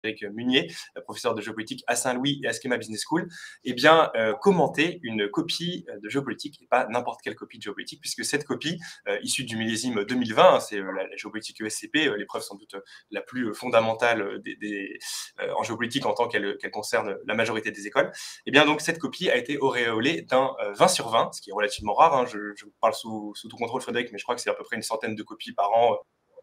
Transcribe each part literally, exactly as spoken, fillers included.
Frédéric Munier, professeur de géopolitique à Saint-Louis et à Schema Business School, eh bien, euh, commenter une copie de géopolitique et pas n'importe quelle copie de géopolitique, puisque cette copie, euh, issue du millésime deux mille vingt, hein, c'est euh, la, la géopolitique E S C P, euh, l'épreuve sans doute euh, la plus fondamentale des, des, euh, en géopolitique en tant qu'elle qu'elle concerne la majorité des écoles, eh bien, donc, cette copie a été auréolée d'un euh, vingt sur vingt, ce qui est relativement rare. Hein, je, je parle sous, sous tout contrôle, Frédéric, mais je crois que c'est à peu près une centaine de copies par an.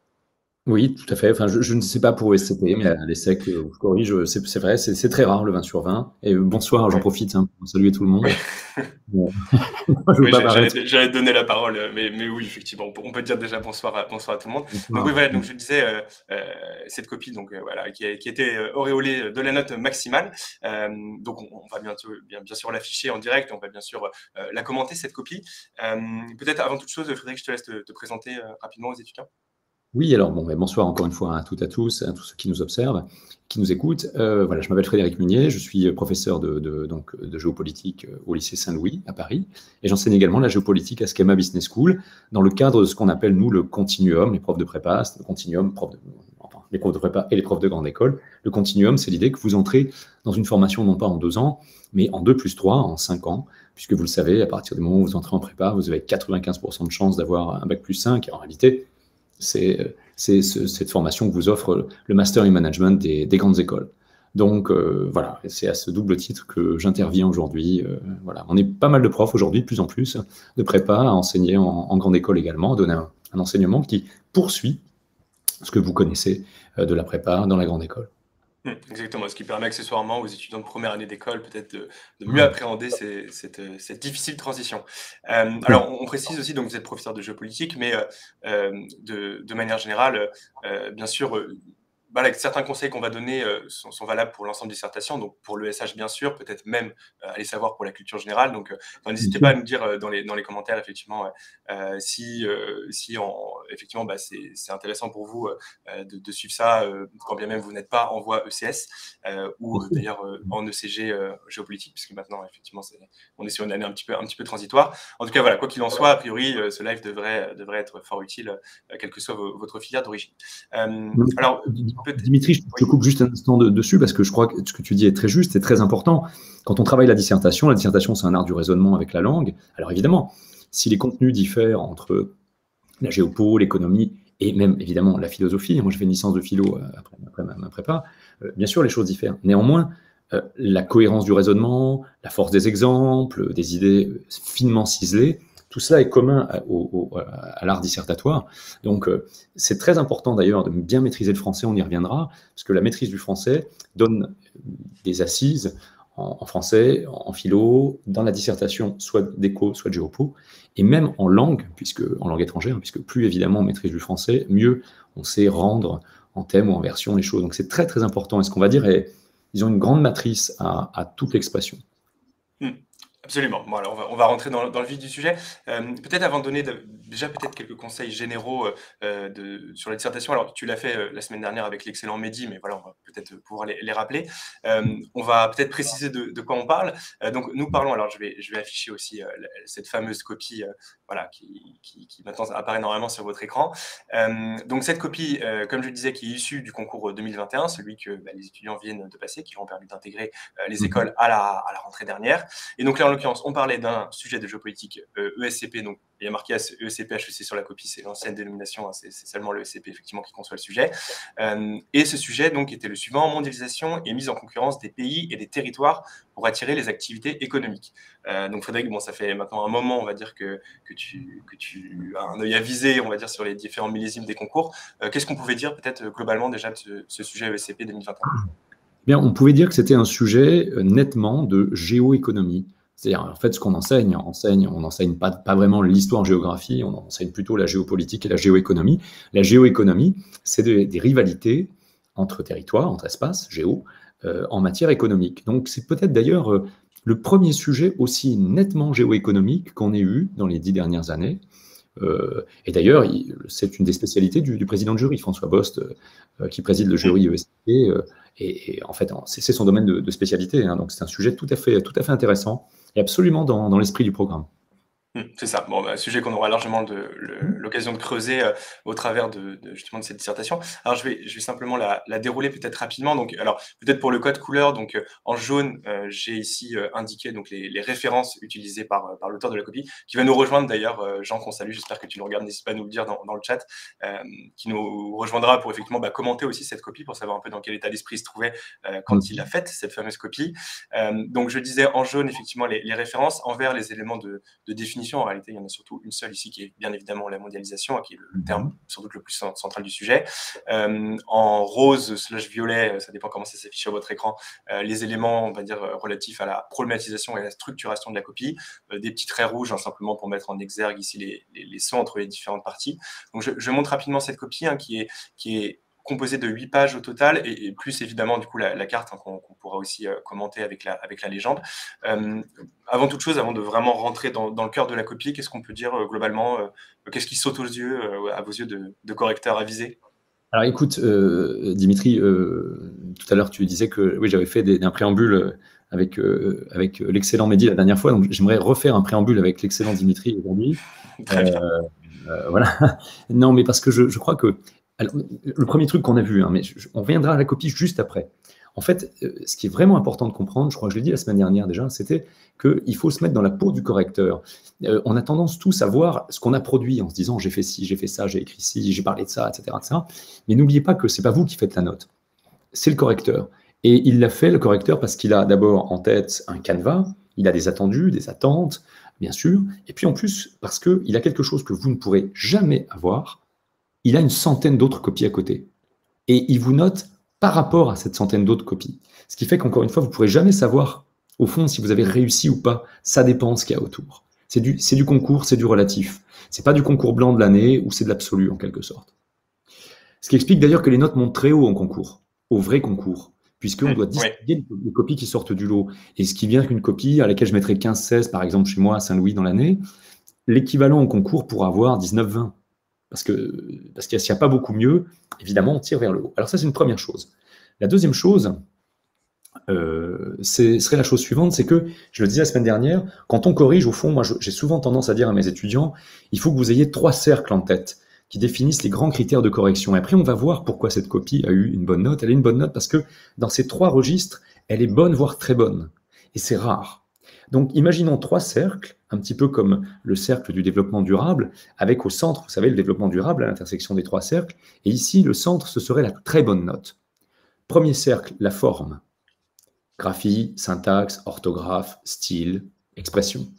Oui, tout à fait. Enfin, je, je ne sais pas pour E S C P, mais à l'ESSEC, euh, je corrige, c'est c'est vrai, c'est c'est très rare le vingt sur vingt. Et euh, bonsoir, j'en Ouais. profite hein, pour saluer tout le monde. Oui. Je veux Oui, pas j'allais paraître. j'allais te donner la parole, mais, mais oui, effectivement, on peut, on peut dire déjà bonsoir à, bonsoir à tout le monde. Donc Bonsoir. oui, voilà, donc je disais, euh, euh, cette copie, donc euh, voilà, qui, a, qui était euh, auréolée de la note maximale. Euh, donc on, on va bien, bien, bien sûr l'afficher en direct, on va bien sûr euh, la commenter, cette copie. Euh, Peut-être avant toute chose, Frédéric, je te laisse te, te présenter euh, rapidement aux étudiants. Oui, alors bon, ben, bonsoir encore une fois à toutes et à tous, à tous ceux qui nous observent, qui nous écoutent. Euh, voilà, je m'appelle Frédéric Munier, je suis professeur de, de, donc, de géopolitique au lycée Saint-Louis à Paris, et j'enseigne également la géopolitique à Schema Business School, dans le cadre de ce qu'on appelle, nous, le continuum, les profs de prépa, le continuum, prof de, enfin, les profs de prépa et les profs de grande école. Le continuum, c'est l'idée que vous entrez dans une formation non pas en deux ans, mais en deux plus trois, en cinq ans, puisque vous le savez, à partir du moment où vous entrez en prépa, vous avez quatre-vingt-quinze pour cent de chances d'avoir un bac plus cinq, et en réalité, c'est cette formation que vous offre le Master in Management des, des grandes écoles. Donc euh, voilà, c'est à ce double titre que j'interviens aujourd'hui. Euh, voilà. On est pas mal de profs aujourd'hui, de plus en plus, de prépa à enseigner en, en grande école également, à donner un, un enseignement qui poursuit ce que vous connaissez euh, de la prépa dans la grande école. Exactement, ce qui permet accessoirement aux étudiants de première année d'école peut-être de, de mieux appréhender ces, cette, cette difficile transition. Euh, alors, on, on précise aussi, donc vous êtes professeur de géopolitique, mais euh, euh, de, de manière générale, euh, bien sûr, euh, voilà, certains conseils qu'on va donner euh, sont, sont valables pour l'ensemble des dissertations, donc pour l'E S H bien sûr, peut-être même euh, aller savoir pour la culture générale. Donc, euh, n'hésitez pas à nous dire euh, dans, les, dans les commentaires effectivement euh, si, euh, si en, effectivement bah, c'est intéressant pour vous euh, de, de suivre ça, euh, quand bien même vous n'êtes pas en voie E C S euh, ou euh, d'ailleurs euh, en E C G euh, géopolitique, puisque maintenant effectivement est, on est sur une année un petit peu, un petit peu transitoire. En tout cas, voilà, quoi qu'il en soit, a priori, euh, ce live devrait, devrait être fort utile, euh, quelle que soit votre filière d'origine. Euh, alors, Dimitri, je te coupe juste un instant de, dessus parce que je crois que ce que tu dis est très juste et très important. Quand on travaille la dissertation, la dissertation, c'est un art du raisonnement avec la langue. Alors évidemment, si les contenus diffèrent entre la géopo, l'économie et même évidemment la philosophie, moi je fais une licence de philo après, après ma, ma prépa, euh, bien sûr les choses diffèrent. Néanmoins, euh, la cohérence du raisonnement, la force des exemples, des idées finement ciselées, tout cela est commun à, au, au, à l'art dissertatoire. Donc, euh, c'est très important d'ailleurs de bien maîtriser le français, on y reviendra, parce que la maîtrise du français donne des assises en, en français, en, en philo, dans la dissertation, soit d'éco, soit de géopo, et même en langue, puisque, en langue étrangère, puisque plus évidemment on maîtrise du français, mieux on sait rendre en thème ou en version les choses. Donc, c'est très très important. Et ce qu'on va dire est, ils ont une grande matrice à, à toute l'expression. Hmm. Absolument. Bon, alors on va, on va rentrer dans, dans le vif du sujet. Euh, peut-être avant de donner de, déjà peut-être quelques conseils généraux euh, de, sur la dissertation. Alors tu l'as fait euh, la semaine dernière avec l'excellent Mehdi, mais voilà, on va peut-être pouvoir les, les rappeler. Euh, on va peut-être préciser de, de quoi on parle. Euh, donc nous parlons, alors je vais, je vais afficher aussi euh, cette fameuse copie euh, voilà, qui, qui, qui maintenant apparaît normalement sur votre écran. Euh, donc cette copie, euh, comme je le disais, qui est issue du concours deux mille vingt et un, celui que bah, les étudiants viennent de passer, qui ont permis d'intégrer euh, les écoles à la, à la rentrée dernière. Et donc là, en l'occurrence, on parlait d'un sujet de géopolitique euh, E S C P, donc il y a marqué E S C P H E C sur la copie, c'est l'ancienne dénomination, hein, c'est seulement le E S C P effectivement qui conçoit le sujet. Euh, et ce sujet donc était le suivant: mondialisation et mise en concurrence des pays et des territoires pour attirer les activités économiques. Euh, donc Frédéric, bon, ça fait maintenant un moment, on va dire que, que, tu, que tu as un œil avisé, on va dire, sur les différents millésimes des concours. Euh, Qu'est-ce qu'on pouvait dire peut-être globalement déjà de ce, ce sujet E S C P deux mille vingt et un? Bien, on pouvait dire que c'était un sujet nettement de géoéconomie. C'est-à-dire, en fait, ce qu'on enseigne, on enseigne, on n'enseigne pas, pas vraiment l'histoire-géographie, on enseigne plutôt la géopolitique et la géoéconomie. La géoéconomie, c'est des, des rivalités entre territoires, entre espaces, géo, euh, en matière économique. Donc, c'est peut-être d'ailleurs euh, le premier sujet aussi nettement géoéconomique qu'on ait eu dans les dix dernières années. Euh, et d'ailleurs, c'est une des spécialités du, du président de jury, François Bost, euh, qui préside le jury E S C P. Euh, et, et en fait, c'est son domaine de, de spécialité. Hein, donc, c'est un sujet tout à fait, tout à fait intéressant et absolument dans, dans l'esprit du programme. Mmh, c'est ça. Bon, bah, sujet qu'on aura largement de le l'occasion de creuser, heu, au travers de de justement de cette dissertation. Alors je vais je vais simplement la la dérouler peut-être rapidement. Donc alors peut-être pour le code couleur, donc heu, en jaune, heu, j'ai ici, heu, indiqué donc les les références utilisées par, heu, par l'auteur de la copie, qui va nous rejoindre d'ailleurs, heu, Jean qu'on salue, j'espère que tu nous regardes, n'hésite pas à nous le dire dans dans le chat, hem, qui nous rejoindra pour effectivement, bah, commenter aussi cette copie, pour savoir un peu dans quel état d'esprit il se trouvait, heu, quand il a Mmh. fait cette fameuse copie. Hem, donc je disais en jaune effectivement les les références, en vert les éléments de de définition. En réalité, il y en a surtout une seule ici qui est bien évidemment la mondialisation, hein, qui est le le terme Mmh. sans doute le plus cen central du sujet. Hem, en rose slash violet, heu, ça dépend comment ça s'affiche sur votre écran, heu, les éléments, on va dire, heu, relatifs à la problématisation et à la structuration de la copie. Heu, des petits traits rouges, hein, simplement pour mettre en exergue ici les les les sons entre les différentes parties. Donc je je montre rapidement cette copie, hein, qui est qui est composée de huit pages au total et et plus évidemment du coup la la carte, hein, qu'on qu'on pourra aussi, heu, commenter avec la avec la légende. Hem, avant toute chose, avant de vraiment rentrer dans dans le cœur de la copie, qu'est-ce qu'on peut dire, heu, globalement, heu, qu'est-ce qui saute aux yeux, heu, à vos yeux de de correcteur avisé? Alors écoute, heu, Dimitri, heu, tout à l'heure tu disais que oui, j'avais fait des un préambule, heu, avec, heu, avec l'excellent Mehdi la dernière fois, donc j'aimerais refaire un préambule avec l'excellent Dimitri aujourd'hui. Heu, Très bien. heu, voilà. Non, mais parce que je je crois que alors le premier truc qu'on a vu, hein, mais je je on reviendra à la copie juste après. En fait, heu, ce qui est vraiment important de comprendre, je crois que je l'ai dit la semaine dernière déjà, c'était qu'il faut se mettre dans la peau du correcteur. Heu, on a tendance tous à voir ce qu'on a produit en se disant: «J'ai fait ci, j'ai fait ça, j'ai écrit ci, j'ai parlé de ça» et cetera et cetera. Mais n'oubliez pas que c'est pas vous qui faites la note, c'est le correcteur. Et il l'a fait, le correcteur, parce qu'il a d'abord en tête un canevas, il a des attendus, des attentes, bien sûr, et puis en plus, parce qu'il a quelque chose que vous ne pourrez jamais avoir, il a une centaine d'autres copies à côté. Et il vous note par rapport à cette centaine d'autres copies. Ce qui fait qu'encore une fois, vous ne pourrez jamais savoir, au fond, si vous avez réussi ou pas. Ça dépend de ce qu'il y a autour. C'est du, c'est du concours, c'est du relatif. C'est pas du concours blanc de l'année ou c'est de l'absolu en quelque sorte. Ce qui explique d'ailleurs que les notes montent très haut en concours, au vrai concours, puisqu'on Mmh, doit oui. distinguer les copies qui sortent du lot. Et ce qui vient qu'une copie à laquelle je mettrais quinze seize, par exemple chez moi à Saint-Louis dans l'année, l'équivalent au concours pourra avoir dix-neuf vingt. Parce que parce qu'il n'y a, a pas beaucoup mieux, évidemment, on tire vers le haut. Alors ça, c'est une première chose. La deuxième chose, euh, serait la chose suivante, c'est que, je le disais la semaine dernière, quand on corrige, au fond, moi j'ai souvent tendance à dire à mes étudiants, il faut que vous ayez trois cercles en tête qui définissent les grands critères de correction. Et après, on va voir pourquoi cette copie a eu une bonne note. Elle a une bonne note parce que dans ces trois registres, elle est bonne, voire très bonne. Et c'est rare. Donc, imaginons trois cercles, un petit peu comme le cercle du développement durable, avec au centre, vous savez, le développement durable à l'intersection des trois cercles. Et ici, le centre, ce serait la très bonne note. Premier cercle, la forme. Graphie, syntaxe, orthographe, style, expression.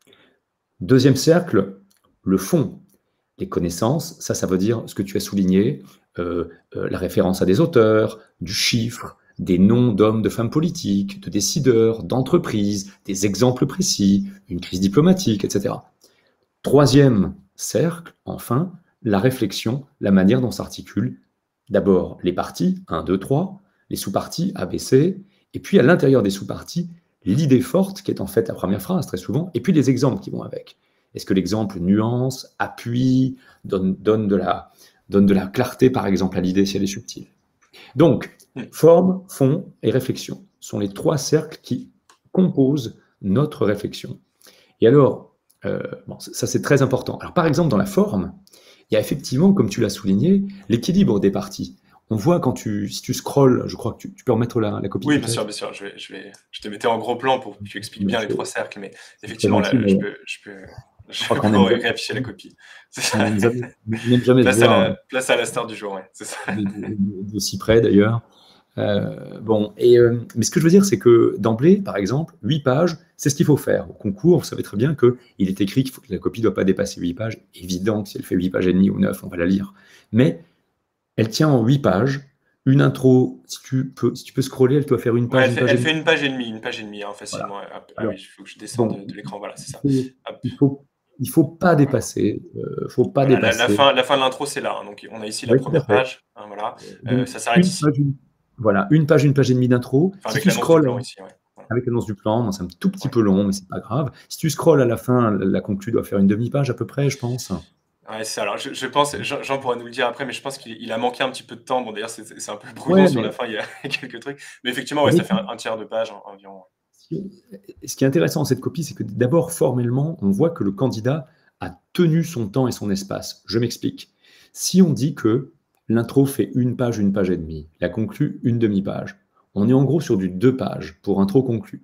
Deuxième cercle, le fond. Les connaissances, ça, ça veut dire ce que tu as souligné, euh, euh, la référence à des auteurs, du chiffre, des noms d'hommes, de femmes politiques, de décideurs, d'entreprises, des exemples précis, une crise diplomatique, et cetera. Troisième cercle, enfin, la réflexion, la manière dont s'articulent d'abord les parties, un, deux, trois, les sous-parties, A, B, C, et puis à l'intérieur des sous-parties, l'idée forte, qui est en fait la première phrase très souvent, et puis les exemples qui vont avec. Est-ce que l'exemple nuance, appuie, donne, donne, de la, donne de la clarté, par exemple, à l'idée si elle est subtile. Donc, forme, fond et réflexion sont les trois cercles qui composent notre réflexion. Et alors, euh, bon, ça c'est très important. Alors par exemple, dans la forme, il y a effectivement, comme tu l'as souligné, l'équilibre des parties. On voit quand tu, si tu scrolles, je crois que tu, tu peux remettre la, la copie Oui, bien sûr, peut-être. bien sûr. Je vais je vais je te mettais en gros plan pour que tu expliques bien les trois cercles, mais C'est très effectivement, gentil, là, je mais peux je peux je je crois qu'on peux n'aime jamais, réafficher la copie. C'est on ça. n'aime jamais, on n'aime jamais se Place à voir la place à la star du jour, ouais, c'est ça. de, de- de si près d'ailleurs. Euh, bon, et, euh, mais ce que je veux dire, c'est que d'emblée, par exemple, huit pages, c'est ce qu'il faut faire. Au concours, vous savez très bien qu'il est écrit qu'il faut que la copie ne doit pas dépasser huit pages. Évident que si elle fait huit pages et demie ou neuf, on va la lire. Mais elle tient en huit pages. Une intro, si tu peux, si tu peux scroller, elle doit faire une Ouais, page, elle une fait page elle et fait demie. une page et demie, une page et demie, hein, Voilà. facilement. Hop, ah Alors, oui, il faut que je descende bon, de de l'écran, voilà, c'est il ça. faut, Hop. il faut, il faut pas dépasser. Euh, faut pas Voilà, la la dépasser. fin la fin de l'intro, c'est là, hein, donc on a ici la Oui, tout à première fait. page, hein, voilà, heu, Donc, ça s'arrête une ici. page, une, voilà, une page, une page et demie d'intro. Enfin, Si avec tu l'annonce du scrolles plan ici, ouais. Voilà, avec l'annonce du plan, moi, c'est un tout petit ouais. peu long, mais c'est pas grave. Si tu scrolles à la fin, la conclue doit faire une demi-page à peu près, je pense. Ouais, c'est ça. Alors je je pense, Jean Jean pourra nous le dire après, mais je pense qu'il il a manqué un petit peu de temps. Bon d'ailleurs, c'est c'est c'est un peu brouillon Ouais, sur la mais fin, il y a quelques trucs. Mais effectivement, ouais, mais ça fait un un tiers de page en environ. Ce qui est intéressant dans cette copie, c'est que d'abord, formellement, on voit que le candidat a tenu son temps et son espace. Je m'explique. Si on dit que l'intro fait une page, une page et demie, la conclue une demi-page, on est en gros sur du deux pages pour intro conclu.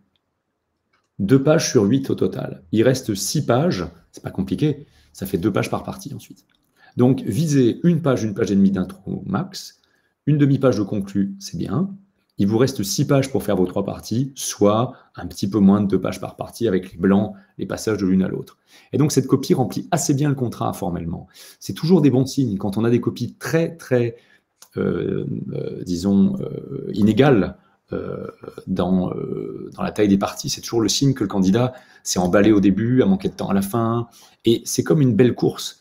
Deux pages sur huit au total. Il reste six pages, c'est pas compliqué, ça fait deux pages par partie ensuite. Donc, visez une page, une page et demie d'intro max, une demi-page de conclu, c'est bien. Il vous reste six pages pour faire vos trois parties, soit un petit peu moins de deux pages par partie avec les blancs, les passages de l'une à l'autre. Et donc, cette copie remplit assez bien le contrat formellement. C'est toujours des bons signes quand on a des copies très, très, euh, euh, disons, euh, inégales euh, dans, euh, dans la taille des parties. C'est toujours le signe que le candidat s'est emballé au début, a manqué de temps à la fin. Et c'est comme une belle course.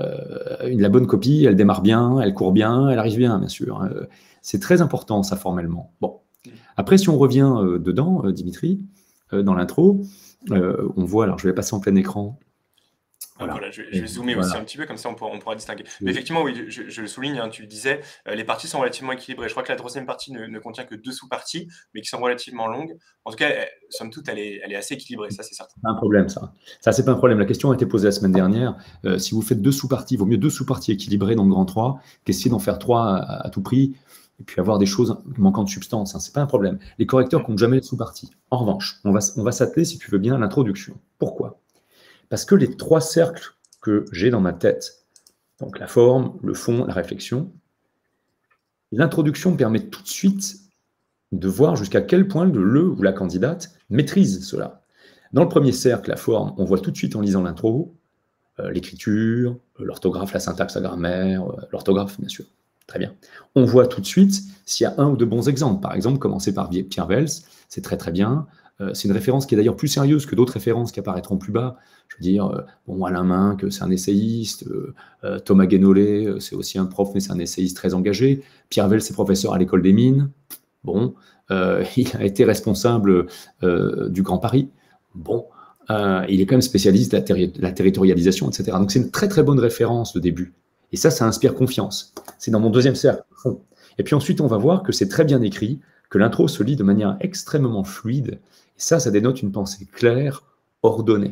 Euh, la bonne copie, elle démarre bien, elle court bien, elle arrive bien, bien sûr. Euh, c'est très important, ça, formellement. Bon. Après, si on revient euh, dedans, euh, Dimitri, euh, dans l'intro, euh, on voit, alors je vais passer en plein écran. Voilà, voilà je, vais, je, vais, zoomer voilà. aussi un petit peu, comme ça on pourra, on pourra distinguer. Oui. Mais effectivement, oui, je, je le souligne, hein, tu le disais, euh, les parties sont relativement équilibrées. Je crois que la troisième partie ne, ne contient que deux sous-parties, mais qui sont relativement longues. En tout cas, elle, somme toute, elle est, elle est assez équilibrée, ça c'est certain. C'est pas un problème, ça. Ça, c'est pas un problème. La question a été posée la semaine dernière. Euh, si vous faites deux sous-parties, il vaut mieux deux sous-parties équilibrées dans le grand trois qu'essayer d'en faire trois à, à tout prix et puis avoir des choses manquant de substance. Hein. C'est pas un problème. Les correcteurs comptent jamais les sous-parties. En revanche, on va, on va s'atteler, si tu veux bien, à l'introduction. Pourquoi? Parce que les trois cercles que j'ai dans ma tête, donc la forme, le fond, la réflexion, l'introduction permet tout de suite de voir jusqu'à quel point le, le ou la candidate maîtrise cela. Dans le premier cercle, la forme, on voit tout de suite en lisant l'intro, euh, l'écriture, l'orthographe, la syntaxe, la grammaire, euh, l'orthographe, bien sûr. Très bien. On voit tout de suite s'il y a un ou deux bons exemples. Par exemple, commencer par Pierre Vels, c'est très très bien. Euh, c'est une référence qui est d'ailleurs plus sérieuse que d'autres références qui apparaîtront plus bas. Je veux dire, euh, bon, Alain Minck, c'est un essayiste. Euh, euh, Thomas Guénolé, c'est aussi un prof, mais c'est un essayiste très engagé. Pierre Vels, c'est professeur à l'école des mines. Bon, euh, il a été responsable euh, du Grand Paris. Bon, euh, il est quand même spécialiste de la, terri la territorialisation, et cetera. Donc c'est une très très bonne référence de début. Et ça, ça inspire confiance. C'est dans mon deuxième cercle. Et puis ensuite, on va voir que c'est très bien écrit, que l'intro se lit de manière extrêmement fluide. Et ça, ça dénote une pensée claire, ordonnée.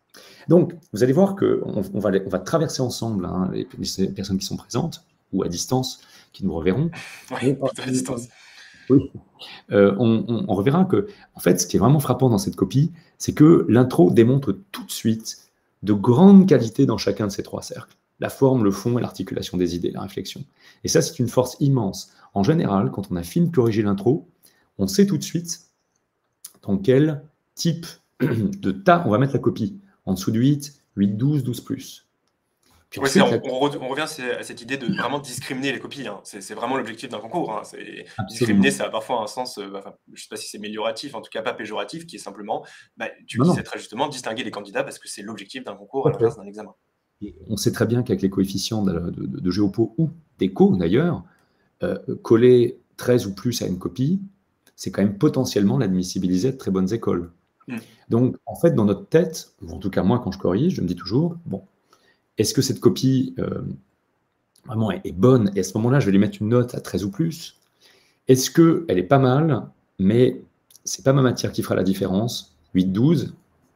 Donc, vous allez voir qu'on on va, on va traverser ensemble hein, les, les personnes qui sont présentes, ou à distance, qui nous reverront. Oui, plutôt à distance. Oui. Euh, on, on, on reverra que, en fait, ce qui est vraiment frappant dans cette copie, c'est que l'intro démontre tout de suite de grandes qualités dans chacun de ces trois cercles. La forme, le fond et l'articulation des idées, la réflexion. Et ça, c'est une force immense. En général, quand on a fini de corriger l'intro, on sait tout de suite dans quel type de tas on va mettre la copie. En dessous de huit, huit, douze, douze plus. Puis ensuite, ouais, on, on, on revient à cette idée de vraiment discriminer les copies. Hein. C'est vraiment l'objectif d'un concours. Hein. Discriminer, ça a parfois un sens, euh, enfin, je ne sais pas si c'est amélioratif, en tout cas pas péjoratif, qui est simplement, bah, tu le disais très justement, distinguer les candidats parce que c'est l'objectif d'un concours à l'inverse d'un examen. Et on sait très bien qu'avec les coefficients de, de, de, de Géopo ou d'éco d'ailleurs, euh, coller treize ou plus à une copie, c'est quand même potentiellement l'admissibiliser de très bonnes écoles. Mm. Donc, en fait, dans notre tête, ou en tout cas moi, quand je corrige, je me dis toujours, bon, est-ce que cette copie euh, vraiment est, est bonne? Et à ce moment-là, je vais lui mettre une note à treize ou plus. Est-ce qu'elle est pas mal, mais c'est pas ma matière qui fera la différence? huit, douze,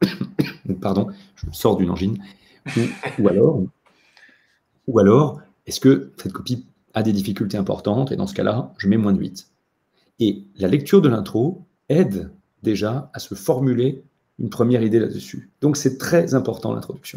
pardon, je sors d'une angine. Ou, ou alors, ou alors est-ce que cette copie a des difficultés importantes? Et dans ce cas-là, je mets moins de huit. Et la lecture de l'intro aide déjà à se formuler une première idée là-dessus. Donc, c'est très important, l'introduction.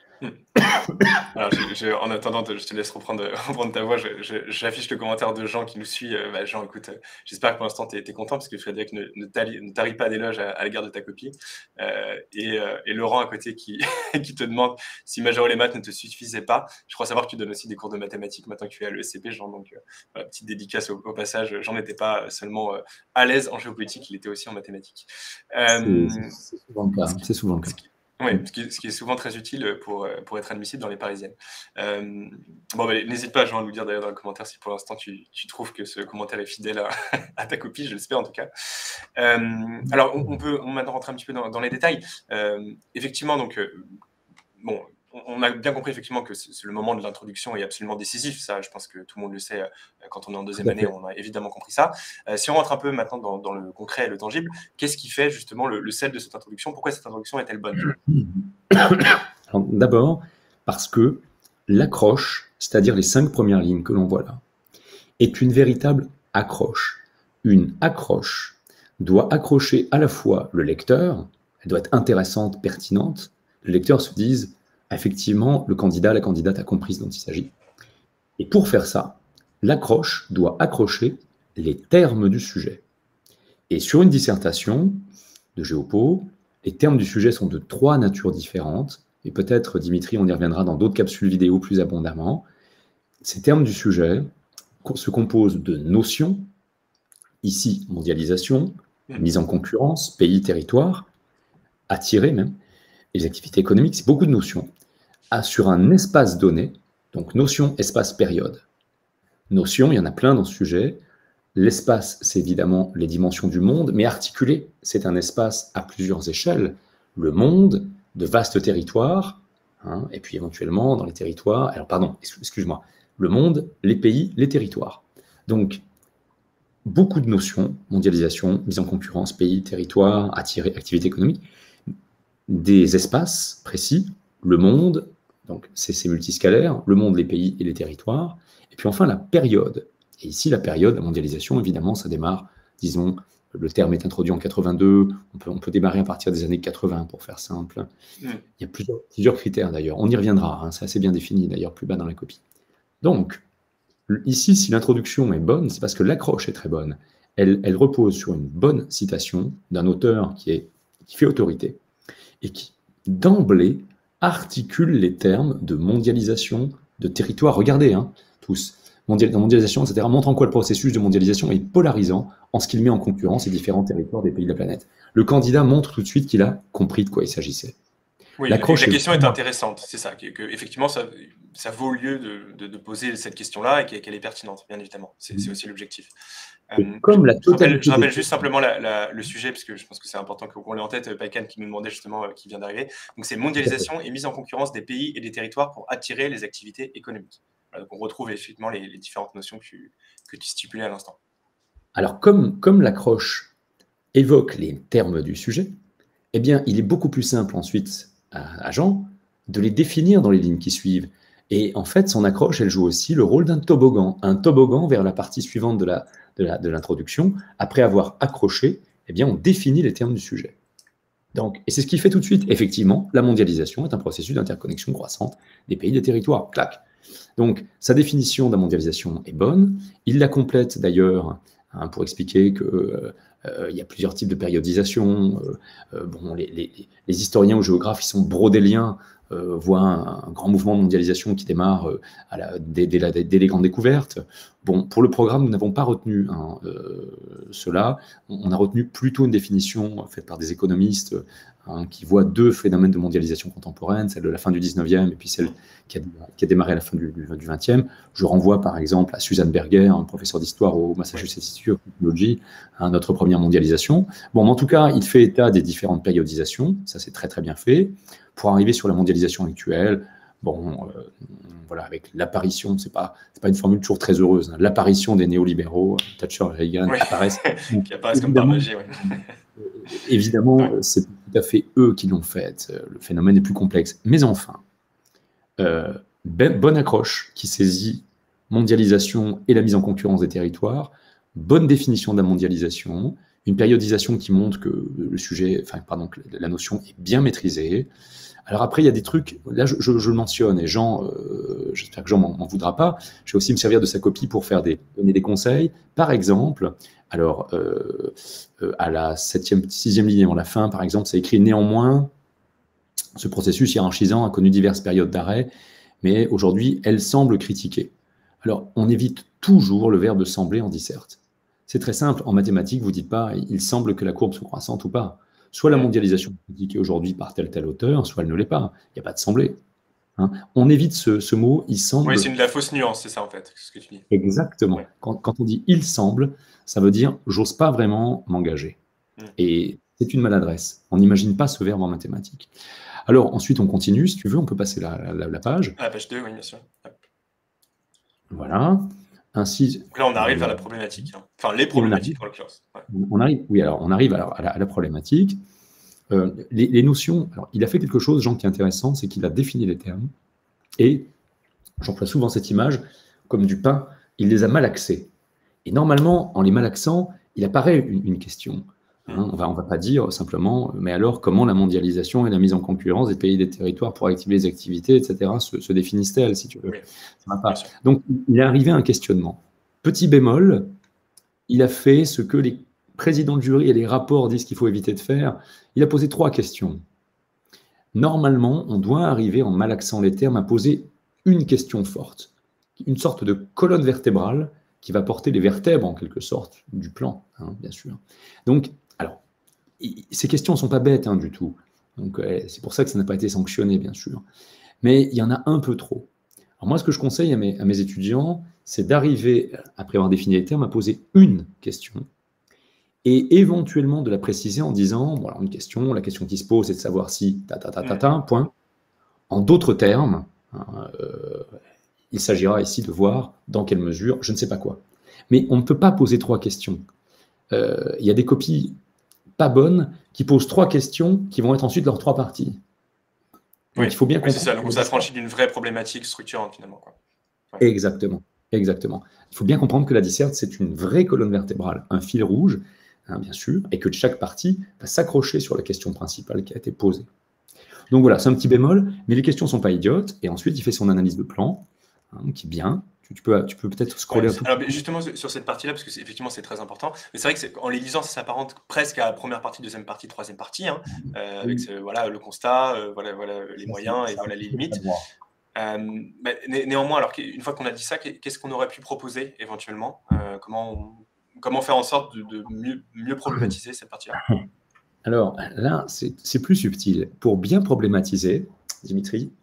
Alors, je, je, en attendant, je te laisse reprendre, reprendre ta voix. J'affiche le commentaire de Jean qui nous suit. Euh, bah, Jean, écoute, euh, j'espère que pour l'instant, tu es, es content parce que Frédéric ne, ne tarit pas d'éloges à, à l'égard de ta copie. Euh, et, euh, et Laurent à côté qui, qui te demande si Major les maths ne te suffisait pas. Je crois savoir que tu donnes aussi des cours de mathématiques maintenant que tu es à l'E S C P, Jean. Donc, euh, voilà, petite dédicace au, au passage. Jean n'était pas seulement euh, à l'aise en géopolitique, il était aussi en mathématiques. Euh, C'est souvent le cas. C'est souvent le cas. Oui, ce qui, ce qui est souvent très utile pour, pour être admissible dans les parisiennes. Euh, bon, bah, n'hésite pas, Jean, à nous dire d'ailleurs dans le commentaire si pour l'instant tu, tu trouves que ce commentaire est fidèle à, à ta copie, je l'espère en tout cas. Euh, alors, on, on peut on maintenant rentrer un petit peu dans, dans les détails. Euh, effectivement, donc, euh, bon, on a bien compris effectivement que c'est le moment de l'introduction est absolument décisif. Ça, je pense que tout le monde le sait. Quand on est en deuxième année, on a évidemment compris ça. Euh, si on rentre un peu maintenant dans, dans le concret et le tangible, qu'est-ce qui fait justement le, le sel de cette introduction? Pourquoi cette introduction est-elle bonne? D'abord, parce que l'accroche, c'est-à-dire les cinq premières lignes que l'on voit là, est une véritable accroche. Une accroche doit accrocher à la fois le lecteur, elle doit être intéressante, pertinente. Le lecteur se dise, effectivement, le candidat, la candidate a compris ce dont il s'agit. Et pour faire ça, l'accroche doit accrocher les termes du sujet. Et sur une dissertation de Géopo, les termes du sujet sont de trois natures différentes. Et peut-être, Dimitri, on y reviendra dans d'autres capsules vidéo plus abondamment. Ces termes du sujet se composent de notions, ici, mondialisation, mise en concurrence, pays, territoire, attirer même, les activités économiques, c'est beaucoup de notions, ah, sur un espace donné, donc notion, espace, période. Notion, il y en a plein dans ce sujet. L'espace, c'est évidemment les dimensions du monde, mais articulé, c'est un espace à plusieurs échelles. Le monde, de vastes territoires, hein, et puis éventuellement dans les territoires, alors pardon, excuse-moi, le monde, les pays, les territoires. Donc, beaucoup de notions, mondialisation, mise en concurrence, pays, territoire, attirer, activité économique, des espaces précis, le monde, donc c'est multiscalaire, le monde, les pays et les territoires, et puis enfin la période. Et ici, la période, la mondialisation, évidemment, ça démarre, disons, le terme est introduit en quatre-vingt-deux, on peut, on peut démarrer à partir des années quatre-vingts, pour faire simple. Mm. Il y a plusieurs, plusieurs critères, d'ailleurs. On y reviendra, hein, c'est assez bien défini, d'ailleurs, plus bas dans la copie. Donc, ici, si l'introduction est bonne, c'est parce que l'accroche est très bonne. Elle, elle repose sur une bonne citation d'un auteur qui, est, qui fait autorité et qui, d'emblée, articule les termes de mondialisation, de territoire. Regardez, hein, tous, mondial, mondialisation, et cetera, montre en quoi le processus de mondialisation est polarisant en ce qu'il met en concurrence les différents territoires des pays de la planète. Le candidat montre tout de suite qu'il a compris de quoi il s'agissait. Oui, la question est, est intéressante, c'est ça, que, que, effectivement, ça, ça vaut lieu de, de, de poser cette question-là et qu'elle qu est pertinente, bien évidemment. C'est mmh. aussi l'objectif. Euh, comme la je, rappelle, je rappelle juste simplement la, la, le sujet, parce que je pense que c'est important qu'on l'ait en tête, Paykan qui nous demandait justement, euh, qui vient d'arriver. Donc, c'est mondialisation et mise en concurrence des pays et des territoires pour attirer les activités économiques. Voilà, donc on retrouve effectivement les, les différentes notions que tu, que tu stipulais à l'instant. Alors, comme, comme l'accroche évoque les termes du sujet, eh bien, il est beaucoup plus simple ensuite à Jean de les définir dans les lignes qui suivent. Et en fait, son accroche, elle joue aussi le rôle d'un toboggan, un toboggan vers la partie suivante de la, de la, de l'introduction. Après avoir accroché, eh bien, on définit les termes du sujet. Donc, et c'est ce qu'il fait tout de suite. Effectivement, la mondialisation est un processus d'interconnexion croissante des pays et des territoires. Clac. Donc, sa définition de la mondialisation est bonne. Il la complète d'ailleurs hein, pour expliquer que euh, Euh, il y a plusieurs types de périodisation. Euh, euh, bon, les, les, les historiens ou géographes, ils sont brodéliens, euh, voient un, un grand mouvement de mondialisation qui démarre euh, à la, dès, dès, la, dès les grandes découvertes. Bon, pour le programme, nous n'avons pas retenu hein, euh, cela. On, on a retenu plutôt une définition faite par des économistes hein, qui voient deux phénomènes de mondialisation contemporaine, celle de la fin du dix-neuvième et puis celle qui a, qui a démarré à la fin du, du, du vingtième. Je renvoie par exemple à Suzanne Berger, un professeur d'histoire au Massachusetts Institute of Technology, hein, notre première mondialisation. Bon, mais en tout cas, il fait état des différentes périodisations, ça c'est très très bien fait, pour arriver sur la mondialisation actuelle. Bon, euh, voilà, avec l'apparition, c'est pas, c'est pas une formule toujours très heureuse, hein, l'apparition des néolibéraux, Thatcher et Reagan oui. apparaissent. qui apparaissent comme par magie, oui. Évidemment, oui. C'est tout à fait eux qui l'ont fait, le phénomène est plus complexe. Mais enfin, euh, ben, bonne accroche qui saisit mondialisation et la mise en concurrence des territoires, bonne définition de la mondialisation, une périodisation qui montre que le sujet, enfin, pardon, que la notion est bien maîtrisée. Alors après, il y a des trucs, là je, je, je le mentionne, et Jean, euh, j'espère que Jean m'en voudra pas, je vais aussi me servir de sa copie pour faire des, donner des conseils. Par exemple, alors euh, euh, à la septième, sixième ligne avant la fin, par exemple, c'est écrit « Néanmoins, ce processus hiérarchisant a connu diverses périodes d'arrêt, mais aujourd'hui, elle semble critiquée. » Alors, on évite toujours le verbe « sembler » en disserte. C'est très simple, en mathématiques, vous ne dites pas « il semble que la courbe soit croissante ou pas ». Soit la mondialisation est critiquée aujourd'hui par tel tel auteur, soit elle ne l'est pas. Il n'y a pas de semblé. Hein. On évite ce, ce mot « il semble ». Oui, c'est une de la fausse nuance, c'est ça en fait, ce que tu dis. Exactement. Ouais. Quand, quand on dit « il semble », ça veut dire « j'ose pas vraiment m'engager ». Mm. Et C'est une maladresse. On n'imagine pas ce verbe en mathématiques. Alors, ensuite, on continue. Si tu veux, on peut passer la, la, la page. À la page deux, oui, bien sûr. Voilà. Ainsi, donc là, on arrive euh, vers la problématique. Hein. Enfin, les problématiques, en l'occurrence. Ouais. On arrive, oui, alors, on arrive alors, à, la, à la problématique. Euh, les, les notions... Alors, il a fait quelque chose, Jean, qui est intéressant, c'est qu'il a défini les termes. Et j'emploie souvent cette image comme du pain. Il les a malaxés. Et normalement, en les malaxant, il apparaît une, une question. Hein, on va, on va pas dire simplement, mais alors comment la mondialisation et la mise en concurrence des pays et des territoires pour activer les activités, et cetera, se, se définissent-elles, si tu veux. Ça va pas. Donc, il est arrivé à un questionnement. Petit bémol, il a fait ce que les présidents de jury et les rapports disent qu'il faut éviter de faire. Il a posé trois questions. Normalement, on doit arriver, en malaxant les termes, à poser une question forte, une sorte de colonne vertébrale qui va porter les vertèbres, en quelque sorte, du plan, hein, bien sûr. Donc, alors, ces questions ne sont pas bêtes hein, du tout. Donc, euh, c'est pour ça que ça n'a pas été sanctionné, bien sûr. Mais il y en a un peu trop. Alors, moi, ce que je conseille à mes, à mes étudiants, c'est d'arriver, après avoir défini les termes, à poser une question et éventuellement de la préciser en disant, voilà, une question, la question qui se pose, c'est de savoir si, ta, ta, ta, ta, ta, point. En d'autres termes, hein, euh, il s'agira ici de voir dans quelle mesure, je ne sais pas quoi. Mais on ne peut pas poser trois questions. Euh, il y a des copies pas bonnes qui posent trois questions qui vont être ensuite leurs trois parties. Donc, oui, il faut bien comprendre. Oui, c'est ça. Donc, on s'affranchit d'une vraie problématique structurante, finalement. Quoi. Ouais. Exactement. Exactement. Il faut bien comprendre que la disserte, c'est une vraie colonne vertébrale, un fil rouge, hein, bien sûr, et que chaque partie va s'accrocher sur la question principale qui a été posée. Donc voilà, c'est un petit bémol, mais les questions ne sont pas idiotes. Et ensuite, il fait son analyse de plan, hein, qui est bien. Tu, tu peux, tu peux peut-être scroller ouais, un peu. Alors, justement, sur cette partie-là, parce que c'est, effectivement, c'est très important. Mais c'est vrai qu'en les lisant, ça s'apparente presque à la première partie, deuxième partie, troisième partie, hein, euh, oui. avec ce, voilà, le constat, euh, voilà, voilà, les ça, moyens ça, et voilà, les limites. Euh, mais né, néanmoins, alors une fois qu'on a dit ça, qu'est-ce qu'on aurait pu proposer éventuellement euh, comment, on, comment faire en sorte de, de mieux, mieux problématiser cette partie-là? Alors là, c'est plus subtil. Pour bien problématiser, Dimitri,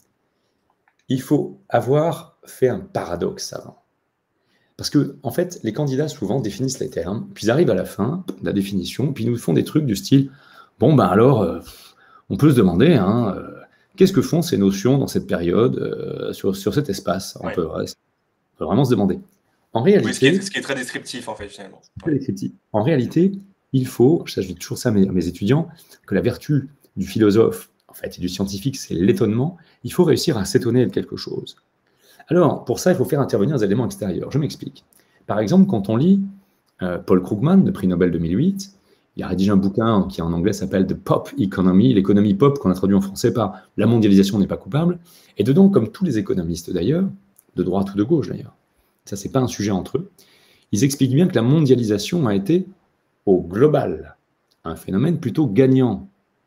il faut avoir fait un paradoxe avant. Parce que, en fait, les candidats souvent définissent les termes, puis ils arrivent à la fin de la définition, puis ils nous font des trucs du style « Bon, ben alors, euh, on peut se demander, hein, euh, qu'est-ce que font ces notions dans cette période, euh, sur, sur cet espace ?» On, ouais. peut, on peut vraiment se demander. En réalité, oui, ce, qui est, ce qui est très descriptif, en fait, finalement. Très descriptif. En réalité, il faut, ça, je dis toujours ça à mes, à mes étudiants, que la vertu du philosophe, en fait, et du scientifique, c'est l'étonnement. Il faut réussir à s'étonner de quelque chose. Alors, pour ça, il faut faire intervenir des éléments extérieurs. Je m'explique. Par exemple, quand on lit euh, Paul Krugman, de prix Nobel deux mille huit, il a rédigé un bouquin qui en anglais s'appelle The Pop Economy, l'économie pop, qu'on a traduit en français par La mondialisation n'est pas coupable. Et dedans, comme tous les économistes d'ailleurs, de droite ou de gauche d'ailleurs, ça c'est pas un sujet entre eux, ils expliquent bien que la mondialisation a été au global un phénomène plutôt gagnant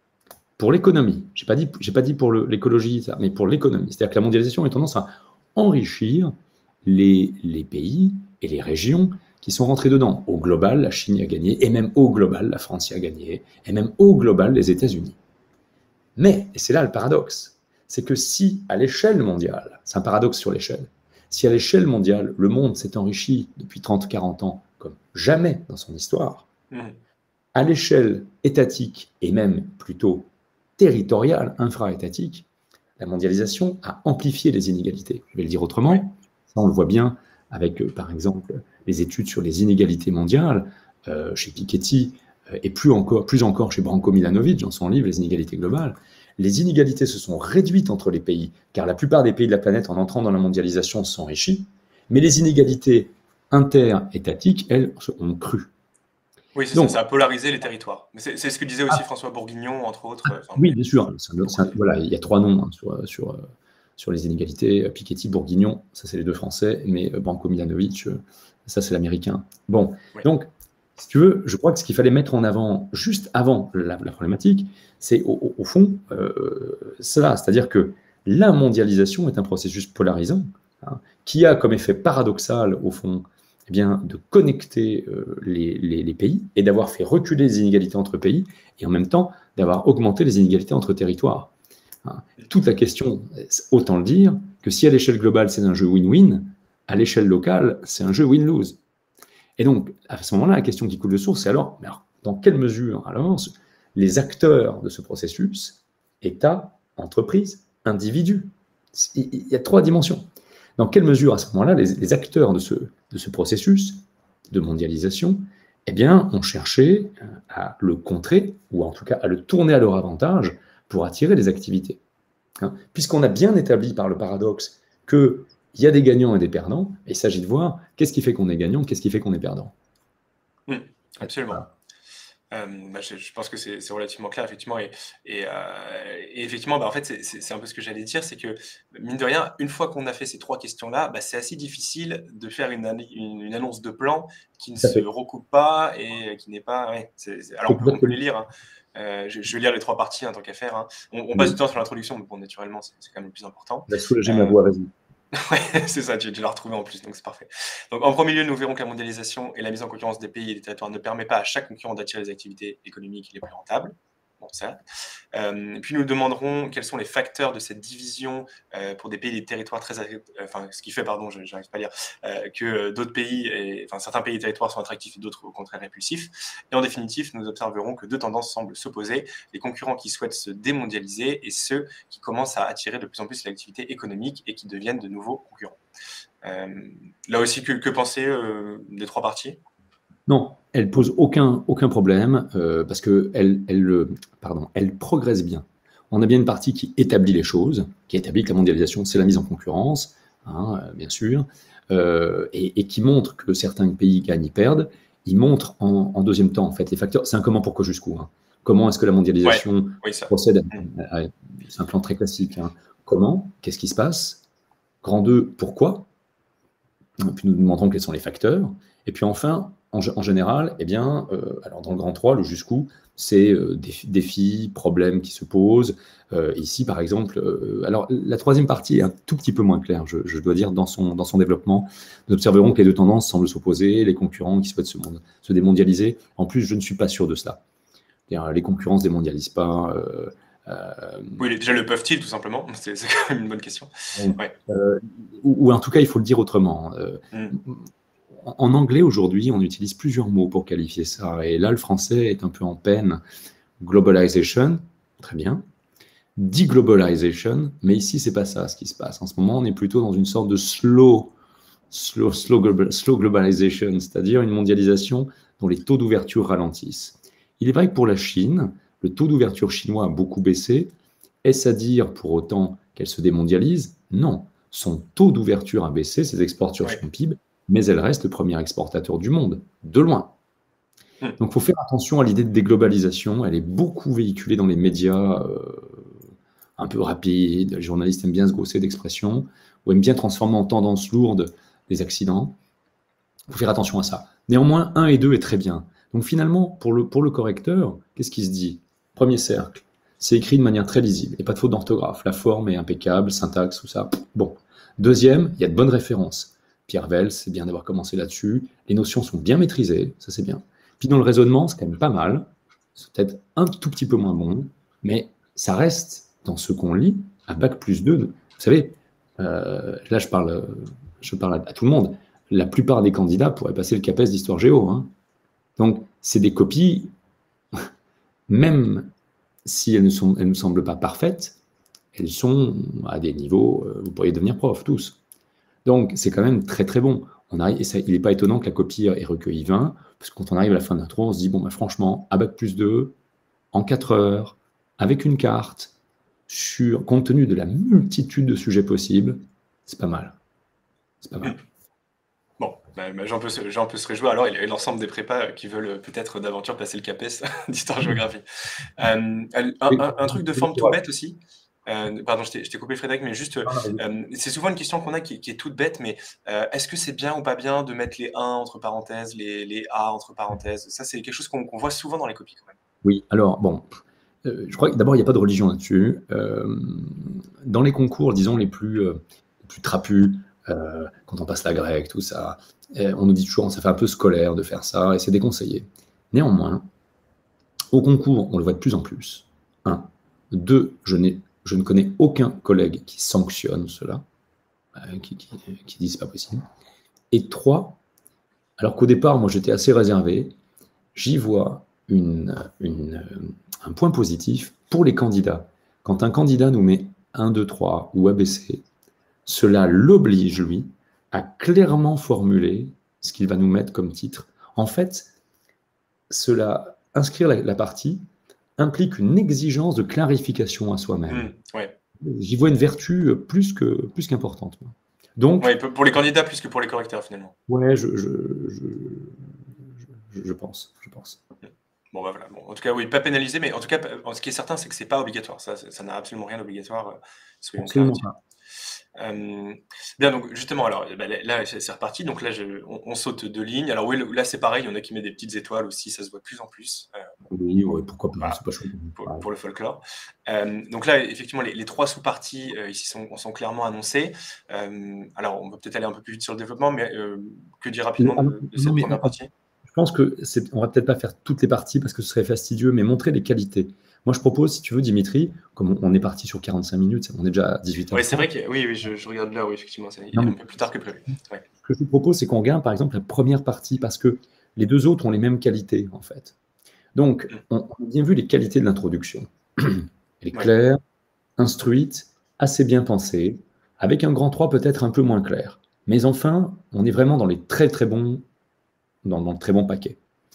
pour l'économie. Je n'ai pas dit, j'ai pas dit pour l'écologie, mais pour l'économie. C'est-à-dire que la mondialisation a tendance à enrichir les, les pays et les régions qui sont rentrés dedans. Au global, la Chine y a gagné, et même au global, la France y a gagné, et même au global, les États-Unis. Mais, et c'est là le paradoxe, c'est que si, à l'échelle mondiale, c'est un paradoxe sur l'échelle, si à l'échelle mondiale, le monde s'est enrichi depuis trente à quarante ans comme jamais dans son histoire, mmh. à l'échelle étatique, et même plutôt territoriale, infra-étatique, la mondialisation a amplifié les inégalités. Je vais le dire autrement. Ça, on le voit bien avec, euh, par exemple, les études sur les inégalités mondiales, euh, chez Piketty, euh, et plus encore, plus encore chez Branko Milanovic, dans son livre « Les inégalités globales ». Les inégalités se sont réduites entre les pays, car la plupart des pays de la planète, en entrant dans la mondialisation, s'enrichissent, mais les inégalités inter-étatiques, elles, ont cru. Oui, c'est ça, ça a polarisé les territoires. C'est ce que disait aussi ah, François Bourguignon, entre autres. Enfin, oui, bien sûr. C'est un, c'est un, voilà, il y a trois noms hein, sur, sur, sur les inégalités. Piketty, Bourguignon, ça c'est les deux Français, mais Branko Milanovic, ça c'est l'Américain. Bon, oui. Donc, si tu veux, je crois que ce qu'il fallait mettre en avant juste avant la, la problématique, c'est au, au, au fond euh, cela, c'est-à-dire que la mondialisation est un processus polarisant hein, qui a comme effet paradoxal, au fond, eh bien, de connecter euh, les, les, les pays et d'avoir fait reculer les inégalités entre pays et en même temps d'avoir augmenté les inégalités entre territoires. Hein. Toute la question, autant le dire, que si à l'échelle globale c'est un jeu win-win, à l'échelle locale c'est un jeu win-lose. Et donc, à ce moment-là, la question qui coule de source, c'est alors, mais alors, dans quelle mesure alors les acteurs de ce processus, État, entreprise, individu. Il y a trois dimensions. Dans quelle mesure, à ce moment-là, les, les acteurs de ce, de ce processus de mondialisation, eh bien, ont cherché à le contrer, ou en tout cas à le tourner à leur avantage pour attirer des activités. Hein, puisqu'on a bien établi par le paradoxe qu'il y a des gagnants et des perdants, il s'agit de voir qu'est-ce qui fait qu'on est gagnant, qu'est-ce qui fait qu'on est perdant. Mmh, absolument. Voilà. Euh, bah, je, je pense que c'est relativement clair, effectivement, et, et, euh, et effectivement, bah, en fait, c'est un peu ce que j'allais dire, c'est que, mine de rien, une fois qu'on a fait ces trois questions-là, bah, c'est assez difficile de faire une, une, une annonce de plan qui ne se recoupe pas et qui n'est pas... Ouais, c est, c est, alors, on peut, on peut les lire, hein. euh, je, je vais lire les trois parties, en tant qu'à faire. Hein. On, on passe du temps sur l'introduction, mais bon, naturellement, c'est quand même le plus important. Va soulager euh, ma voix, vas-y. Ouais, c'est ça, tu, tu l'as retrouvé en plus, donc c'est parfait. Donc, en premier lieu, nous verrons que la mondialisation et la mise en concurrence des pays et des territoires ne permet pas à chaque concurrent d'attirer les activités économiques les plus rentables. Bon, ça. Euh, puis nous demanderons quels sont les facteurs de cette division euh, pour des pays et des territoires très... Euh, enfin, ce qui fait, pardon, je n'arrive pas à lire, euh, que d'autres pays, et, enfin, certains pays et territoires sont attractifs et d'autres, au contraire, répulsifs. Et en définitif, nous observerons que deux tendances semblent s'opposer, les concurrents qui souhaitent se démondialiser et ceux qui commencent à attirer de plus en plus l'activité économique et qui deviennent de nouveaux concurrents. Euh, là aussi, que, que penser euh, des trois parties ? Non, elle ne pose aucun, aucun problème euh, parce qu'elle elle, elle, pardon, elle progresse bien. On a bien une partie qui établit les choses, qui établit que la mondialisation, c'est la mise en concurrence, hein, bien sûr, euh, et, et qui montre que certains pays gagnent et perdent. Il montre en, en deuxième temps, en fait, les facteurs. C'est un comment, pourquoi, jusqu'où. Hein. Comment est-ce que la mondialisation ouais, oui, procède à, à, à c'est un plan très classique. Hein. Comment, qu'est-ce qui se passe? Grand deux, pourquoi? Et puis nous demandons quels sont les facteurs. Et puis enfin, en, en général, eh bien, euh, alors dans le grand trois, le jusqu'où, c'est euh, défis, défis, problèmes qui se posent. Euh, ici, par exemple, euh, alors la troisième partie est un tout petit peu moins claire, je, je dois dire, dans son, dans son développement. Nous observerons que les deux tendances semblent s'opposer, les concurrents qui souhaitent se, se démondialiser. En plus, je ne suis pas sûr de cela. Les concurrents ne se démondialisent pas. Euh, Euh, oui, déjà le peuvent-ils tout simplement? C'est quand même une bonne question. Ouais. Euh, ou, ou en tout cas, il faut le dire autrement. Euh, mm. en, en anglais, aujourd'hui, on utilise plusieurs mots pour qualifier ça. Et là, le français est un peu en peine. Globalization, très bien. Deglobalization, mais ici, c'est pas ça ce qui se passe. En ce moment, on est plutôt dans une sorte de slow, slow, slow, global, slow globalization, c'est-à-dire une mondialisation dont les taux d'ouverture ralentissent. Il est vrai que pour la Chine, le taux d'ouverture chinois a beaucoup baissé. Est-ce à dire pour autant qu'elle se démondialise? Non. Son taux d'ouverture a baissé, ses exports sur son P I B, mais elle reste le premier exportateur du monde, de loin. Donc il faut faire attention à l'idée de déglobalisation. Elle est beaucoup véhiculée dans les médias euh, un peu rapides. Les journalistes aiment bien se grosser d'expression, ou aiment bien transformer en tendance lourde les accidents. Il faut faire attention à ça. Néanmoins, un et deux est très bien. Donc finalement, pour le, pour le correcteur, qu'est-ce qui se dit? Premier cercle, c'est écrit de manière très lisible, et pas de faute d'orthographe. La forme est impeccable, syntaxe, tout ça. Bon. Deuxième, il y a de bonnes références. Pierre Vels, c'est bien d'avoir commencé là-dessus. Les notions sont bien maîtrisées, ça c'est bien. Puis dans le raisonnement, c'est quand même pas mal. C'est peut-être un tout petit peu moins bon, mais ça reste dans ce qu'on lit à bac plus deux. Vous savez, euh, là je parle, je parle à, à tout le monde. La plupart des candidats pourraient passer le CAPES d'histoire géo. Hein. Donc, c'est des copies, même si elles ne, sont, elles ne semblent pas parfaites, elles sont à des niveaux, euh, vous pourriez devenir prof, tous. Donc, c'est quand même très, très bon. On arrive, et ça, il n'est pas étonnant que la copie ait recueilli vingt, parce que quand on arrive à la fin de l'intro, on se dit, bon, bah, franchement, à bac plus deux, en quatre heures, avec une carte, sur, compte tenu de la multitude de sujets possibles, c'est pas mal. C'est pas mal. Bon, bah, bah, j'en peux, peut se réjouir. Alors, il y a l'ensemble des prépas qui veulent peut-être d'aventure passer le CAPES d'histoire-géographie. Euh, un, un, un truc de forme tout bête aussi. Euh, pardon, je t'ai coupé, Frédéric, mais juste, euh, c'est souvent une question qu'on a qui, qui est toute bête, mais euh, est-ce que c'est bien ou pas bien de mettre les un entre parenthèses, les, les A entre parenthèses? Ça, c'est quelque chose qu'on qu'on voit souvent dans les copies quand même. Oui, alors, bon, euh, je crois que d'abord, il n'y a pas de religion là-dessus. Euh, dans les concours, disons, les plus, euh, les plus trapus, Euh, quand on passe la grecque, tout ça, et on nous dit toujours, ça fait un peu scolaire de faire ça, et c'est déconseillé. Néanmoins, au concours, on le voit de plus en plus. Un. Deux, je, je ne connais aucun collègue qui sanctionne cela, euh, qui, qui, qui dit c'est pas possible. Et trois, alors qu'au départ, moi j'étais assez réservé, j'y vois une, une, un point positif pour les candidats. Quand un candidat nous met un, deux, trois ou A B C, cela l'oblige, lui, à clairement formuler ce qu'il va nous mettre comme titre. En fait, cela, inscrire la, la partie implique une exigence de clarification à soi-même. Mmh, ouais. J'y vois une vertu plus que plus qu'importante. Donc, ouais, pour les candidats plus que pour les correcteurs, finalement. Ouais, je, je, je, je, je pense, je pense. Bon, bah voilà. Bon, en tout cas, oui, pas pénalisé, mais en tout cas, ce qui est certain, c'est que c'est pas obligatoire. Ça, ça n'a absolument rien d'obligatoire. Soyons clairs là-dessus. Euh, bien, donc justement, alors bah, là, c'est reparti. Donc là, je, on, on saute deux lignes. Alors oui, là, c'est pareil. Il y en a qui mettent des petites étoiles aussi. Ça se voit de plus en plus. Euh, oui, ouais, pourquoi pas. Voilà, c'est pas chaud. Pour, pour le folklore. Euh, donc là, effectivement, les, les trois sous-parties euh, ici sont, sont clairement annoncées. Euh, alors, on va peut-être aller un peu plus vite sur le développement, mais euh, que dire rapidement de, de cette mais, première partie? Je pense que on va peut-être pas faire toutes les parties parce que ce serait fastidieux, mais montrer les qualités. Moi, je propose, si tu veux, Dimitri, comme on est parti sur quarante-cinq minutes, on est déjà à dix-huit heures. Oui, c'est vrai que oui, oui, je, je regarde là, oui, effectivement, c'est un peu plus tard que prévu. Ouais. Ce que je vous propose, c'est qu'on regarde, par exemple, la première partie, parce que les deux autres ont les mêmes qualités, en fait. Donc, on, on a bien vu les qualités de l'introduction. Elle est claire, ouais. instruite, assez bien pensée, avec un grand trois peut-être un peu moins clair. Mais enfin, on est vraiment dans les très très bons, dans, dans le très bon paquet.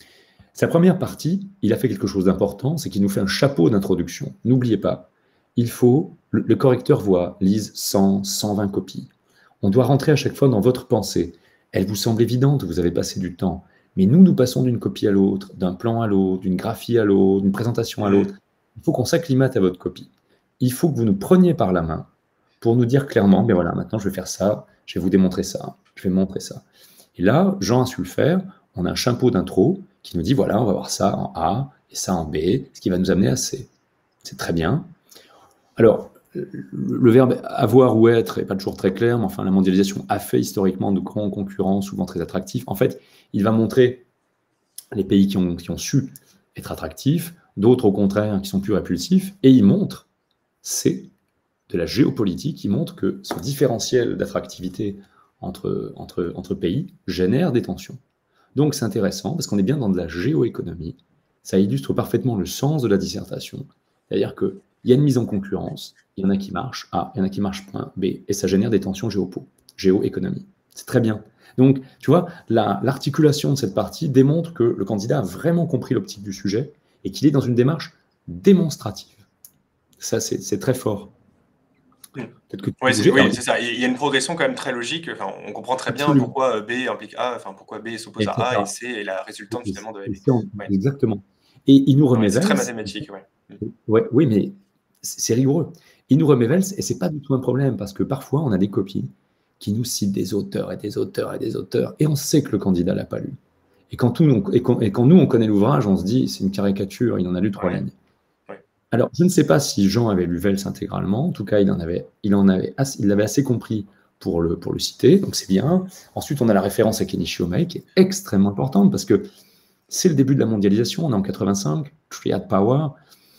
Sa première partie, il a fait quelque chose d'important, c'est qu'il nous fait un chapeau d'introduction. N'oubliez pas, il faut, le, le correcteur voit, lise cent, cent vingt copies. On doit rentrer à chaque fois dans votre pensée. Elle vous semble évidente, vous avez passé du temps. Mais nous, nous passons d'une copie à l'autre, d'un plan à l'autre, d'une graphie à l'autre, d'une présentation à l'autre. Il faut qu'on s'acclimate à votre copie. Il faut que vous nous preniez par la main pour nous dire clairement, ben voilà, maintenant je vais faire ça, je vais vous démontrer ça, je vais montrer ça. Et là, Jean a su le faire. On a un chapeau d'intro qui nous dit, voilà, on va voir ça en A et ça en B, ce qui va nous amener à C. C'est très bien. Alors, le verbe avoir ou être n'est pas toujours très clair, mais enfin, la mondialisation a fait historiquement de grands concurrents, souvent très attractifs. En fait, il va montrer les pays qui ont, qui ont su être attractifs, d'autres au contraire qui sont plus répulsifs, et il montre, c'est de la géopolitique, il montre que ce différentiel d'attractivité entre, entre, entre pays génère des tensions. Donc c'est intéressant, parce qu'on est bien dans de la géoéconomie, ça illustre parfaitement le sens de la dissertation, c'est-à-dire qu'il y a une mise en concurrence, il y en a qui marchent A, il y en a qui marchent point B, et ça génère des tensions géopo, géoéconomie. C'est très bien. Donc, tu vois, l'articulation de cette partie démontre que le candidat a vraiment compris l'optique du sujet et qu'il est dans une démarche démonstrative. Ça, c'est très fort. Que oui, c'est oui, ça. Il y a une progression quand même très logique. Enfin, on comprend très bien Absolument. pourquoi B implique A, enfin pourquoi B s'oppose à A et C est la résultante finalement de B. Ouais. Exactement. Et il nous remet ouais, C'est très mathématique, ouais. ouais. Oui, mais c'est rigoureux. Il nous remet Vels et c'est pas du tout un problème parce que parfois on a des copies qui nous citent des auteurs et des auteurs et des auteurs et on sait que le candidat l'a pas lu. Et quand, tout, et, quand, et quand nous on connaît l'ouvrage, on se dit c'est une caricature, il en a lu trois ouais. lignes. Alors, je ne sais pas si Jean avait lu Vels intégralement. En tout cas, il en avait, il en avait, assez, il l'avait assez compris pour le, pour le citer, donc c'est bien. Ensuite, on a la référence à Kenichi Ohmae, qui est extrêmement importante parce que c'est le début de la mondialisation. On est en quatre-vingt-cinq, Triad Power.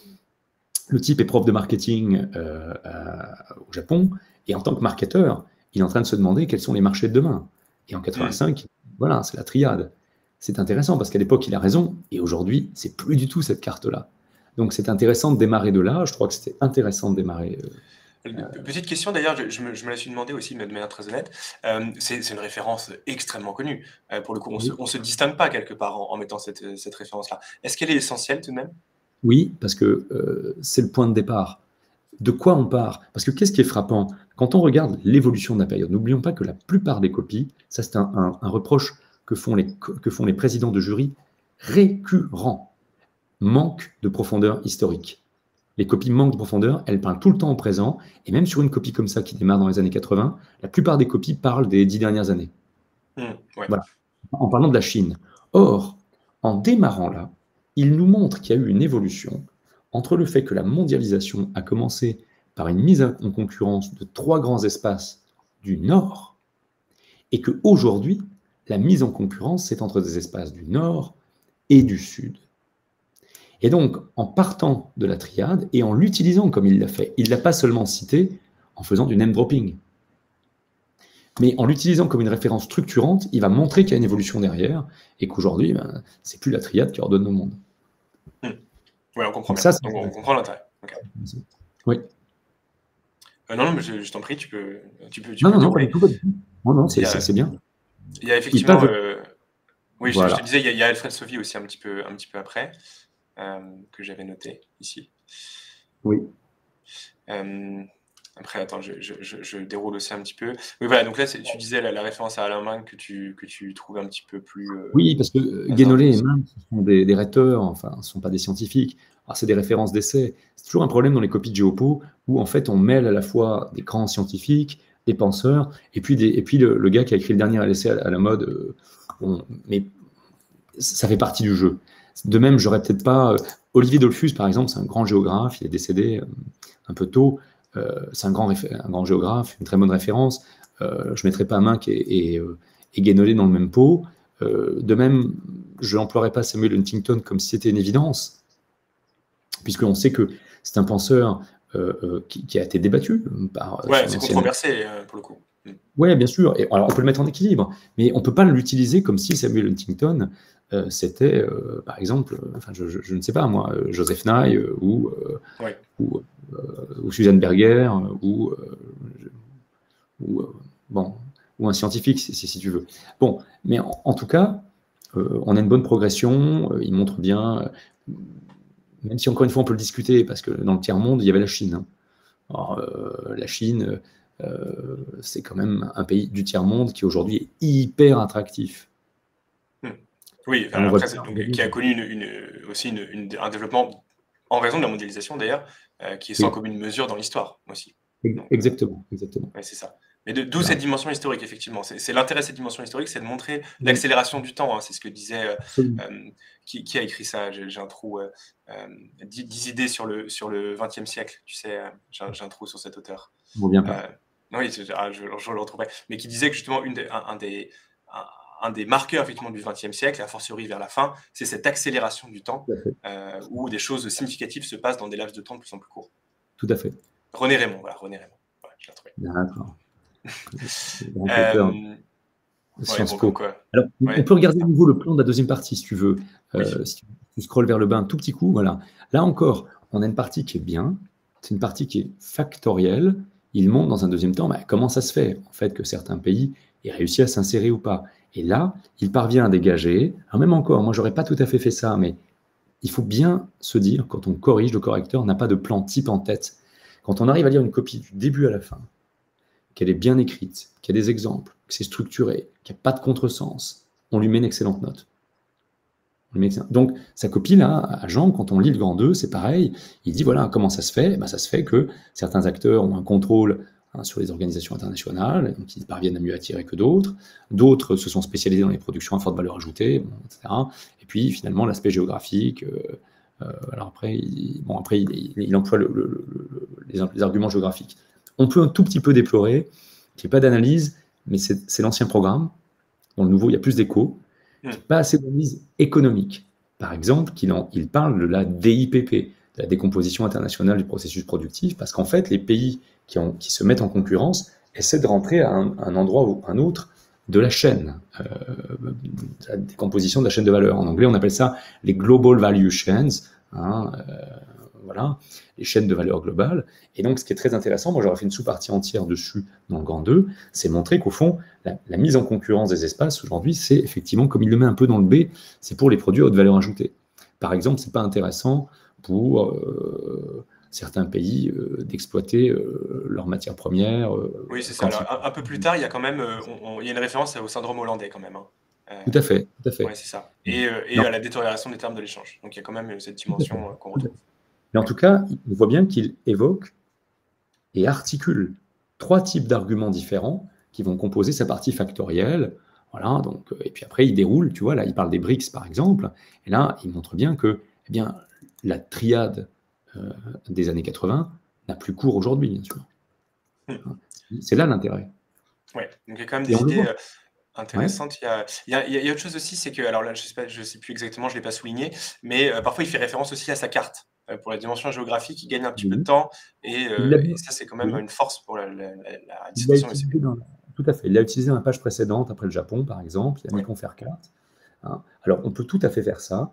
Le type est prof de marketing euh, euh, au Japon, et en tant que marketeur, il est en train de se demander quels sont les marchés de demain. Et en quatre-vingt-cinq, mmh. voilà, c'est la triade. C'est intéressant parce qu'à l'époque, il a raison, et aujourd'hui, c'est plus du tout cette carte-là. Donc, c'est intéressant de démarrer de là. Je crois que c'était intéressant de démarrer. Euh, Petite question d'ailleurs, je, je, me, je me la suis demandé aussi de manière très honnête. Euh, c'est une référence extrêmement connue. Euh, pour le coup, on ne oui. se, se distingue pas quelque part en, en mettant cette, cette référence-là. Est-ce qu'elle est essentielle tout de même? Oui, parce que euh, c'est le point de départ. De quoi on part? Parce que qu'est-ce qui est frappant? Quand on regarde l'évolution de la période, n'oublions pas que la plupart des copies, ça c'est un, un, un reproche que font, les, que font les présidents de jury récurrents. Manque de profondeur historique. Les copies manquent de profondeur, elles parlent tout le temps au présent, et même sur une copie comme ça qui démarre dans les années quatre-vingts, la plupart des copies parlent des dix dernières années. Mmh, ouais. Voilà. En parlant de la Chine. Or, en démarrant là, il nous montre qu'il y a eu une évolution entre le fait que la mondialisation a commencé par une mise en concurrence de trois grands espaces du Nord, et qu'aujourd'hui, la mise en concurrence, c'est entre des espaces du Nord et du Sud. Et donc, en partant de la triade et en l'utilisant comme il l'a fait, il ne l'a pas seulement cité en faisant du name dropping, mais en l'utilisant comme une référence structurante, il va montrer qu'il y a une évolution derrière et qu'aujourd'hui, ben, c'est plus la triade qui ordonne le monde. Mmh. Ouais, on comprend Donc bien. ça, c'est Donc on intéressant. comprend l'intérêt. OK. Oui. Euh, non, non, mais je, je t'en prie, tu peux, tu peux, tu Non, peux non, non, pas du dérouler. tout, pas du tout. Non, non, Il c'est y c'est- a, c'est bien. il y a Il passe effectivement, de... euh, oui, je, je te Voilà. disais, il y a, il y a Alfred Sauvy aussi un petit peu, un petit peu après, euh, que j'avais noté ici. Oui. Euh, après, attends, je, je, je, je déroule aussi un petit peu. Oui, voilà, donc là, c'est- tu disais la, la référence à Alain Minc que tu, que tu trouvais un petit peu plus euh, Oui, parce que euh, hasardeuse Guénolé et aussi. Minc, ce sont des, des rhéteurs, enfin, ce ne sont pas des scientifiques. Alors, c'est des références d'essai. C'est toujours un problème dans les copies de Géopo, où en fait, on mêle à la fois des grands scientifiques, des penseurs, et puis, des, et puis le, le gars qui a écrit le dernier essai à, à la mode. Euh, bon, mais ça fait partie du jeu. De même, j'aurais peut-être pas. euh, Olivier Dollfus, par exemple, c'est un grand géographe, il est décédé euh, un peu tôt. Euh, c'est un grand, réfé- un grand géographe, une très bonne référence. Euh, je ne mettrai pas Minc et, et, euh, et Guénolé dans le même pot. Euh, de même, je n'emploierai pas Samuel Huntington comme si c'était une évidence, puisqu'on sait que c'est un penseur euh, euh, qui, qui a été débattu par euh, Ouais, son c'est ancienne. controversé euh, pour le coup. Mm. Oui, bien sûr. Et, alors, on peut le mettre en équilibre, mais on ne peut pas l'utiliser comme si Samuel Huntington, euh, c'était, euh, par exemple, euh, enfin, je, je- je ne sais pas moi, euh, Joseph Nye euh, ou, euh, Ouais. ou, euh, ou Suzanne Berger euh, ou, euh, ou, euh, bon, ou un scientifique, si, si- si tu veux. Bon, mais en, en tout cas, euh, on a une bonne progression. Euh, il montre bien, euh, même si encore une fois on peut le discuter, parce que dans le tiers-monde, il y avait la Chine, hein. Alors, euh, la Chine, euh, c'est quand même un pays du tiers-monde qui aujourd'hui est hyper attractif. Mm. Oui, Et enfin, on voit après, bien c'est- donc, qui a aujourd'hui. connu une, une- aussi une- une- un développement en raison de la mondialisation d'ailleurs, euh, qui est sans Oui, commune mesure dans l'histoire aussi. Donc, euh, exactement, exactement. ouais, c'est ça. Mais de- d'où cette Voilà. dimension historique, effectivement. C'est c'est l'intérêt de cette dimension historique, c'est de montrer Oui, l'accélération du temps, hein. C'est ce que disait. euh, absolument. euh, qui, qui a écrit ça? J'ai j'ai un trou. Euh, euh, dix, dix idées sur le, sur le vingtième siècle. Tu sais, euh, j'ai un, j'ai un trou sur cet auteur. On ne revient pas. Euh, oui, c'est- ah, je, je le retrouverai. Mais qui disait que justement, une des- un, un des, un, un des marqueurs effectivement du vingtième siècle, a fortiori vers la fin, c'est cette accélération du temps Tout à fait. euh, où des choses significatives se passent dans des laps de temps de plus en plus courts. Tout à fait. René Raymond, voilà, René Raymond. Voilà, je l'ai retrouvé. D'accord. Grand auteur Euh, de ouais, Sciences bon, comme Po. quoi. Alors, on Ouais, peut regarder c'est à ça. nouveau le plan de la deuxième partie, si tu veux. Oui. Euh, si tu, tu scrolles vers le bas un tout petit coup, voilà. Là encore, on a une partie qui est bien. C'est une partie qui est factorielle. Il montre dans un deuxième temps bah, comment ça se fait, en fait, que certains pays aient réussi à s'insérer ou pas. Et là, il parvient à dégager. Alors même encore, moi, j'aurais pas tout à fait fait ça, mais il faut bien se dire, quand on corrige, le correcteur n'a pas de plan type en tête. Quand on arrive à lire une copie du début à la fin, qu'elle est bien écrite, qu'il y a des exemples, que c'est structuré, qu'il n'y a pas de contresens, on lui met une excellente note. Donc, sa copie, là, à Jean, quand on lit le grand deux, c'est pareil. Il dit, voilà, comment ça se fait? Ben, ça se fait que certains acteurs ont un contrôle hein, sur les organisations internationales, donc ils parviennent à mieux attirer que d'autres. D'autres se sont spécialisés dans les productions à forte valeur ajoutée, bon, et cetera. Et puis, finalement, l'aspect géographique. Euh, euh, alors après, il, bon, après, il, il emploie le, le, le, les, les arguments géographiques. On peut un tout petit peu déplorer qu'il n'y ait pas d'analyse, mais c'est l'ancien programme. Dans le nouveau, il y a plus d'écho. Hmm. Pas assez d'analyse économique. Par exemple, qu'il en, il parle de la D I P P, de la décomposition internationale du processus productif, parce qu'en fait, les pays qui, ont, qui se mettent en concurrence essaient de rentrer à un, un endroit ou un autre de la chaîne, euh, de la décomposition de la chaîne de valeur. En anglais, on appelle ça les global value chains, hein, euh, voilà, les chaînes de valeur globales. Et donc, ce qui est très intéressant, moi j'aurais fait une sous-partie entière dessus dans le grand deux, c'est montrer qu'au fond, la, la mise en concurrence des espaces aujourd'hui, c'est effectivement, comme il le met un peu dans le B, c'est pour les produits à haute valeur ajoutée. Par exemple, c'est pas intéressant pour euh, certains pays euh, d'exploiter euh, leurs matières premières euh, Oui, c'est ça. quand ils... Alors, un, un peu plus tard, il y a quand même, euh, on- on- il y a une référence au syndrome hollandais quand même, hein. Euh, Tout à fait, tout à ouais, fait. c'est ça. Et, euh, et Non, à la détérioration des termes de l'échange. Donc il y a quand même euh, cette tout à fait, dimension euh, qu'on tout à retrouve. fait. Mais en Ouais. tout cas, on voit bien qu'il évoque et articule trois types d'arguments différents qui vont composer sa partie factorielle. Voilà, donc, et puis après, il déroule, tu vois, là, il parle des briques, par exemple, et là, il montre bien que eh bien, la triade euh, des années quatre-vingts n'a plus cours aujourd'hui, bien sûr. Hmm. C'est là l'intérêt. Ouais. Donc il y a quand même Et des on le idées voit. euh, Ouais. intéressantes. Il y a, il y a, il y a autre chose aussi, c'est que, alors là, je sais pas, je sais plus exactement, je l'ai pas souligné, mais euh, parfois il fait référence aussi à sa carte. Euh, pour la dimension géographique, il gagne un petit peu de Oui. temps, et, Il euh, l'a et bien. ça, c'est quand même Oui. une force pour la, la, la, la Il l'a dissertation S C P. utilisé dans la- Tout à fait. Il l'a utilisé dans la page précédente, après le Japon, par exemple. Il a mis Ouais. Confer carte. Hein. Alors, on peut tout à fait faire ça.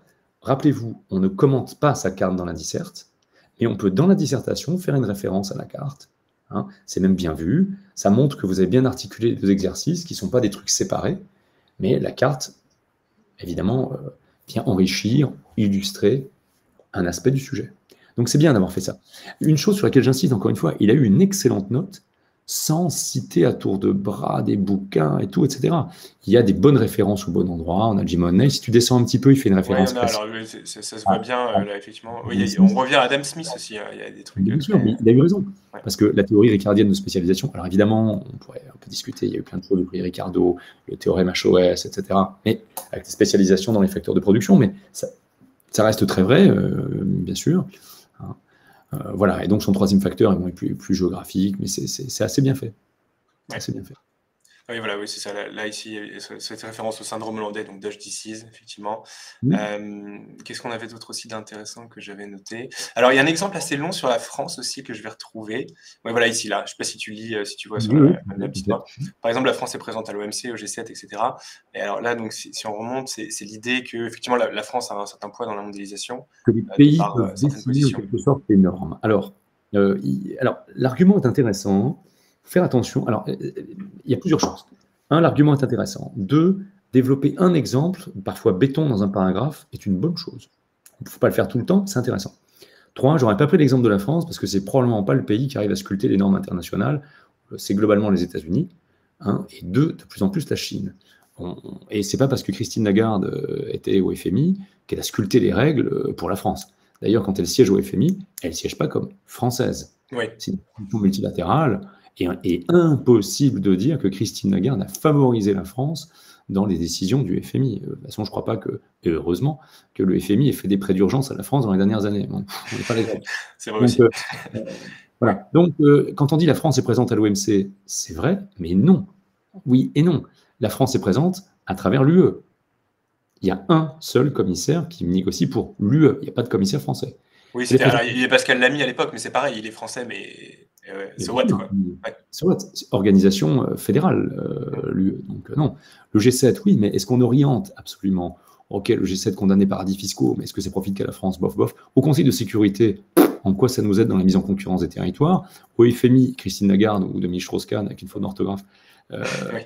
Rappelez-vous, on ne commente pas sa carte dans la disserte, mais on peut, dans la dissertation, faire une référence à la carte. Hein. C'est même bien vu. Ça montre que vous avez bien articulé les deux exercices, qui ne sont pas des trucs séparés, mais la carte, évidemment, euh, vient enrichir, illustrer un aspect du sujet. Donc c'est bien d'avoir fait ça. Une chose sur laquelle j'insiste encore une fois, il a eu une excellente note, sans citer à tour de bras des bouquins et tout, et cetera. Il y a des bonnes références au bon endroit. On a Jim Money. Si tu descends un petit peu, il fait une Ouais, référence il y en a, classique. alors oui, c'est- c'est- ça se voit bien, à- euh, là, effectivement. Oui, Adam il y a- on Smith. revient à Adam Smith aussi, hein, il y a des trucs euh, Bien sûr, mais très... il a eu raison. Ouais. Parce que la théorie ricardienne de spécialisation, alors évidemment, on pourrait un peu discuter, il y a eu plein de choses, le prix Ricardo, le théorème H O S, et cetera. Mais avec des spécialisations dans les facteurs de production, mais ça, ça reste très vrai, euh, bien sûr. Hein. Euh, voilà, et donc son troisième facteur est plus, plus géographique, mais c'est c'est- c'est assez bien fait. C'est Ouais. assez bien fait. Oui, voilà, oui, c'est ça. Là, là, ici, il y a ce- cette référence au syndrome hollandais, donc Dutch disease, effectivement. Oui. Euh, qu'est-ce qu'on avait d'autre aussi d'intéressant que j'avais noté? Alors, il y a un exemple assez long sur la France aussi que je vais retrouver. Oui, voilà, ici, là. Je ne sais pas si tu lis, euh, si tu vois sur Oui, la, oui, la- la oui, petite peut-être. main. Par exemple, la France est présente à l'O M C, au G sept, et cetera. Et alors là, donc, si, si on remonte, c'est c'est l'idée que, effectivement, la, la France a un certain poids dans la mondialisation, Que les euh, de pays par euh, peuvent certaines dessiner en positions. quelque sorte les normes. Alors, euh, il- alors l'argument est intéressant. Faire attention. Alors, euh, il y a plusieurs choses. Un, l'argument est intéressant. Deux, développer un exemple, parfois béton dans un paragraphe, est une bonne chose. Il ne faut pas le faire tout le temps, c'est intéressant. Trois, j'aurais pas pris l'exemple de la France parce que c'est probablement pas le pays qui arrive à sculpter les normes internationales. C'est globalement les États-Unis. Un, et deux, de plus en plus la Chine. On- on- et c'est pas parce que Christine Lagarde euh, était au F M I qu'elle a sculpté les règles euh, pour la France. D'ailleurs, quand elle siège au F M I, elle ne siège pas comme française. Oui, C'est une institution multilatérale et, et impossible de dire que Christine Lagarde a favorisé la France dans les décisions du F M I. Euh, De toute façon, je ne crois pas que, et heureusement, que le F M I ait fait des prêts d'urgence à la France dans les dernières années. Bon, on n'est pas les Grecs. c'est vrai Donc, aussi. euh, Ouais. voilà. Donc, euh, quand on dit la France est présente à l'O M C, c'est vrai, mais non. Oui et non. La France est présente à travers l'U E. Il y a un seul commissaire qui négocie pour l'U E. Il n'y a pas de commissaire français. Oui, Elle est c'était, alors, présente. il y a Pascal Lamy à l'époque, mais c'est pareil, il est français, mais euh, Bien so what, sûr, quoi. Ouais. c'est vrai, c'est organisation euh, fédérale, euh, l'U E. Donc euh, non. Le G sept, oui, mais est-ce qu'on oriente absolument? Ok, le G sept condamné paradis fiscaux, mais est-ce que ça profite qu'à la France? Bof, bof. Au Conseil de sécurité, en quoi ça nous aide dans la mise en concurrence des territoires? Au F M I, Christine Lagarde ou Dominique Strauss-Kahn, avec une faute d'orthographe, euh, Oui.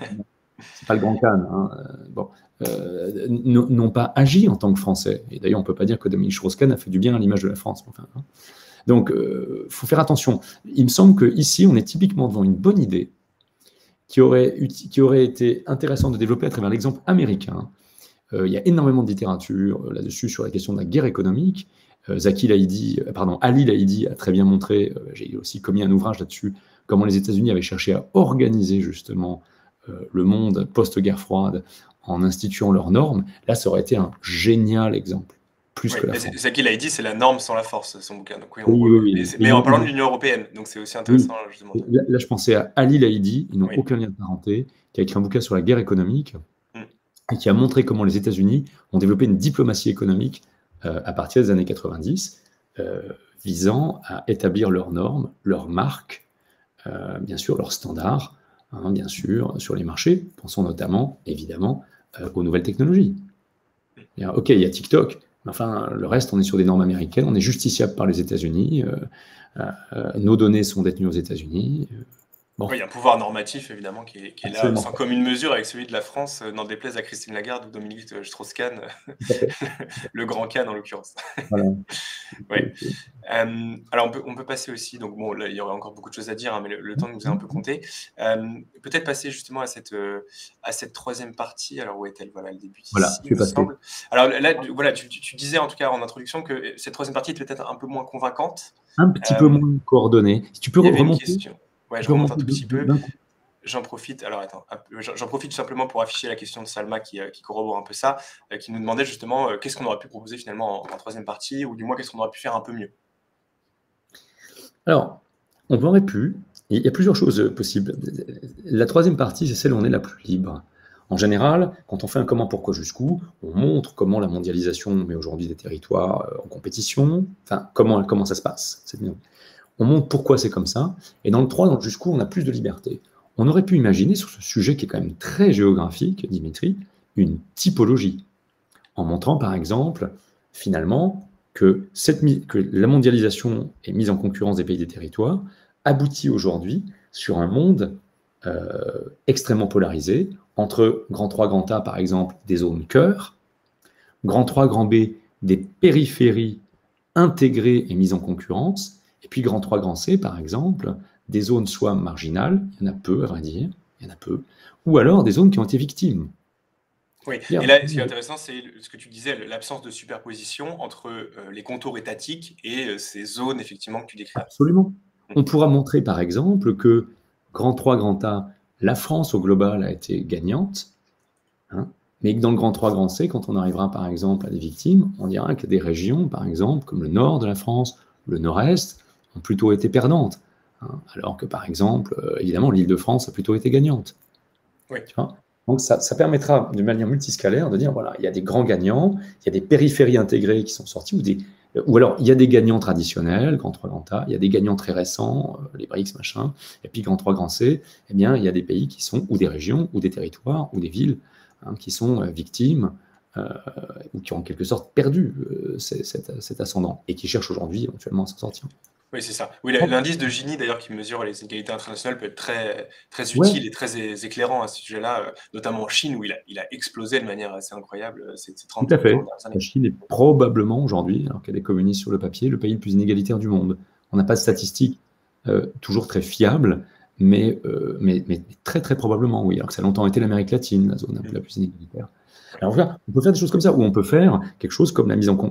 c'est pas le grand Kahn, hein, euh, bon, euh, n'ont pas agi en tant que Français. Et d'ailleurs, on ne peut pas dire que Dominique Strauss-Kahn a fait du bien à l'image de la France. Enfin, hein. Donc, il euh, faut faire attention. Il me semble qu'ici, on est typiquement devant une bonne idée qui aurait, qui aurait été intéressante de développer à travers l'exemple américain. Euh, il y a énormément de littérature euh, là-dessus sur la question de la guerre économique. Euh, Zaki Laïdi, euh, pardon, Ali Laïdi a très bien montré, euh, j'ai aussi commis un ouvrage là-dessus, comment les États-Unis avaient cherché à organiser justement euh, le monde post-guerre froide en instituant leurs normes. Là, ça aurait été un génial exemple. Plus Oui, que la mais France. c'est qu'il a dit, c'est la norme sans la force, son bouquin. Donc oui, on, Oui, oui, oui. mais, c'est- Et mais ils en n'ont- parlant ils de n'ont- l'Union européenne, donc c'est aussi oui. intéressant justement. de- Là, là, je pensais à Ali Laïdi, ils n'ont Oui. aucun lien de parenté, qui a écrit un bouquin sur la guerre économique Mm. et qui a montré comment les États-Unis ont développé une diplomatie économique euh, à partir des années quatre-vingt-dix, euh, visant à établir leurs normes, leurs marques, euh, bien sûr leurs standards, hein, bien sûr, sur les marchés. Pensons notamment, évidemment, euh, aux nouvelles technologies. C'est-à-dire, ok, il y a TikTok, mais enfin, le reste, on est sur des normes américaines, on est justiciable par les États-Unis, euh, euh, nos données sont détenues aux États-Unis. euh, Bon. Oui, il y a un pouvoir normatif évidemment qui est, qui est là Absolument. sans commune mesure avec celui de la France, euh, n'en déplaise à Christine Lagarde ou Dominique euh, Strauss-Kahn, Tout à fait. le grand Kahn en l'occurrence. Voilà. Ouais. Euh, alors on peut, on peut passer aussi, donc bon, là il y aurait encore beaucoup de choses à dire, hein, mais le, le temps nous est un peu compté. Euh, Peut-être passer justement à cette, euh, à cette troisième partie. Alors où est-elle? Voilà, le début Voilà, ici, tu es me passé. semble. Alors là, tu- voilà, tu, tu- tu disais en tout cas en introduction que cette troisième partie est peut-être un peu moins convaincante. Un petit Euh, peu moins coordonné. Si tu peux Il y avait une remonter, question. Ouais, tu je peux remonte un remonter tout petit peu. d'un coup. J'en profite, alors attends, un peu- j'en j'en profite simplement pour afficher la question de Salma qui, euh, qui corrobore un peu ça, euh, qui nous demandait justement euh, qu'est-ce qu'on aurait pu proposer finalement en, en troisième partie, ou du moins qu'est-ce qu'on aurait pu faire un peu mieux. Alors, on aurait pu. Il y a plusieurs choses possibles. La troisième partie, c'est celle où on est la plus libre. En général, quand on fait un comment, pourquoi, jusqu'où, on montre comment la mondialisation met aujourd'hui des territoires euh, en compétition, enfin, comment, comment ça se passe. C'est bien. On montre pourquoi c'est comme ça. Et dans le trois, dans le jusqu'où, on a plus de liberté. On aurait pu imaginer, sur ce sujet qui est quand même très géographique, Dimitri, une typologie. En montrant, par exemple, finalement, que, cette, que la mondialisation et mise en concurrence des pays et des territoires aboutit aujourd'hui sur un monde euh, extrêmement polarisé, entre grand trois, grand A, par exemple, des zones cœur, grand trois, grand B, des périphéries intégrées et mises en concurrence, et puis grand trois, grand C, par exemple, des zones soit marginales, il y en a peu, à vrai dire, il y en a peu, ou alors des zones qui ont été victimes. Oui, et là, ce qui est intéressant, c'est ce que tu disais, l'absence de superposition entre euh, les contours étatiques et euh, ces zones, effectivement, que tu décris. Absolument. On pourra montrer, par exemple, que grand trois, grand A, la France au global a été gagnante, hein, mais que dans le grand trois, grand C, quand on arrivera, par exemple, à des victimes, on dira que des régions, par exemple, comme le nord de la France, le nord-est, ont plutôt été perdantes, hein, alors que, par exemple, euh, évidemment, l'Île-de-France a plutôt été gagnante. Oui. Tu vois ? Donc, ça, ça permettra, d'une manière multiscalaire, de dire, voilà, il y a des grands gagnants, il y a des périphéries intégrées qui sont sorties, ou, des, ou alors, il y a des gagnants traditionnels, grand trois, grand A, il y a des gagnants très récents, euh, les BRICS, machin, et puis grand trois, grand C, eh bien, il y a des pays qui sont, ou des régions, ou des territoires, ou des villes, hein, qui sont euh, victimes, euh, ou qui ont en quelque sorte perdu euh, cet, cet ascendant, et qui cherchent aujourd'hui éventuellement à s'en sortir. Oui, c'est ça. Oui, l'indice de Gini, d'ailleurs, qui mesure les inégalités internationales, peut être très, très utile Ouais. et très éclairant à ce sujet-là, notamment en Chine, où il a, il a explosé de manière assez incroyable ces, ces trente Tout à fait. dernières années. La Chine est probablement aujourd'hui, alors qu'elle est communiste sur le papier, le pays le plus inégalitaire du monde. On n'a pas de statistiques euh, toujours très fiables, mais, euh, mais, mais très très probablement, oui. Alors que ça a longtemps été l'Amérique latine, la zone un peu la plus inégalitaire. Alors voilà, on peut faire des choses comme ça, ou on peut faire quelque chose comme la mise en compte.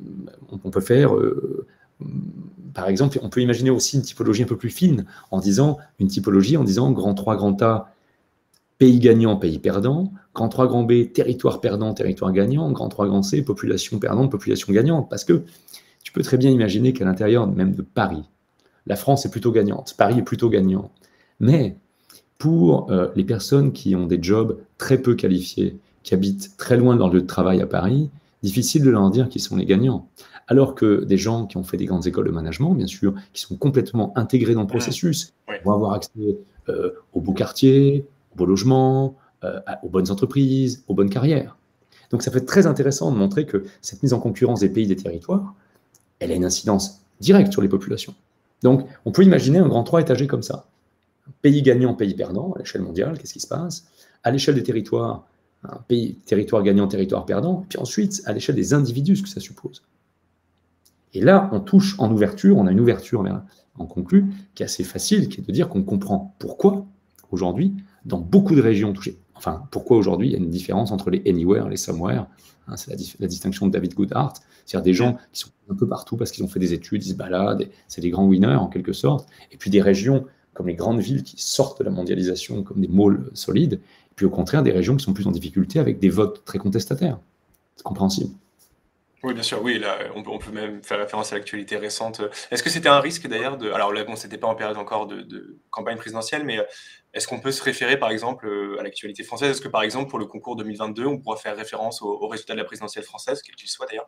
On peut faire... Euh, par exemple, on peut imaginer aussi une typologie un peu plus fine, en disant une typologie en disant grand trois, grand A, pays gagnant, pays perdant, grand trois, grand B, territoire perdant, territoire gagnant, grand trois, grand C, population perdante, population gagnante. Parce que tu peux très bien imaginer qu'à l'intérieur même de Paris, la France est plutôt gagnante, Paris est plutôt gagnant. Mais pour euh, les personnes qui ont des jobs très peu qualifiés, qui habitent très loin de leur lieu de travail à Paris, difficile de leur dire qui sont les gagnants. Alors que des gens qui ont fait des grandes écoles de management, bien sûr, qui sont complètement intégrés dans le processus, mmh. oui. vont avoir accès euh, aux beaux quartiers, aux beaux logements, euh, aux bonnes entreprises, aux bonnes carrières. Donc ça peut être très intéressant de montrer que cette mise en concurrence des pays et des territoires, elle a une incidence directe sur les populations. Donc on peut imaginer un grand trois étagé comme ça. Pays gagnant, pays perdant, à l'échelle mondiale, qu'est-ce qui se passe? À l'échelle des territoires, un pays, territoire gagnant, territoire perdant, puis ensuite à l'échelle des individus, ce que ça suppose. Et là, on touche en ouverture, on a une ouverture vers, en conclu, qui est assez facile, qui est de dire qu'on comprend pourquoi, aujourd'hui, dans beaucoup de régions touchées, enfin, pourquoi aujourd'hui il y a une différence entre les anywhere et les somewhere, hein, c'est la, la distinction de David Goodhart, c'est-à-dire des gens qui sont un peu partout parce qu'ils ont fait des études, ils se baladent, c'est des grands winners en quelque sorte, et puis des régions comme les grandes villes qui sortent de la mondialisation comme des môles solides, et puis au contraire des régions qui sont plus en difficulté avec des votes très contestataires. C'est compréhensible. Oui, bien sûr, oui, là, on peut, on peut même faire référence à l'actualité récente. Est-ce que c'était un risque d'ailleurs de... Alors là, bon, c'était pas en période encore de, de campagne présidentielle, mais est-ce qu'on peut se référer par exemple à l'actualité française? Est-ce que par exemple pour le concours deux mille vingt-deux, on pourra faire référence aux, aux résultats de la présidentielle française, quel qu'il soit d'ailleurs?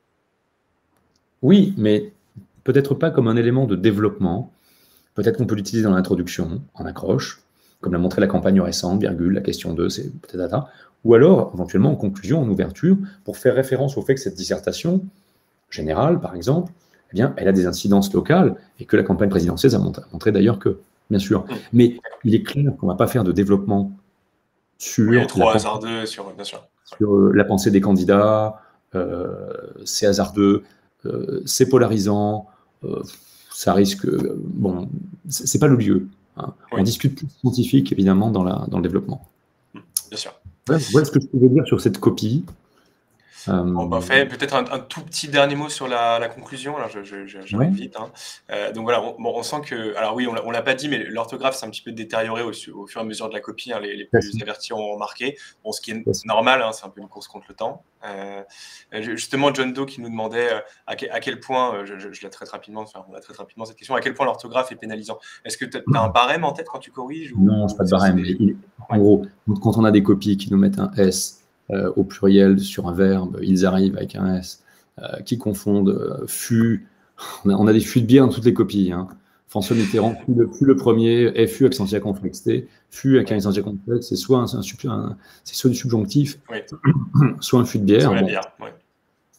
Oui, mais peut-être pas comme un élément de développement. Peut-être qu'on peut l'utiliser dans l'introduction, en accroche, comme l'a montré la campagne récente, virgule, la question deux, c'est peut-être ça. Ou alors, éventuellement, en conclusion, en ouverture, pour faire référence au fait que cette dissertation générale, par exemple, eh bien, elle a des incidences locales, et que la campagne présidentielle a montré, montré d'ailleurs que, bien sûr. Mais il est clair qu'on ne va pas faire de développement sur, oui, trop la, hasardeux, sur, bien sûr. sur la pensée des candidats, euh, c'est hasardeux, euh, c'est polarisant, euh, ça risque... Bon, c'est pas le lieu. Hein. Oui. On discute plus scientifique, évidemment, dans, la, dans le développement. Bien sûr. Voilà, voilà ce que je pouvais dire sur cette copie. Euh... Bon, bah, fait, peut-être un, un tout petit dernier mot sur la, la conclusion. Alors, je, je, je, j'arrive ouais. vite. Hein. Euh, donc voilà, on, bon, on sent que... Alors oui, on ne l'a pas dit, mais l'orthographe s'est un petit peu détérioré au, au fur et à mesure de la copie. Hein, les, les plus avertis ont remarqué. Bon, ce qui est Merci. normal, hein, c'est un peu une course contre le temps. Euh, justement, John Doe qui nous demandait à quel, à quel point, je, je, je la traite rapidement, enfin, on la traite rapidement cette question, à quel point l'orthographe est pénalisant. Est-ce que tu as un barème en tête quand tu corriges ou... Non, je n'ai pas de barème. Des... Il... En ouais. gros, quand on a des copies qui nous mettent un S euh, au pluriel sur un verbe, ils arrivent avec un S, euh, qui confondent euh, fût, on a, on a des fûts de bière dans toutes les copies. Hein. François Mitterrand, fut le, fut le premier, F U accent circonflexe T, fut avec un accent circonflexe, c'est soit, un, un, un, c'est soit du subjonctif, oui. soit un fût de bière. Soit la bon. bière, ouais.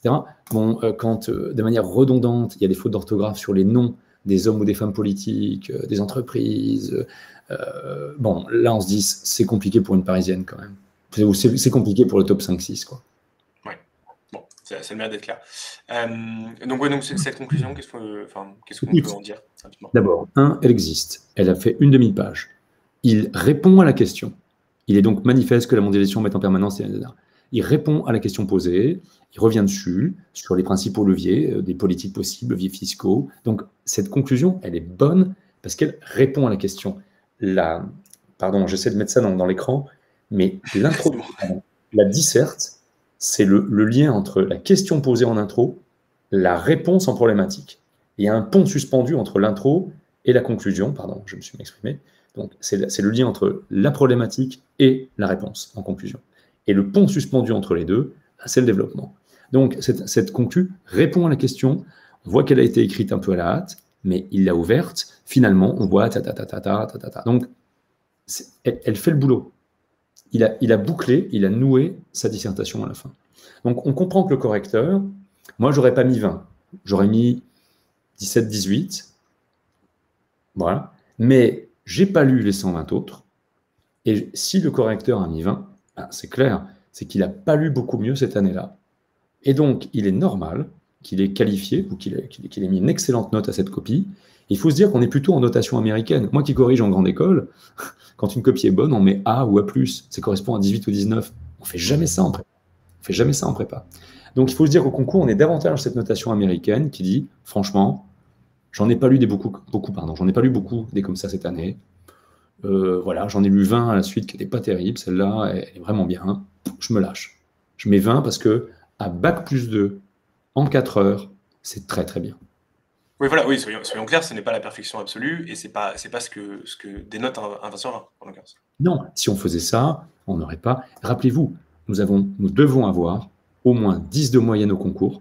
cetera. Bon, euh, quand euh, de manière redondante, il y a des fautes d'orthographe sur les noms des hommes ou des femmes politiques, euh, des entreprises, euh, bon, là on se dit c'est compliqué pour une Parisienne quand même. C'est, c'est compliqué pour le top cinq six, quoi. Ouais, bon, ça, ça a le mérite d'être clair. Euh, donc, ouais, donc cette conclusion, qu'est-ce qu'on enfin, qu'est-ce qu'on peut en dire rapidement? D'abord, un, elle existe. Elle a fait une demi-page. Il répond à la question. Il est donc manifeste que la mondialisation met en permanence... Il répond à la question posée, il revient dessus, sur les principaux leviers, euh, des politiques possibles, leviers fiscaux. Donc, cette conclusion, elle est bonne parce qu'elle répond à la question. La, pardon, j'essaie de mettre ça dans, dans l'écran, mais l'introduction, la disserte, c'est le, le lien entre la question posée en intro, la réponse en problématique. Il y a un pont suspendu entre l'intro et la conclusion, pardon, je me suis exprimé. Donc, c'est, c'est le lien entre la problématique et la réponse en conclusion. Et le pont suspendu entre les deux, c'est le développement. Donc, cette, cette conclue répond à la question. On voit qu'elle a été écrite un peu à la hâte, mais il l'a ouverte. Finalement, on voit ta ta ta ta ta ta ta ta. Donc, elle, elle fait le boulot. Il a, il a bouclé, il a noué sa dissertation à la fin. Donc, on comprend que le correcteur, moi, j'aurais pas mis vingt. J'aurais mis dix-sept, dix-huit. Voilà. Mais j'ai pas lu les cent vingt autres. Et si le correcteur a mis vingt, ben, c'est clair, c'est qu'il n'a pas lu beaucoup mieux cette année-là. Et donc, il est normal qu'il ait qualifié ou qu'il ait, qu'il ait, qu'il ait mis une excellente note à cette copie. Il faut se dire qu'on est plutôt en notation américaine. Moi qui corrige en grande école, quand une copie est bonne, on met A ou A plus. Ça correspond à dix-huit ou dix-neuf. On ne fait jamais ça en prépa. On fait jamais ça en prépa. Donc, il faut se dire qu'au concours, on est davantage cette notation américaine qui dit, franchement, j'en ai pas lu des beaucoup, beaucoup pardon, j'en ai pas lu beaucoup des comme ça cette année. Euh, voilà, j'en ai lu vingt à la suite qui n'étaient pas terribles. Celle-là, elle est vraiment bien. Je me lâche. Je mets vingt parce que à bac plus deux, en quatre heures, c'est très très bien. Oui, voilà, oui, soyons, soyons clairs, ce n'est pas la perfection absolue et ce n'est pas, c'est pas ce que, ce que dénote un, un vingt sur vingt, en l'occurrence. Non, si on faisait ça, on n'aurait pas... Rappelez-vous, nous, avons, nous devons avoir au moins dix de moyenne au concours,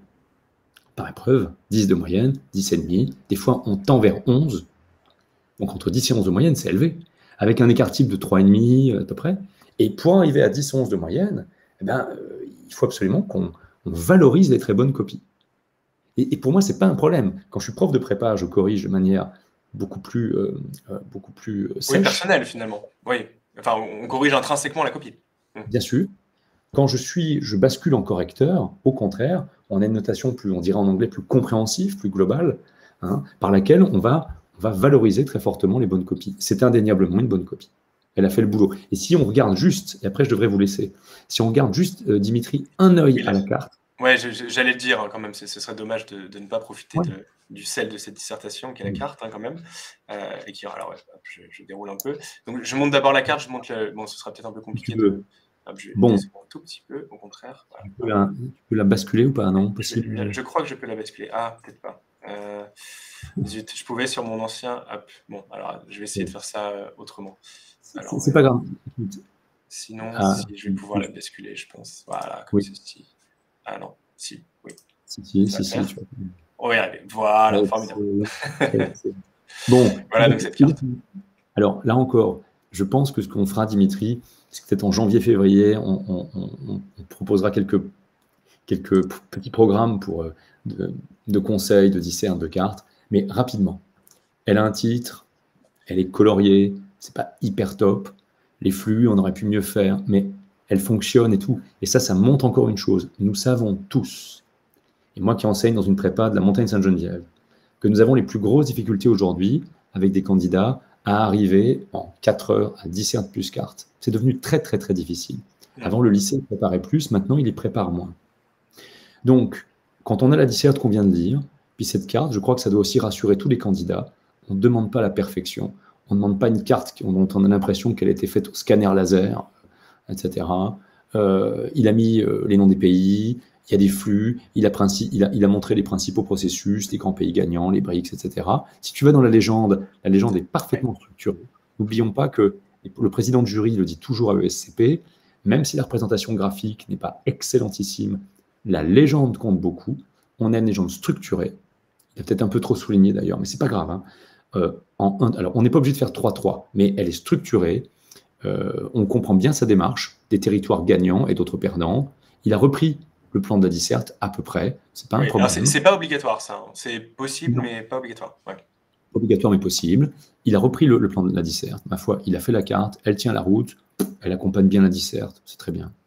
par épreuve, dix de moyenne, dix virgule cinq. Des fois, on tend vers onze. Donc, entre dix et onze de moyenne, c'est élevé. Avec un écart type de trois virgule cinq à peu près. Et pour arriver à dix onze de moyenne, eh ben, euh, il faut absolument qu'on on valorise les très bonnes copies. Et, et pour moi, ce n'est pas un problème. Quand je suis prof de prépa, je corrige de manière beaucoup plus, euh, euh, beaucoup plus euh, sèche. Oui, personnelle finalement. Oui. Enfin, on corrige intrinsèquement la copie. Bien sûr. Quand je suis, je bascule en correcteur, au contraire, on a une notation plus, on dirait en anglais, plus compréhensive, plus globale, hein, par laquelle on va, on va valoriser très fortement les bonnes copies. C'est indéniablement une bonne copie. Elle a fait le boulot. Et si on regarde juste, et après je devrais vous laisser, si on regarde juste, euh, Dimitri, un œil oui, à la carte. Ouais, j'allais le dire hein, quand même, ce serait dommage de, de ne pas profiter ouais. de, du sel de cette dissertation qui est la carte hein, quand même. Euh, et qui, alors ouais, je, je déroule un peu. Donc je monte d'abord la carte, je monte le, bon, ce sera peut-être un peu compliqué. De, hop, je vais bon. un tout petit peu, au contraire. Voilà. Tu, peux la, tu peux la basculer ou pas? Non, possible. Je, je crois que je peux la basculer. Ah, peut-être pas. Euh, zut, je pouvais sur mon ancien. Hop. Bon, alors je vais essayer de faire ça euh, autrement. C'est ouais. pas grave. Sinon, ah, si, je vais pouvoir la basculer, je pense. Voilà, comme oui. ceci. Ah non, si, oui. Si, si, si, si. Tu oui, allez, voilà, ouais, formidable. Bon. Voilà donc cette carte. Alors là encore, je pense que ce qu'on fera, Dimitri, c'est que peut-être en janvier-février, on, on, on, on proposera quelques, quelques petits programmes pour, de, de conseils, de dissertes, de cartes, mais rapidement. Elle a un titre, elle est coloriée, c'est pas hyper top. Les flux, on aurait pu mieux faire, mais elle fonctionne et tout. Et ça, ça montre encore une chose. Nous savons tous, et moi qui enseigne dans une prépa de la Montagne Sainte-Geneviève, que nous avons les plus grosses difficultés aujourd'hui avec des candidats à arriver en quatre heures à disserte plus carte. C'est devenu très, très, très difficile. Avant, le lycée préparait plus, maintenant, il les prépare moins. Donc, quand on a la disserte qu'on vient de lire, puis cette carte, je crois que ça doit aussi rassurer tous les candidats. On ne demande pas la perfection. On ne demande pas une carte dont on a l'impression qu'elle a été faite au scanner laser, et cetera. Euh, il a mis euh, les noms des pays, il y a des flux, il a, princi- il, a, il a montré les principaux processus, les grands pays gagnants, les BRICS, et cetera. Si tu vas dans la légende, la légende est parfaitement structurée. N'oublions pas que le président de jury le dit toujours à E S C P, même si la représentation graphique n'est pas excellentissime, la légende compte beaucoup. On a une légende structurée. Il a peut-être un peu trop souligné d'ailleurs, mais c'est pas grave. Hein. Euh, en un, alors, on n'est pas obligé de faire trois trois, mais elle est structurée. Euh, on comprend bien sa démarche, des territoires gagnants et d'autres perdants. Il a repris le plan de la disserte à peu près, c'est pas un Oui, alors problème. c'est pas obligatoire ça, hein. C'est possible Non. mais pas obligatoire. Ouais. Obligatoire mais possible. Il a repris le, le plan de la disserte, ma foi, il a fait la carte, elle tient la route, elle accompagne bien la disserte, c'est très bien.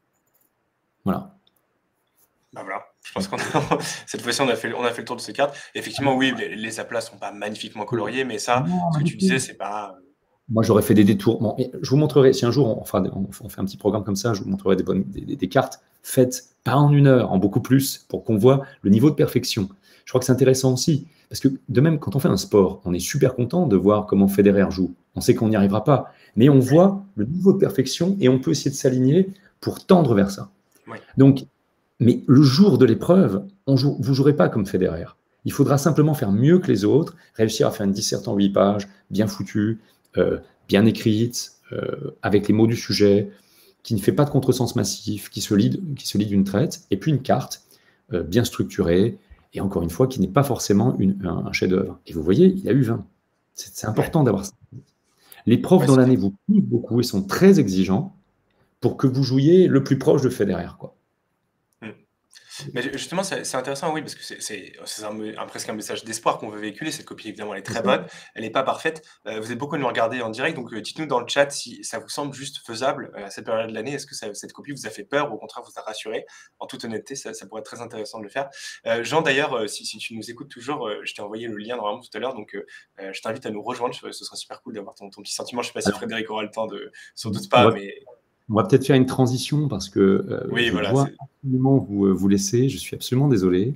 Voilà. Ben voilà, je pense qu'on a, cette fois-ci on a fait on a fait le tour de ces cartes. Effectivement, oui, les, les aplats sont pas magnifiquement coloriés, mais ça, Non, ce que tu magnifique. disais, c'est pas. Moi, j'aurais fait des détours. Bon, je vous montrerai, si un jour on, fera, on fait un petit programme comme ça, je vous montrerai des, bonnes, des, des cartes faites pas en une heure, en beaucoup plus, pour qu'on voit le niveau de perfection. Je crois que c'est intéressant aussi, parce que de même, quand on fait un sport, on est super content de voir comment Federer joue. On sait qu'on n'y arrivera pas, mais on voit le niveau de perfection et on peut essayer de s'aligner pour tendre vers ça. Oui. Donc, mais le jour de l'épreuve, joue, vous ne jouerez pas comme Federer. Il faudra simplement faire mieux que les autres, réussir à faire une disserte en huit pages, bien foutue, Euh, bien écrite, euh, avec les mots du sujet, qui ne fait pas de contresens massif, qui se lit, qui se lit d'une traite, et puis une carte euh, bien structurée, et encore une fois, qui n'est pas forcément une, un, un chef-d'œuvre. Et vous voyez, il a eu vingt. C'est important ouais. d'avoir ça. Les profs ouais, dans l'année vous poussent beaucoup et sont très exigeants pour que vous jouiez le plus proche de Federer, quoi. Mais justement, c'est intéressant, oui, parce que c'est un, un, presque un message d'espoir qu'on veut véhiculer. Cette copie, évidemment, elle est très bonne, elle n'est pas parfaite. Euh, vous êtes beaucoup de nous regarder en direct, donc euh, dites-nous dans le chat si ça vous semble juste faisable euh, à cette période de l'année. Est-ce que ça, cette copie vous a fait peur ou au contraire vous a rassuré? En toute honnêteté, ça, ça pourrait être très intéressant de le faire. Euh, Jean, d'ailleurs, euh, si, si tu nous écoutes toujours, euh, je t'ai envoyé le lien normalement tout à l'heure, donc euh, je t'invite à nous rejoindre. Ce sera super cool d'avoir ton, ton petit sentiment. Je ne sais pas si Alors, Frédéric aura le temps de, sans doute pas, va... mais... On va peut-être faire une transition parce que euh, oui, je voilà, dois absolument vous, vous laisser. Je suis absolument désolé.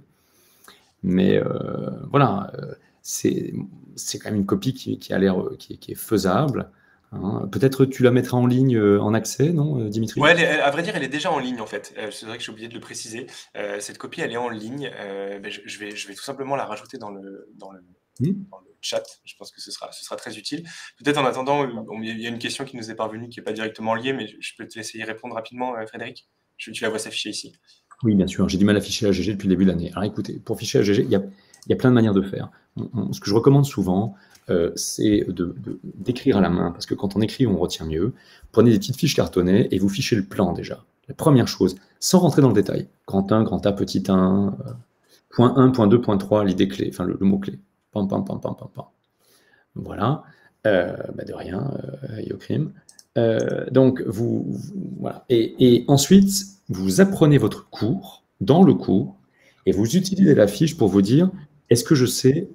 Mais euh, voilà, euh, c'est quand même une copie qui, qui a l'air qui, qui est faisable. Hein. Peut-être tu la mettras en ligne euh, en accès, non, Dimitri? Ouais, elle est, à vrai dire, elle est déjà en ligne en fait. Euh, c'est vrai que j'ai oublié de le préciser. Euh, cette copie, elle est en ligne. Euh, ben, je, je, vais, je vais tout simplement la rajouter dans le, dans le, mmh. dans le chat. Je pense que ce sera, ce sera très utile. Peut-être en attendant, il y a une question qui nous est parvenue qui n'est pas directement liée, mais je peux te laisser y répondre rapidement, Frédéric. Je, tu la vois s'afficher ici. Oui, bien sûr. J'ai du mal à ficher A G G depuis le début de l'année. Alors écoutez, pour ficher A G G, il y a, il y a plein de manières de faire. On, on, ce que je recommande souvent, euh, c'est d'écrire à la main, parce que quand on écrit, on retient mieux. Prenez des petites fiches cartonnées et vous fichez le plan déjà. La première chose, sans rentrer dans le détail. Grand un, grand A, petit un, euh, point un, point deux, point trois, l'idée clé, enfin le, le mot clé. Pam, pam, pam, pam, pam, pam. Voilà. Euh, bah de rien, euh, Yocrim. Euh, donc, vous, vous voilà. Et, et ensuite, vous apprenez votre cours dans le cours et vous utilisez la fiche pour vous dire, est-ce que je sais,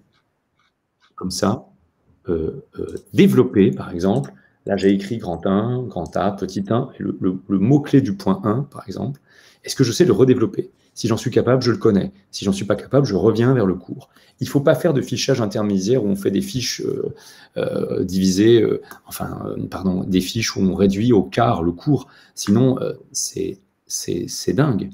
comme ça, euh, euh, développer, par exemple, là j'ai écrit grand un, grand A, petit un, et le, le, le mot-clé du point un, par exemple, est-ce que je sais le redévelopper? Si j'en suis capable, je le connais. Si j'en suis pas capable, je reviens vers le cours. Il ne faut pas faire de fichage intermédiaire où on fait des fiches euh, euh, divisées, euh, enfin, euh, pardon, des fiches où on réduit au quart le cours. Sinon, euh, c'est dingue.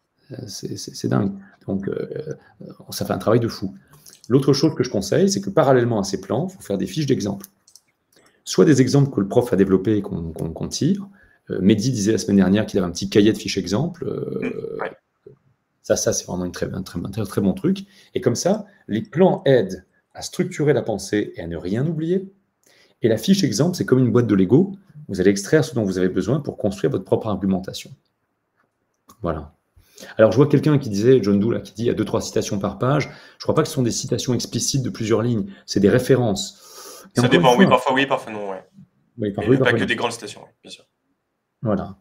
C'est dingue. Donc, euh, ça fait un travail de fou. L'autre chose que je conseille, c'est que parallèlement à ces plans, il faut faire des fiches d'exemples. Soit des exemples que le prof a développés et qu'on qu'on, qu'on tire. Euh, Mehdi disait la semaine dernière qu'il avait un petit cahier de fiches exemples. Euh, ouais. Ça, ça c'est vraiment une très, un très, très, très bon truc. Et comme ça, les plans aident à structurer la pensée et à ne rien oublier. Et la fiche exemple, c'est comme une boîte de Lego. Vous allez extraire ce dont vous avez besoin pour construire votre propre argumentation. Voilà. Alors, je vois quelqu'un qui disait, John Doe, là, qui dit il y a deux, trois citations par page. Je ne crois pas que ce sont des citations explicites de plusieurs lignes. C'est des références. Et ça dépend, fois, oui, parfois oui, parfois non. Ouais. Oui, parfois, oui, parfois pas que non. des grandes citations, bien sûr. Voilà.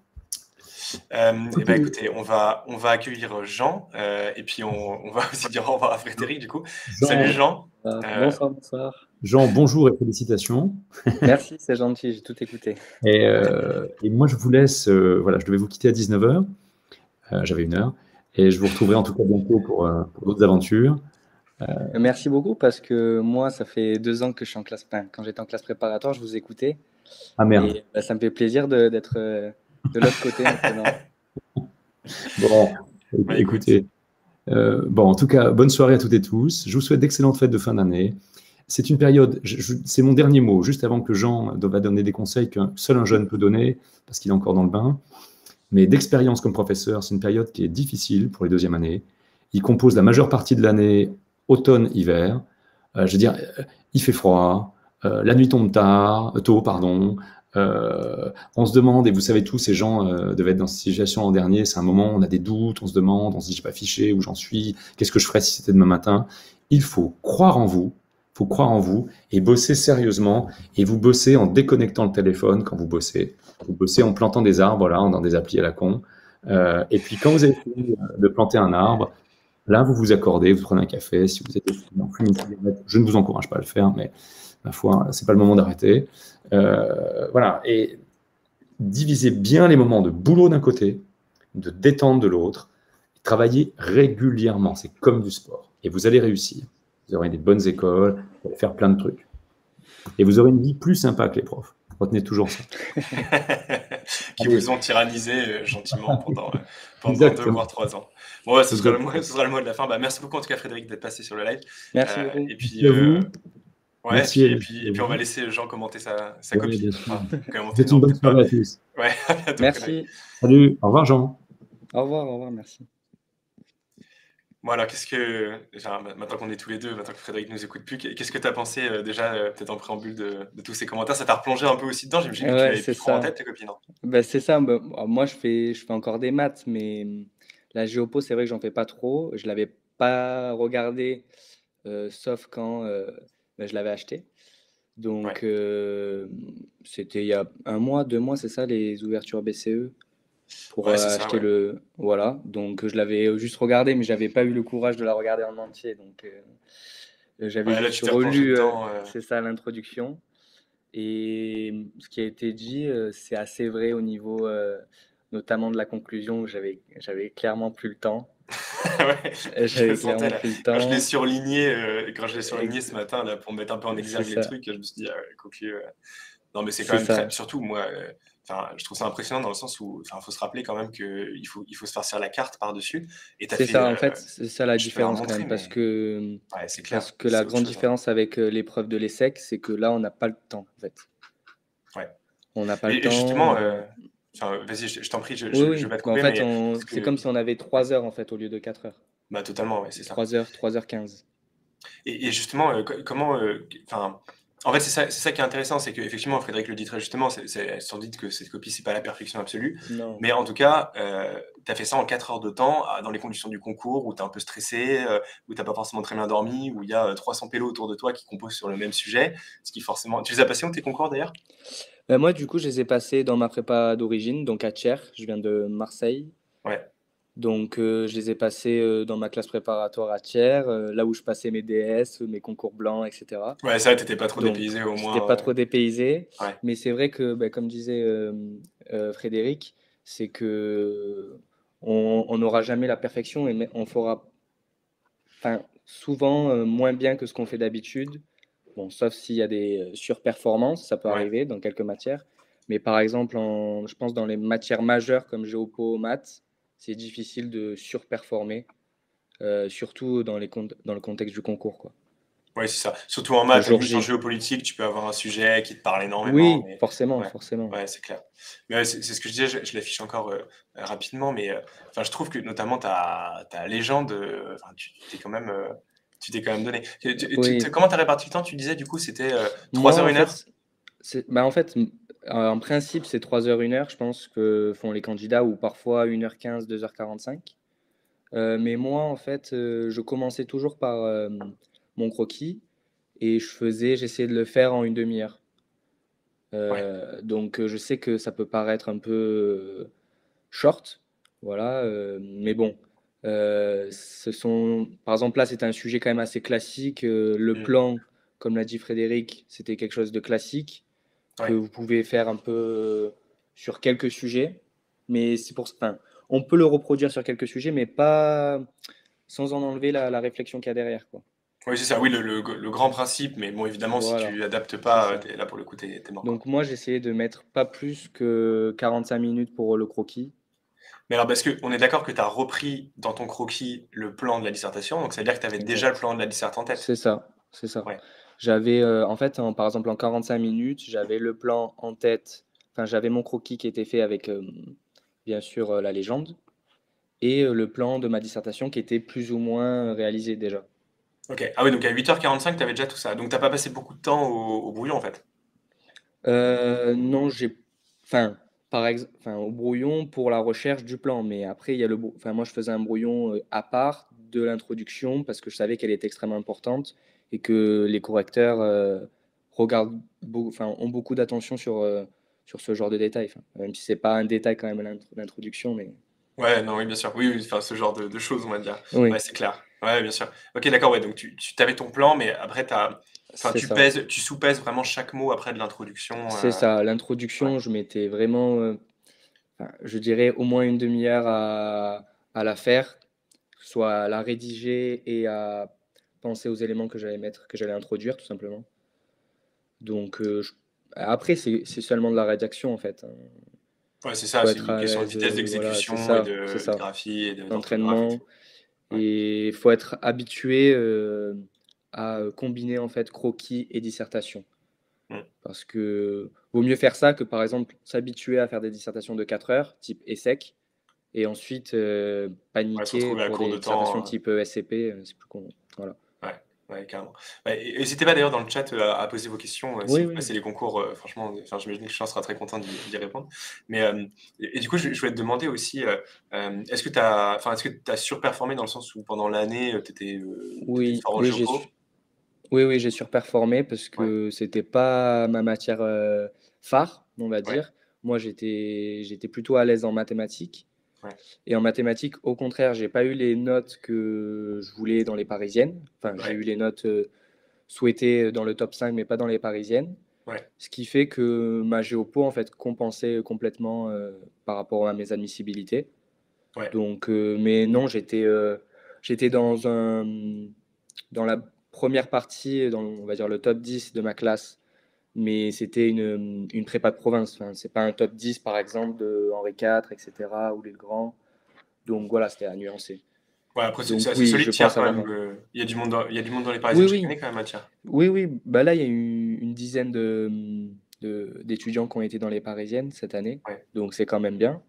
Euh, et ben, écoutez, on va, on va accueillir Jean, euh, et puis on, on va aussi dire au revoir à Frédéric, du coup. Jean, Salut Jean. Euh, bonsoir, bonsoir. Jean, bonjour et félicitations. Merci, c'est gentil, j'ai tout écouté. Et, euh, et moi, je vous laisse, euh, voilà, je devais vous quitter à dix-neuf heures, euh, j'avais une heure, et je vous retrouverai en tout cas bientôt pour, euh, pour d'autres aventures. Euh... Merci beaucoup, parce que moi, ça fait deux ans que je suis en classe, enfin, quand j'étais en classe préparatoire, je vous écoutais. Ah merde. Et bah, ça me fait plaisir d'être de, de l'autre côté maintenant. Bon, bah, écoutez, euh, bon, en tout cas, bonne soirée à toutes et tous. Je vous souhaite d'excellentes fêtes de fin d'année. C'est une période, c'est mon dernier mot, juste avant que Jean va donner des conseils qu'un seul un jeune peut donner, parce qu'il est encore dans le bain. Mais d'expérience comme professeur, c'est une période qui est difficile pour les deuxièmes années. Il compose la majeure partie de l'année automne-hiver. Euh, je veux dire, il fait froid, euh, la nuit tombe tard, tôt, pardon. Euh, on se demande, et vous savez tous, ces gens euh, devaient être dans cette situation l'an dernier, c'est un moment, on a des doutes, on se demande, on se dit, je n'ai pas fiché, où j'en suis, qu'est-ce que je ferais si c'était demain matin. Il faut croire en vous, il faut croire en vous et bosser sérieusement. Et vous bossez en déconnectant le téléphone quand vous bossez. Vous bossez en plantant des arbres, là, dans des applis à la con. Euh, et puis quand vous avez fini de planter un arbre, là, vous vous accordez, vous prenez un café, si vous êtes en fume une cigarette, je ne vous encourage pas à le faire, mais ma foi, c'est pas le moment d'arrêter. Euh, voilà, et divisez bien les moments de boulot d'un côté, de détente de l'autre, travaillez régulièrement, c'est comme du sport, et vous allez réussir. Vous aurez des bonnes écoles, vous allez faire plein de trucs. Et vous aurez une vie plus sympa que les profs. Retenez toujours ça. Qui Allez. vous ont tyrannisé euh, gentiment pendant, euh, pendant deux voire trois ans. Bon, ouais, ce sera, le mot, ce sera le mot de la fin. Bah, merci beaucoup en tout cas Frédéric d'être passé sur le live. Merci Euh, beaucoup. et puis, Merci à euh, vous. ouais, Merci, et puis, et merci puis, à et puis vous. on va laisser Jean commenter sa, sa Ouais, copie. bien sûr. Enfin, commenter, C'est non, une bonne peut-être pas. soirée à tous. Ouais, à bientôt, Frédéric. Merci. Salut, au revoir Jean. Au revoir, au revoir, merci. Bon alors, qu'est-ce que, enfin, maintenant qu'on est tous les deux, maintenant que Frédéric nous écoute plus, qu'est-ce que tu as pensé euh, déjà, euh, peut-être en préambule de, de tous ces commentaires? Ça t'a replongé un peu aussi dedans? J'ai vu que tu Ouais, l'avais c'est plus trop en ça. tête, tes copines. Hein. Bah, c'est ça. Bah, moi, je fais, je fais encore des maths, mais hum, la géopo, c'est vrai que j'en fais pas trop. Je l'avais pas regardé, euh, sauf quand euh, bah, je l'avais acheté. Donc, Ouais. euh, c'était il y a un mois, deux mois, c'est ça, les ouvertures B C E pour Ouais, euh, c'est ça, acheter ouais. le. Voilà. Donc, je l'avais juste regardé, mais j'avais pas eu le courage de la regarder en entier. Donc, euh, j'avais Ouais, là, juste tu t'es replongé relu, euh, dedans. euh, c'est ça, l'introduction. Et ce qui a été dit, euh, c'est assez vrai au niveau euh, notamment de la conclusion, où j'avais, j'avais clairement plus le temps. Ouais, Euh, je le J'avais sentais clairement là. plus le Quand je l'ai temps. surligné, euh, quand je l'ai surligné ce Ex- matin là pour mettre un peu en C'est exergue les ça, trucs, je me suis dit ah ouais, cocu. euh. Non mais c'est quand c'est même très. ça. Surtout moi, euh, enfin, je trouve ça impressionnant dans le sens où, enfin, faut se rappeler quand même que il faut, il faut se farcir la carte par dessus. Et t'as C'est fait, ça, en euh, fait, c'est ça la je te la différence quand remontrer, même, parce mais que, ouais, c'est clair, parce que la c'est autre grande chose. Hein. différence avec euh, l'épreuve de l'ESSEC, c'est que là, on n'a pas le temps, en fait. Ouais. On n'a pas le Et, et temps. justement, on- euh, enfin, vas-y, je, je t'en prie, je, Oui, je, je oui. vais te Mais en couper, fait, mais on... parce c'est comme que, si on avait trois heures, en fait, au lieu de quatre heures. bah totalement, ouais, c'est ça. Trois heures, trois heures quinze. Et, et justement, euh, co- comment, euh, enfin, en fait, c'est ça, c'est ça qui est intéressant, c'est qu'effectivement, Frédéric le dit très justement, c'est c'est sans doute que cette copie, c'est pas la perfection absolue, Non. mais en tout cas, euh, tu as fait ça en quatre heures de temps, à- dans les conditions du concours, où tu es un peu stressé, euh, où t'as pas forcément très bien dormi, où il y a euh, trois cents pélos autour de toi qui composent sur le même sujet, ce qui forcément... Tu les as passés où tes concours d'ailleurs? Euh, moi, du coup, je les ai passés dans ma prépa d'origine, donc à Thiers. Je viens de Marseille. Ouais, Donc, euh, je les ai passés euh, dans ma classe préparatoire à Thiers, euh, là où je passais mes D S, mes concours blancs, et cetera. ouais, ça, t'étais pas trop Donc, dépaysé au j'étais moins. pas euh, trop dépaysé. Ouais, Mais c'est vrai que, bah, comme disait euh, euh, Frédéric, c'est que on on n'aura jamais la perfection et mais on fera enfin, souvent euh, moins bien que ce qu'on fait d'habitude. Bon, sauf s'il y a des euh, surperformances, ça peut ouais. arriver dans quelques matières. Mais par exemple, en, je pense dans les matières majeures comme géopo, maths, c'est difficile de surperformer, euh, surtout dans, les, cont- dans le contexte du concours, quoi. Ouais, c'est ça. Surtout en Le maths, à la jour limite en J. géopolitique, tu peux avoir un sujet qui te parle énormément, Oui, mais forcément, ouais, forcément. ouais, c'est clair. Mais ouais, c'est c'est ce que je disais, je, je l'affiche encore euh, euh, rapidement, mais euh, enfin, je trouve que notamment ta, ta légende, euh, enfin, tu t'es quand même, euh, tu t'es quand même donné. Tu- tu- tu- tu- Oui, comment t'as réparti le temps? Tu disais du coup, c'était euh, moi trois heures, en une heure? fait, c'est, bah, en fait, m- en principe, c'est trois heures une heure, je pense que font les candidats, ou parfois une heure quinze, deux heures quarante-cinq. Euh, mais moi, en fait, euh, je commençais toujours par euh, mon croquis et je faisais, j'essayais de le faire en une demi-heure. Ouais, Euh, donc, euh, je sais que ça peut paraître un peu euh, short, voilà, euh, mais bon, euh, ce sont, par exemple, là, c'était un sujet quand même assez classique. Euh, le mm, plan, comme l'a dit Frédéric, c'était quelque chose de classique que ouais. vous pouvez faire un peu euh, sur quelques sujets, mais c'est pour, enfin, on peut le reproduire sur quelques sujets, mais pas sans en enlever la, la réflexion qu'il y a derrière, quoi. Oui, c'est ça, oui, le, le- le grand principe, mais bon, évidemment, si Voilà, tu adaptes c'est pas, euh, ça. t'es, là pour le coup, t'es t'es mort, quoi. Donc moi, j'essayais de mettre pas plus que quarante-cinq minutes pour le croquis. Mais alors, parce qu'on est d'accord que tu as repris dans ton croquis le plan de la dissertation, donc ça veut dire que tu avais déjà le Exact. plan de la disserte en C'est tête. ça, c'est ça. Ouais, J'avais, euh, en fait, en- par exemple, en quarante-cinq minutes, j'avais le plan en tête. Enfin, j'avais mon croquis qui était fait avec, euh, bien sûr, euh, la légende et euh, le plan de ma dissertation qui était plus ou moins réalisé déjà. ok. Ah oui, donc à huit heures quarante-cinq, tu avais déjà tout ça. Donc t'as pas passé beaucoup de temps au, au brouillon, en fait. Euh, non, j'ai, enfin, par exemple, enfin, au brouillon pour la recherche du plan, mais après il y a le, brou- enfin, moi je faisais un brouillon euh, à part de l'introduction parce que je savais qu'elle était extrêmement importante et que les correcteurs euh, regardent, beau- enfin, ont beaucoup d'attention sur euh, sur ce genre de détails. Enfin, même si c'est pas un détail quand même l'int- l'introduction, mais Ouais, non, oui, bien sûr. Oui, oui, enfin, ce genre de, de choses, on va dire. Ouais, oui, c'est clair. Ouais, bien sûr. Ok, d'accord, ouais, donc tu, tu avais ton plan, mais après, t'as, enfin, c'est tu ça. pèses, tu sous-pèses vraiment chaque mot après de l'introduction. C'est euh, ça. ouais, L'introduction, je m'étais vraiment, euh, enfin, je dirais au moins une demi-heure à, à la faire, soit à la rédiger et à penser aux éléments que j'allais mettre, que j'allais introduire, tout simplement. Donc, euh, je- après, c'est c'est seulement de la rédaction, en fait, hein. ouais, c'est ça, Faut c'est être une à question de l'aise, vitesse euh, voilà, c'est d'exécution et ça, c'est de, et de ça. graphie et de- d'orthographe et D'entraînement. tout. Ouais. Et il faut être habitué euh, à combiner, en fait, croquis et dissertation. Mm. Parce que vaut mieux faire ça que, par exemple, s'habituer à faire des dissertations de quatre heures, type ESSEC, et ensuite euh, Ouais, se paniquer retrouver à pour court des de dissertations temps. euh, type euh, S C P, euh, c'est plus con. Voilà. Ouais, ouais, carrément. Ouais, et- n'hésitez pas d'ailleurs dans le chat euh, à, à poser vos questions euh, si Oui, vous oui. passez les concours. Euh, franchement, enfin, j'imagine que Jean sera très content d'y d'y répondre. Mais euh, et, et du coup, je, je voulais te demander aussi, euh, euh, est-ce que tu as, enfin, est-ce que tu as surperformé dans le sens où pendant l'année, tu étais, Oui, fort en oui, j'ai su- géopo? oui, oui, j'ai surperformé parce Ouais, que c'était pas ma matière euh, phare, on va ouais, dire. Moi, j'étais, j'étais plutôt à l'aise en mathématiques. ouais, Et en mathématiques, au contraire, j'ai pas eu les notes que je voulais dans les parisiennes. Enfin, j'ai ouais, eu les notes euh, souhaitées dans le top cinq, mais pas dans les parisiennes. ouais, Ce qui fait que ma géopo, en fait, compensait complètement euh, par rapport à mes admissibilités. ouais. Donc, euh, mais non, j'étais euh, j'étais dans un, dans la première partie, dans, on va dire, le top dix de ma classe, mais c'était une, une prépa de province. Enfin, c'est pas un top dix, par exemple, de Henri quatre, et cetera, ou les grands. Donc voilà, c'était à nuancer. Ouais, après, c'est c'est Donc assez oui, solide, je tiers pense quand avoir. même. euh, Il y a du monde dans, il y a du monde dans les Oui, parisiennes chaque oui, année quand même, hein, tiers. oui, oui. Bah là, il y a eu une dizaine de, de- d'étudiants qui ont été dans les parisiennes cette année. Ouais. Donc c'est quand même bien.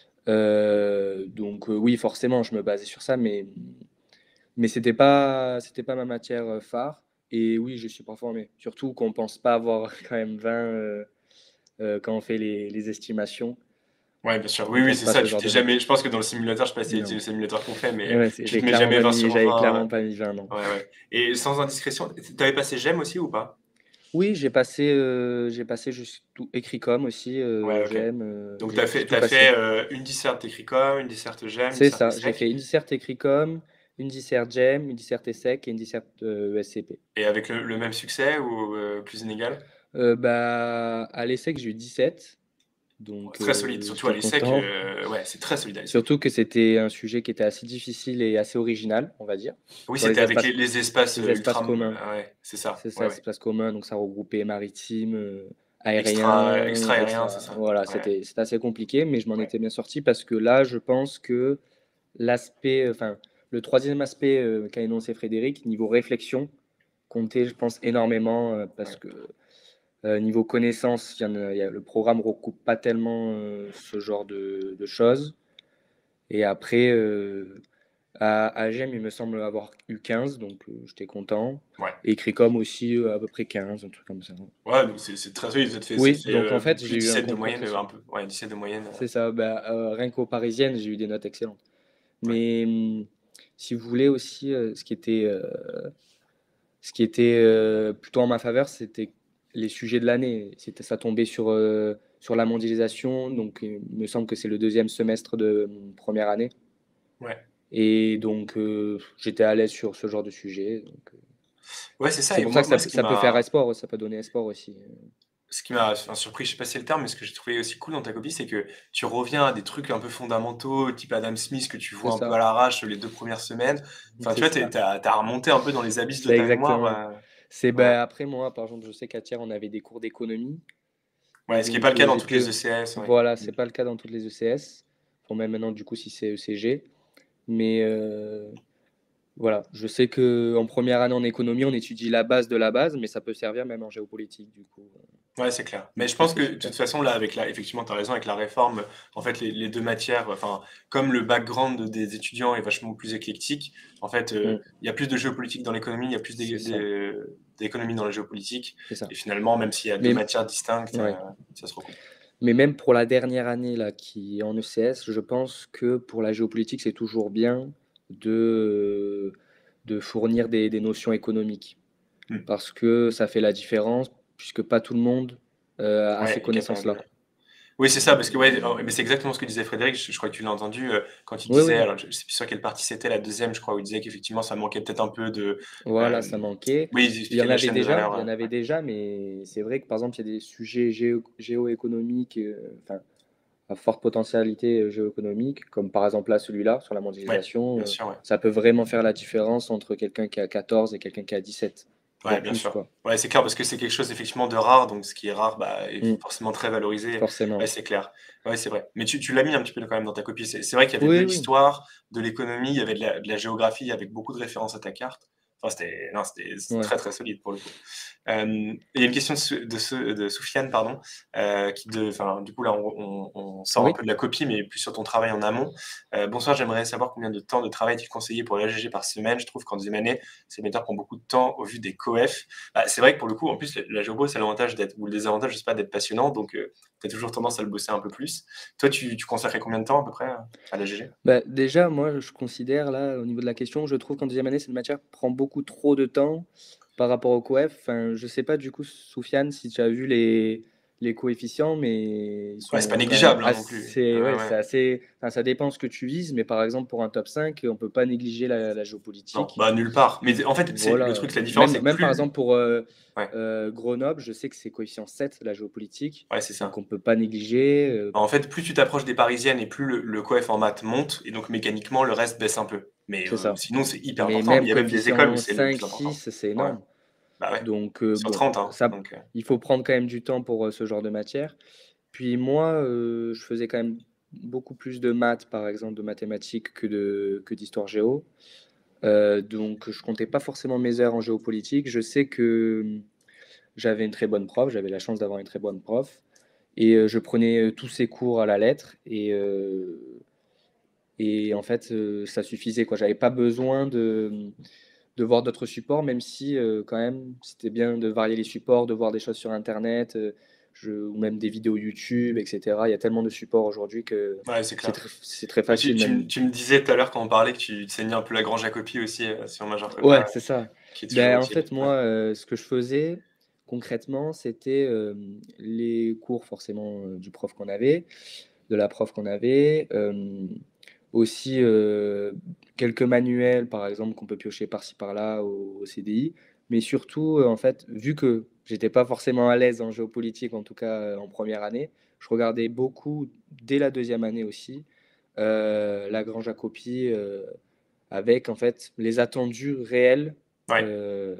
Euh, donc euh, oui, forcément, je me basais sur ça, mais mais c'était pas c'était pas ma matière euh, phare. Et oui, je suis pas formé. Surtout qu'on pense pas avoir quand même vingt euh, euh, quand on fait les, les estimations. Ouais, bien sûr. On Oui, oui, pense c'est pas ça. ce Tu genre t'es de notes. jamais. Je pense que dans le simulateur, je sais pas si c'est le Non. simulateur qu'on fait, mais Ouais, c'est- tu j'ai te mets clairement jamais pas vingt mis, sur j'avais vingt. clairement pas mis vingt, non. Ouais, ouais. Et sans indiscrétion, t'avais passé GEM aussi ou pas? Oui, j'ai passé euh, j'ai passé juste tout écrit comme aussi. Ouais, Euh, ok. j'aime. Euh, Donc j'ai t'as j'ai fait, tout t'as fait passé. euh, une disserte Técricom, une disserte GEM, une C'est disserte ça. J'ai fait ESSEC, une disserte écrit comme, une disserte GEM, une disserte ESSEC et une disserte euh, E S C P. et avec le, le même succès ou euh, plus inégal? Euh, bah, à l'ESSEC, j'ai eu dix-sept. Ouais, Donc, très solide, euh, surtout à j'étais l'ESSEC. content. Euh, ouais, c'est très solide à l'ESSEC. Surtout que c'était un sujet qui était assez difficile et assez original, on va dire, Oui, sur c'était les avec espaces, les, les espaces les euh, espaces ultra. communs. Ah ouais, c'est ça. C'est Ouais, ça, les ouais. espaces communs. Donc, ça regroupait maritime, euh, Extra, aérien, extra aérien, c'est extra. ça. Voilà, Ouais, c'était c'était assez compliqué, mais je m'en ouais. étais bien sorti parce que là, je pense que l'aspect, enfin, le troisième aspect euh, qu'a énoncé Frédéric, niveau réflexion, comptait, je pense, énormément euh, parce Ouais. que euh, niveau connaissance, il y en a- il y a- le programme recoupe pas tellement euh, ce genre de, de choses. Et après, euh, à, à GEM, il me semble avoir eu quinze, donc euh, j'étais content. Ouais. Et Cricom aussi, euh, à peu près quinze, un truc comme ça. Ouais, donc c'est c'est très solide. Ça te fait, ça te Oui, fait donc en euh, fait, plus j'ai eu un dix-sept de concours moyenne, très euh, un solide. peu. Ouais, dix-sept de moyenne. euh, C'est ça, bah, euh, rien qu'aux parisiennes, j'ai eu des notes excellentes. ouais. Mais hum, si vous voulez aussi, euh, ce qui était, euh, ce qui était euh, plutôt en ma faveur, c'était les sujets de l'année. C'était, ça tombait sur, euh, sur la mondialisation, donc il me semble que c'est le deuxième semestre de hum, première année. Ouais. Et donc, euh, j'étais à l'aise sur ce genre de sujet. Donc, euh, Ouais, c'est ça. c'est Et pour ça moi, que moi, ça, ce qui ça peut faire m'a, espoir, ça peut donner espoir aussi. ce qui m'a enfin, surpris, je sais pas si c'est le terme, mais ce que j'ai trouvé aussi cool dans ta copie, c'est que tu reviens à des trucs un peu fondamentaux, type Adam Smith, que tu C'est vois un peu à ça, l'arrache les deux premières semaines. Enfin, tu c'est vois, t'es- ça. t'as, t'as remonté un peu dans les abysses de C'est ta mémoire. exactement. euh, C'est Ouais. ben, après moi, par exemple, je sais qu'à Thiers, on avait des cours d'économie. Et Ouais, ce qui est pas donc, le cas euh, dans toutes les j'étais. E C S. Ouais. Voilà, Mm. c'est pas le cas dans toutes les E C S. Bon, même maintenant, du coup, si c'est E C G. Mais euh, voilà, je sais qu'en première année en économie, on étudie la base de la base, mais ça peut servir même en géopolitique, du coup. Ouais, c'est clair. Mais je Et pense c'est que de super. toute façon, là, avec la effectivement, tu as raison, avec la réforme, en fait, les les deux matières, enfin, comme le background des étudiants est vachement plus éclectique, en fait, heu, Mmh, il y a plus de géopolitique dans l'économie, il y a plus c'est d'é ça, d'é d'économie dans la géopolitique c'est ça. et finalement, même s'il y a deux Mais matières distinctes, heu, ouais, ça se recoupe. mais même pour la dernière année là qui est en E C S, je pense que pour la géopolitique, c'est toujours bien de, de fournir des des notions économiques. Mmh. Parce que ça fait la différence, puisque pas tout le monde, heu, a ces Ouais, est capable. connaissances-là. Oui, c'est ça, parce que ouais, oh, mais c'est exactement ce que disait Frédéric, je je crois que tu l'as entendu, heu, quand il Oui, disait, oui, alors je je sais plus sur quelle partie c'était, la deuxième, je crois, où il disait qu'effectivement ça manquait peut-être un peu de, voilà, hem, ça manquait. oui, il Il y expliquait en la avait chaîne de déjà valeur, il y heu, en avait ouais. déjà, mais c'est vrai que, par exemple, il y a des sujets géo géoéconomiques, heu, enfin, à forte potentialité, heu, géoéconomique, comme par exemple là, celui-là, sur la Ouais, mondialisation, bien heu, sûr, ouais. ça peut vraiment faire la différence entre quelqu'un qui a quatorze et quelqu'un qui a dix-sept, Ouais, voire bien plus, sûr. quoi. Ouais, c'est clair parce que c'est quelque chose effectivement de rare, donc ce qui est rare, bah, est Mmh, forcément très valorisé. Ouais, forcément. c'est clair. Ouais, c'est vrai. Mais tu tu l'as mis un petit peu quand même dans ta copie. C'est c'est vrai qu'il y avait de Oui, oui, l'histoire, de l'économie, il y avait de la de la géographie avec beaucoup de références à ta carte. Enfin, c'était non, c'était c'est ouais. très, très solide pour le coup. Hem, il y a une question de Sou de Sou de Soufiane, pardon, heu, qui de enfin, du coup, là, on on on sort un Oui. peu de la copie, mais plus sur ton travail en amont. Heu: «Bonsoir, j'aimerais savoir combien de temps de travail tu conseillais pour l'A G G par semaine? Je trouve qu'en deuxième année, ces méthodes prend beaucoup de temps au vu des coefs». Bah, c'est vrai que pour le coup, en plus, la la géopo, c'est l'avantage d'être ou le désavantage, je sais pas, d'être passionnant, donc heu, tu as toujours tendance à le bosser un peu plus. Toi, tu tu consacrais combien de temps à peu près, heu, à l'A G G? Bah, déjà, moi, je considère là, au niveau de la question, je trouve qu'en deuxième année, cette matière prend beaucoup trop de temps par rapport au coef. Enfin, je sais pas du coup, Soufiane, si tu as vu les les coefficients, mais ils Ouais, c'est pas sont quand même négligeable, hein, non plus. Ouais, assez ouais, ouais, ouais. c'est assez enfin, ça dépend ce que tu vises, mais par exemple, pour un top cinq, on peut pas négliger la la Non, géopolitique. bah, nulle part. Mais en fait, c'est le Voilà, truc, la différence, même c'est que même par plus exemple pour, heu ouais, heu, Grenoble, je sais que c'est coefficient sept la géopolitique, ouais, c'est donc ça. on peut pas négliger, heu, En fait, plus tu t'approches des parisiennes et plus le le coef en maths monte et donc mécaniquement, le reste baisse un peu. Mais c'est heu, ça. sinon, c'est hyper Mais important. Il même y a même des écoles où coefficient c'est le cinq plus important. six, c'est Ouais, énorme. bah, ouais, Donc heu, sur bon, trente, hein, ça donc heu, il faut prendre quand même du temps pour, heu, ce genre de matière. Puis moi, heu, je faisais quand même beaucoup plus de maths, par exemple, de mathématiques que de que d'histoire géo. Heu, donc je comptais pas forcément mes heures en géopolitique. Je sais que, mmh, j'avais une très bonne prof, j'avais la chance d'avoir une très bonne prof et heu, je prenais, heu, tous ses cours à la lettre et heu et en fait, heu, ça suffisait, quoi. J'avais pas besoin de, mmh, de voir d'autres supports, même si, heu, quand même, c'était bien de varier les supports, de voir des choses sur internet, heu, je ou même des vidéos YouTube et cetera. Il y a tellement de supports aujourd'hui que ouais, c'est c'est clair. très c'est très Bah, tu facile tu me même. tu me disais tout à l'heure quand on parlait que tu te saignais un peu la Grange à copie aussi, heu, sur majeure prépa, Ouais, c'est ça. qui est toujours Ben en utile. fait, Ouais. moi, heu, ce que je faisais concrètement, c'était, hem, les cours forcément, heu, du prof qu'on avait, de la prof qu'on avait, hem, aussi, heu, quelques manuels, par exemple, qu'on peut piocher par-ci par-là au au C D I. Mais surtout, heu, en fait, vu que j'étais pas forcément à l'aise en géopolitique, en tout cas, heu, en première année, je regardais beaucoup dès la deuxième année aussi, heu, Lagrange à copie, heu, avec en fait les attendus réels, Ouais. heu,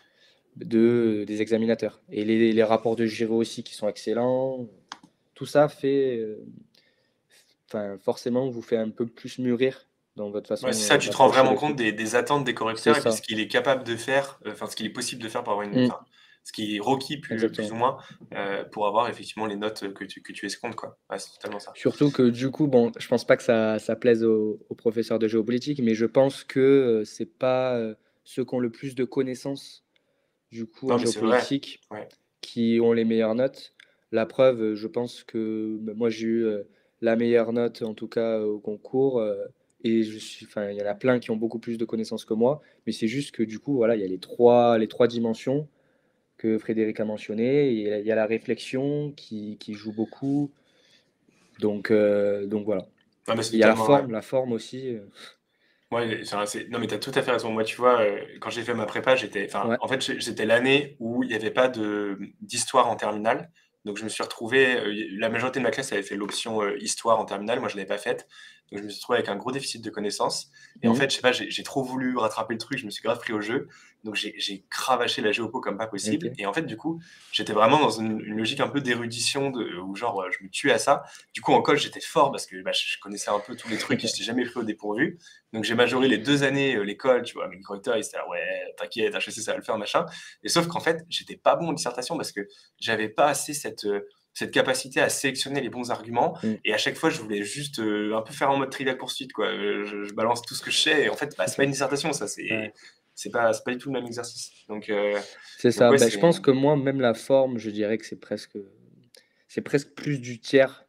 de des examinateurs et les les rapports de Giraud aussi qui sont excellents. Tout ça fait, heu, enfin forcément vous fait un peu plus mûrir dans votre Ouais, c'est façon, ça, heu, tu te rends d'approcher vraiment les compte trucs. des des attentes des C'est correcteurs et puis ce ça. qu'il est capable de faire, heu, enfin ce qu'il est possible de faire pour avoir une Mmh, enfin, ce qui est requis plus plus ou exactement. moins, heu, pour avoir effectivement les notes, que tu que tu escomptes, quoi. Ouais, c'est totalement ça. Surtout que du coup, bon, je pense pas que ça ça plaise aux aux professeurs de géopolitique, mais je pense que, heu, c'est pas, heu, ceux qui ont le plus de connaissances, du coup, en Non, mais c'est vrai. géopolitique, Ouais. qui ont les meilleures notes. La preuve, heu, je pense que, bah, moi j'ai eu, heu, la meilleure note en tout cas au concours, heu et je suis enfin, il y en a plein qui ont beaucoup plus de connaissances que moi, mais c'est juste que du coup, voilà, il y a les trois les trois dimensions que Frédéric a mentionnées. Il y a il y a la réflexion qui qui joue beaucoup, donc heu, donc voilà. Non, mais c'est Il y a la totalement vrai. forme la forme aussi, heu Ouais, enfin, c'est non, mais tu as tout à fait raison. Moi, tu vois, heu, quand j'ai fait ma prépa, j'étais enfin, ouais, en fait, j'ai j'étais l'année où il y avait pas de, mmh, d'histoire en terminale. Donc je me suis retrouvé, heu, y la majorité de ma classe avait fait l'option, heu, histoire en terminale. Moi, je l'avais pas faite Donc je me suis retrouvé avec un gros déficit de connaissances et en Mmh. fait, je sais pas, j'ai j'ai trop voulu rattraper le truc, je me suis grave pris au jeu. Donc j'ai j'ai cravaché la géopo comme pas possible OK. et en fait, du coup, j'étais vraiment dans une une logique un peu d'érudition de où genre, heu, je me tuais à ça. Du coup, en code, j'étais fort parce que, bah, je connaissais un peu tous les trucs et j'étais jamais pris au dépourvu. Donc j'ai majoré les deux années, heu, l'école, tu vois? Mes correcteurs, ils étaient là: «Ouais, t'inquiète, H E C, ça va le faire, machin» et sauf qu'en fait, j'étais pas bon en dissertation parce que j'avais pas assez cette, heu, cette capacité à sélectionner les bons arguments Mmh. et à chaque fois, je voulais juste, heu, un peu faire en mode Trivial Pursuit, quoi. Heu, je je balance tout ce que je sais et en fait, bah, c'est pas une dissertation ça, c'est Ouais. c'est pas c'est pas du tout le même exercice. Donc heu, C'est donc ça. ouais, Bah, je c'est pense que moi, même la forme, je dirais que c'est presque, c'est presque plus du tiers.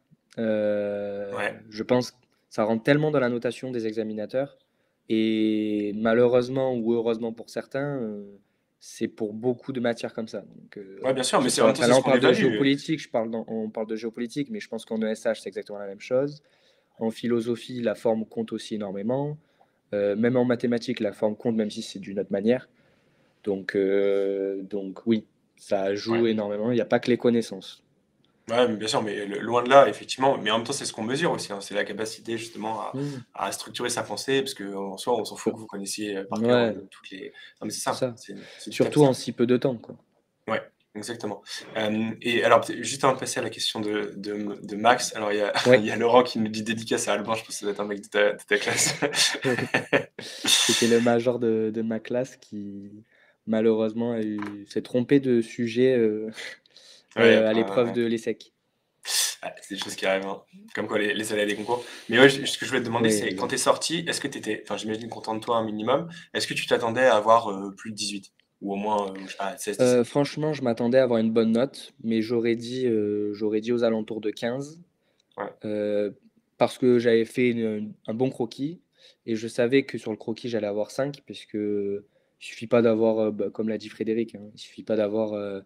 Heu, ouais, je pense, ça rentre tellement dans la notation des examinateurs et malheureusement ou heureusement pour certains, heu, c'est pour beaucoup de matières comme ça. Donc, heu, ouais, bien sûr, que mais ce c'est en soit, même temps, enfin c'est là, ce on qu'on parle de évalue. géopolitique, je parle dans on parle de géopolitique, mais je pense qu'en E S H, c'est exactement la même chose. En philosophie, la forme compte aussi énormément. Heu, même en mathématiques, la forme compte, même si c'est d'une autre manière. Donc, heu, donc oui, ça Ouais. joue énormément. Il n'y a pas que les connaissances. Ouais, mais bien sûr, mais le loin de là, effectivement, mais en même temps, c'est ce qu'on mesure aussi, hein. C'est la capacité justement à Mmh. à structurer sa pensée parce qu'en soi, on s'en fout Sur que vous connaissiez, heu, par cœur, Ouais, heu, toutes les non, mais c'est c'est ça, ça. c'est c'est du Surtout capital. en si peu de temps, quoi. Ouais, exactement. Hem et alors peut juste avant de passer à la question de de M de Max, alors il y a il Ouais, y a Laurent qui nous dit: «Dédicace à Albin», je pense que ça doit être un mec de ta de ta classe. oui. C'était le major de de ma classe qui, malheureusement, a eu s'est trompé de sujet, heu Ouais, heu, à bah, l'épreuve ouais. de l'ESSEC. Ouais, c'est des choses qui arrivent, hein, comme quoi les les aléas des concours. Mais ouais, j ce que je voulais te demander, Oui, c'est quand tu es exact. sorti, est-ce que tu étais enfin, j'imagine content de toi un minimum. Est-ce que tu t'attendais à avoir, heu, plus de dix-huit? Ou au moins, heu, je sais pas, Heu, seize dix-sept? franchement, je m'attendais à avoir une bonne note, mais j'aurais dit, heu, j'aurais dit aux alentours de quinze, Ouais, heu, parce que j'avais fait une un bon croquis et je savais que sur le croquis, j'allais avoir cinq puisque il suffit pas d'avoir, heu, bah, comme l'a dit Frédéric, hein, il suffit pas d'avoir, heu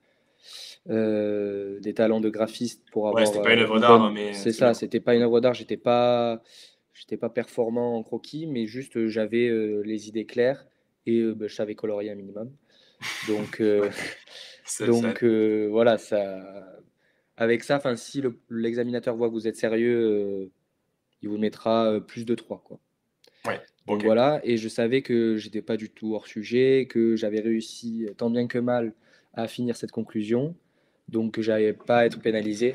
heu, des talents de graphiste pour ouais, avoir, c'était pas une heu, œuvre une d'art, hein, bonne, mais c'est c'était ça, bien, quoi. c'était pas une Mmh. œuvre d'art, j'étais pas j'étais pas performant en croquis, mais juste, heu, j'avais, heu, les idées claires et heu, bah, je savais colorier un minimum. Donc heu, Ouais, ça ça aide. donc heu, voilà, ça avec ça, enfin, si le l'examinateur voit que vous êtes sérieux, heu, il vous mettra, heu, plus de trois, quoi. Ouais, Donc OK. voilà, et je savais que j'étais pas du tout hors sujet, que j'avais réussi, heu, tant bien que mal à finir cette conclusion, donc que j'allais pas être pénalisé.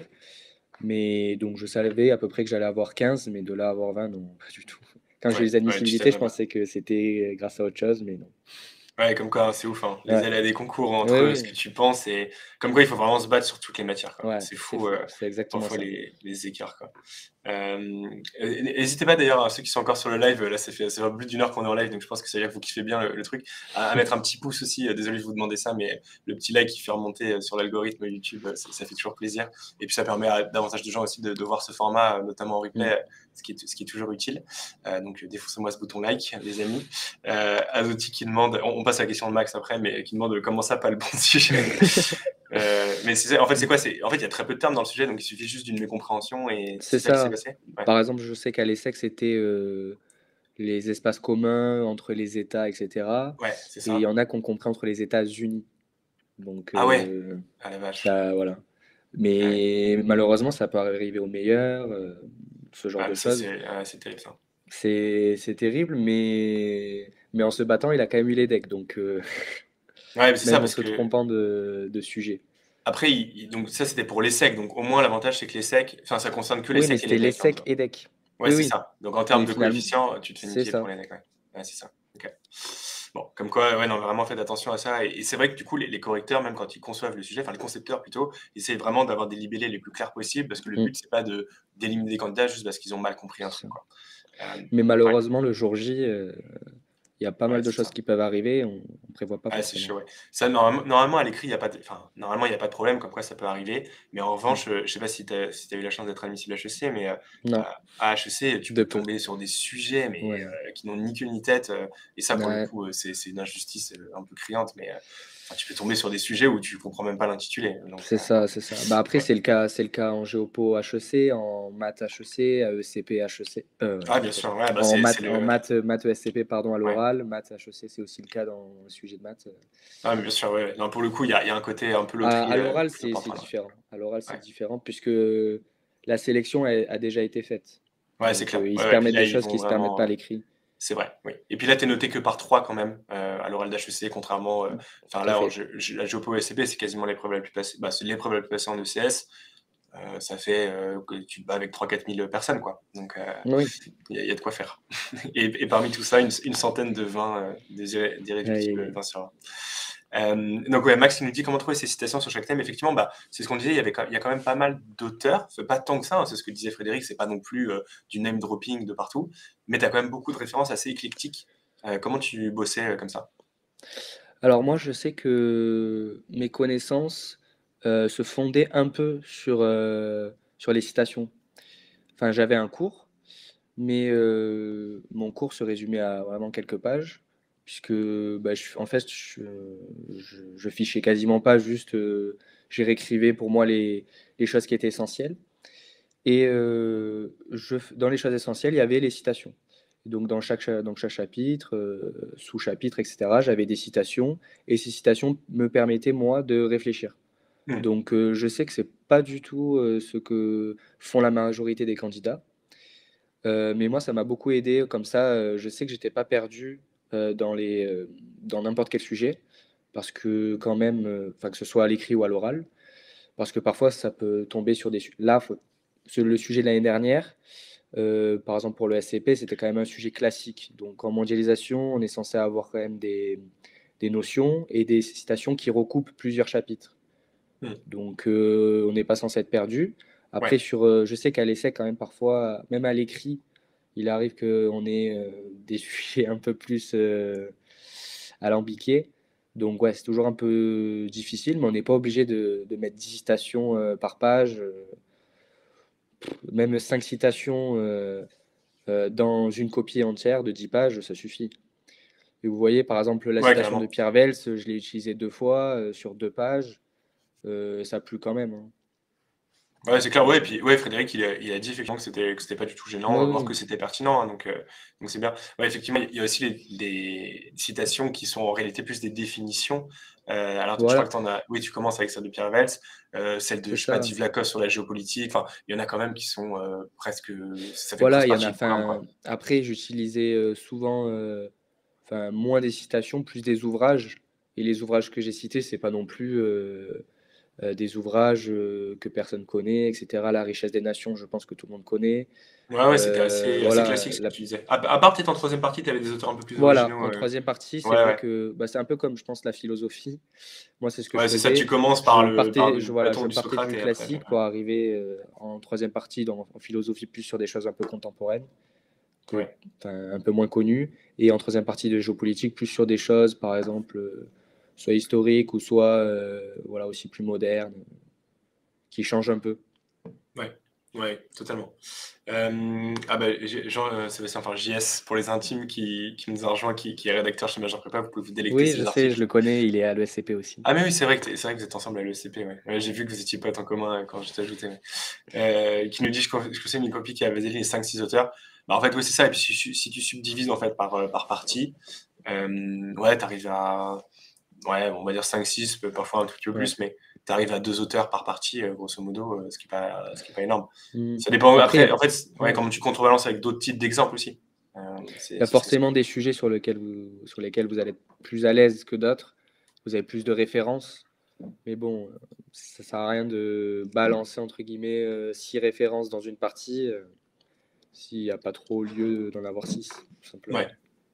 Mais donc je savais à peu près que j'allais avoir quinze, mais de là à avoir vingt, non, pas du tout. Quand j'ai eu Ouais, les ouais, tu admissibilités, je t'attendais pas. pensais que c'était grâce à autre chose, mais non. Ouais, comme quoi, hein, c'est ouf, hein, les Ouais. aléas des concours Oui, entre ce oui. que tu penses et comme quoi il faut vraiment se battre sur toutes les matières, quoi. Ouais, C'est c'est fou, fou, heu, c'est exactement parfois ça. les les écarts, quoi. Hem, hé n'hésitez pas d'ailleurs, à ceux qui sont encore sur le live, là, ça fait ça fait plus d'une heure qu'on est en live, donc je pense que ça veut dire que vous kiffez bien le le truc, à à mettre un petit pouce aussi, heu, désolé de vous demander ça, mais le petit like qui fait remonter, heu, sur l'algorithme YouTube, heu, ça ça fait toujours plaisir et puis ça permet à davantage de gens aussi de de voir ce format, heu, notamment en Mmh. replay, heu, ce qui est ce qui est toujours utile. Heu, donc défoncez-moi ce bouton like, les amis. Heu, Azoti qui demande on on passe à la question de Max après, mais qui demande, comment ça, pas le bon sujet? Heu, mais c'est ça, en fait, c'est quoi? C'est en fait, il y a très peu de termes dans le sujet, donc il suffit juste d'une mécompréhension et C'est c'est ça qui s'est ça. passé? Ouais. Par exemple, je sais qu'à l'ESSEC, c'était, heu, les espaces communs entre les États et cetera, Ouais, c'est et il y ça. en a qui ont compris entre les États-Unis. Donc Ah ouais? heu, Ah la vache. ça voilà. Ah ouais. Mais malheureusement, ça peut arriver aux meilleurs, heu, ce genre Ah de mais ça, choses. c'est ah ouais, c'est terrible ça. C'est c'est terrible, mais mais en se battant, il a quand même eu les decks, donc heu, Ouais, mais c'est ça même en parce se que trompant de de sujet. après il il donc ça, c'était pour l'ESSEC, donc au moins l'avantage, c'est que l'ESSEC enfin, ça concerne que Oui, mais l'ESSEC et les c'était decks, hein, l'ESSEC toi. et deck. Ouais, Oui, c'est oui, ça. Donc en termes mais de finalement coefficient, tu te fais c'est niquer pour ça. les decks, ouais. Ouais, c'est ça. OK. Bon, comme quoi, ouais, non, vraiment faites attention à ça et et c'est vrai que du coup, les les correcteurs, même quand ils conçoivent le sujet, enfin les concepteurs plutôt, ils essaient vraiment d'avoir des libellés les plus clairs possibles parce que le Mmh, but, c'est pas de d'éliminer des candidats juste parce qu'ils ont mal compris un c'est truc, ça. quoi. Hem, Mais ouais, malheureusement, le jour J, heu, il y a pas ouais, mal de c'est choses ça. qui peuvent arriver, on on prévoit pas Ah, c'est forcément. chaud, ouais. Ça, normalement normalement à l'écrit, il y a pas de enfin, normalement, il y a pas de problème, comme quoi ça peut arriver. Mais en Mmh. revanche, heu, je sais pas si tu as si tu as eu la chance d'être admissible à H E C, mais, heu, Non, à à H E C, tu de peux peu. tomber sur des sujets, mais, Ouais. heu, qui n'ont ni queue ni tête, heu, et ça, pour le Ouais. coup, heu, c'est c'est une injustice, heu, un peu criante, mais, heu, enfin, tu peux tomber sur des sujets où tu comprends même pas l'intitulé, donc, heu, C'est ça, c'est ça. Bah, après, ouais. c'est le cas c'est le cas en géopo H E C, en maths H E C, à E C P H E C, heu, Ah, bien n'importe quoi. sûr, ouais, bah, En c'est c'est maths en le maths, heu, maths E S C P, pardon, à ouais. l'oral, maths H E C, c'est aussi le cas dans le sujet de maths, heu. Ah, mais bien sûr, ouais, ouais. Non, pour le coup, il y a il y a un côté un peu À loterie, à heu, l'oral, plus c'est c'est important, là. différent. À l'oral, c'est Ouais. différent puisque la sélection a a déjà été faite. Ouais, c'est Donc, clair. euh, ils Ouais, se ouais, puis permettent là, des ils choses vont qui se permettent pas vraiment. à l'écrit. C'est vrai, oui. Et puis là, tu es noté que par trois quand même, euh, à l'oral d'H E C, contrairement. euh, Enfin, Tout à là, en- fait. je- je- la Géopo S C P, c'est quasiment l'épreuve la plus passée. Bah, c'est l'épreuve la plus passée en E C S. Euh, ça fait euh, que tu te bats avec trois quatre mille personnes, quoi. Donc, euh, Oui. il y, a- il y a de quoi faire. Et, et parmi tout ça, une, une centaine de vins, euh, des irré- Aïe, aïe, d'irréductibles aïe. vins sur vin. Euh, donc ouais, Max il nous dit comment trouver ses citations sur chaque thème. Effectivement, bah, c'est ce qu'on disait, il y, avait, quand- il y a quand même pas mal d'auteurs, c'est pas tant que ça, hein, c'est ce que disait Frédéric, c'est pas non plus euh, du name dropping de partout, mais tu as quand même beaucoup de références assez éclectiques. Euh, comment tu bossais euh, comme ça? Alors moi, je sais que mes connaissances euh, se fondaient un peu sur, euh, sur les citations. Enfin, j'avais un cours, mais euh, mon cours se résumait à vraiment quelques pages, puisque bah, je- en fait, je, je, je fichais quasiment pas, juste euh, j'ai réécrivais pour moi les, les choses qui étaient essentielles. Et euh, je, dans les choses essentielles, il y avait les citations. Donc dans chaque, cha- dans chaque chapitre, euh, sous-chapitre, et cetera, j'avais des citations, et ces citations me permettaient, moi, de réfléchir. Hmm. Donc euh, je sais que c'est pas du tout euh, ce que font la majorité des candidats. Euh, mais moi, ça m'a beaucoup aidé. Comme ça, euh, je sais que j'étais pas perdu euh, dans les, euh, dans n'importe quel sujet, parce que quand même, euh, enfin que ce soit à l'écrit ou à l'oral, parce que parfois ça peut tomber sur des su- là, faut- sur le sujet de l'année dernière, euh, par exemple pour le S C P, c'était quand même un sujet classique. Donc en mondialisation, on est censé avoir quand même des, des notions et des citations qui recoupent plusieurs chapitres. Hmm. Donc euh, on n'est pas censé être perdu. Après, Ouais. sur, euh, je sais qu'à l'essai, quand même, parfois, même à l'écrit, il arrive qu'on ait euh, des sujets un peu plus euh, alambiqués. Donc, ouais, c'est toujours un peu difficile, mais on n'est pas obligé de, de mettre dix citations euh, par page. euh, Même cinq citations euh, euh, dans une copie entière de dix pages, ça suffit. Et vous voyez, par exemple, la Ouais, citation de carrément. Pierre Vels, je l'ai utilisée deux fois euh, sur deux pages. Euh, ça a plu quand même, hein. Ouais, c'est Donc, clair. Ouais, et euh, puis ouais, Frédéric, il a, il a dit effectivement que c'était que c'était pas du tout oui, gênant, voire que oui, c'était pertinent. Hein, donc euh, donc c'est bien. Ouais, effectivement, il y a aussi les, les citations qui sont en réalité plus des définitions. Euh, alors je crois voilà, que t'en as. Oui, tu commences avec celle de Pierre Vels, euh, celle de c'est je sais pas ça. d'Yves Lacoste sur la géopolitique. Enfin, il y en a quand même qui sont euh, presque. Ça fait Voilà, presque il y en partie a. du programme, Enfin, quoi. après, j'utilisais euh, souvent, euh, enfin, moins des citations, plus des ouvrages. Et les ouvrages que j'ai cités, c'est pas non plus euh, euh, des ouvrages euh, que personne connaît, et cetera. La richesse des nations, je pense que tout le monde connaît. Ouais, ouais, c'était Euh, assez assez voilà, classique ce que la- tu disais. À, à part peut-être en troisième partie, tu avais des auteurs un peu plus voilà. originaux. En euh. troisième partie, c'est Ouais, vrai ouais. que bah, c'est un peu comme, je pense, la philosophie. Moi, c'est ce que je Ouais, c'est ça. Tu faisais. commences par Je le par partais, je, le voilà, Platon je du partais Socrate du et après. classique pour arriver euh, en troisième partie dans, en philosophie plus sur des choses un peu contemporaines, que, Ouais. enfin, un peu moins connues, et en troisième partie de géopolitique, plus sur des choses, par exemple, euh, soit historiques ou soit euh, voilà, aussi plus modernes, qui changent un peu. Ouais, ouais, totalement. Euh, ah bah, Jean, Jean, euh, Sébastien, enfin J S pour les intimes qui, qui nous a rejoint, qui, qui est rédacteur chez Major Prépa, vous pouvez vous délecter Oui, je ses sais, je articles. le connais, il est à l'E S C P aussi. Ah mais oui, c'est vrai que t'es- c'est vrai que vous êtes ensemble à l'E S C P, ouais. Ouais, j'ai vu que vous étiez potes en commun euh, quand je t'ai ajouté. Ouais. Euh, qui nous dit je, con- je conseille une copie qui a Vaseline les cinq six auteurs. Bah, en fait, oui, c'est ça. Et puis si, si- si tu subdivises en fait par, euh, par partie, euh, ouais, t'arrives à ouais, on va dire cinq six, parfois un tout petit peu Ouais. plus, mais tu arrives à deux auteurs par partie, euh, grosso modo, euh, ce qui n'est pas, ce qui est pas énorme. Mm. Ça dépend, Après, il y après, a, en fait, c'est- ouais, ouais. comment tu contrebalances avec d'autres types d'exemples aussi. Euh, Il c'est y a c'est ça. forcément des sujets sur lesquels vous, sur lesquels vous allez être plus à l'aise que d'autres. Vous avez plus de références. Mais bon, euh, ça sert à rien de balancer entre guillemets euh, six références dans une partie euh, s'il n'y a pas trop lieu d'en avoir six, tout simplement. Ouais.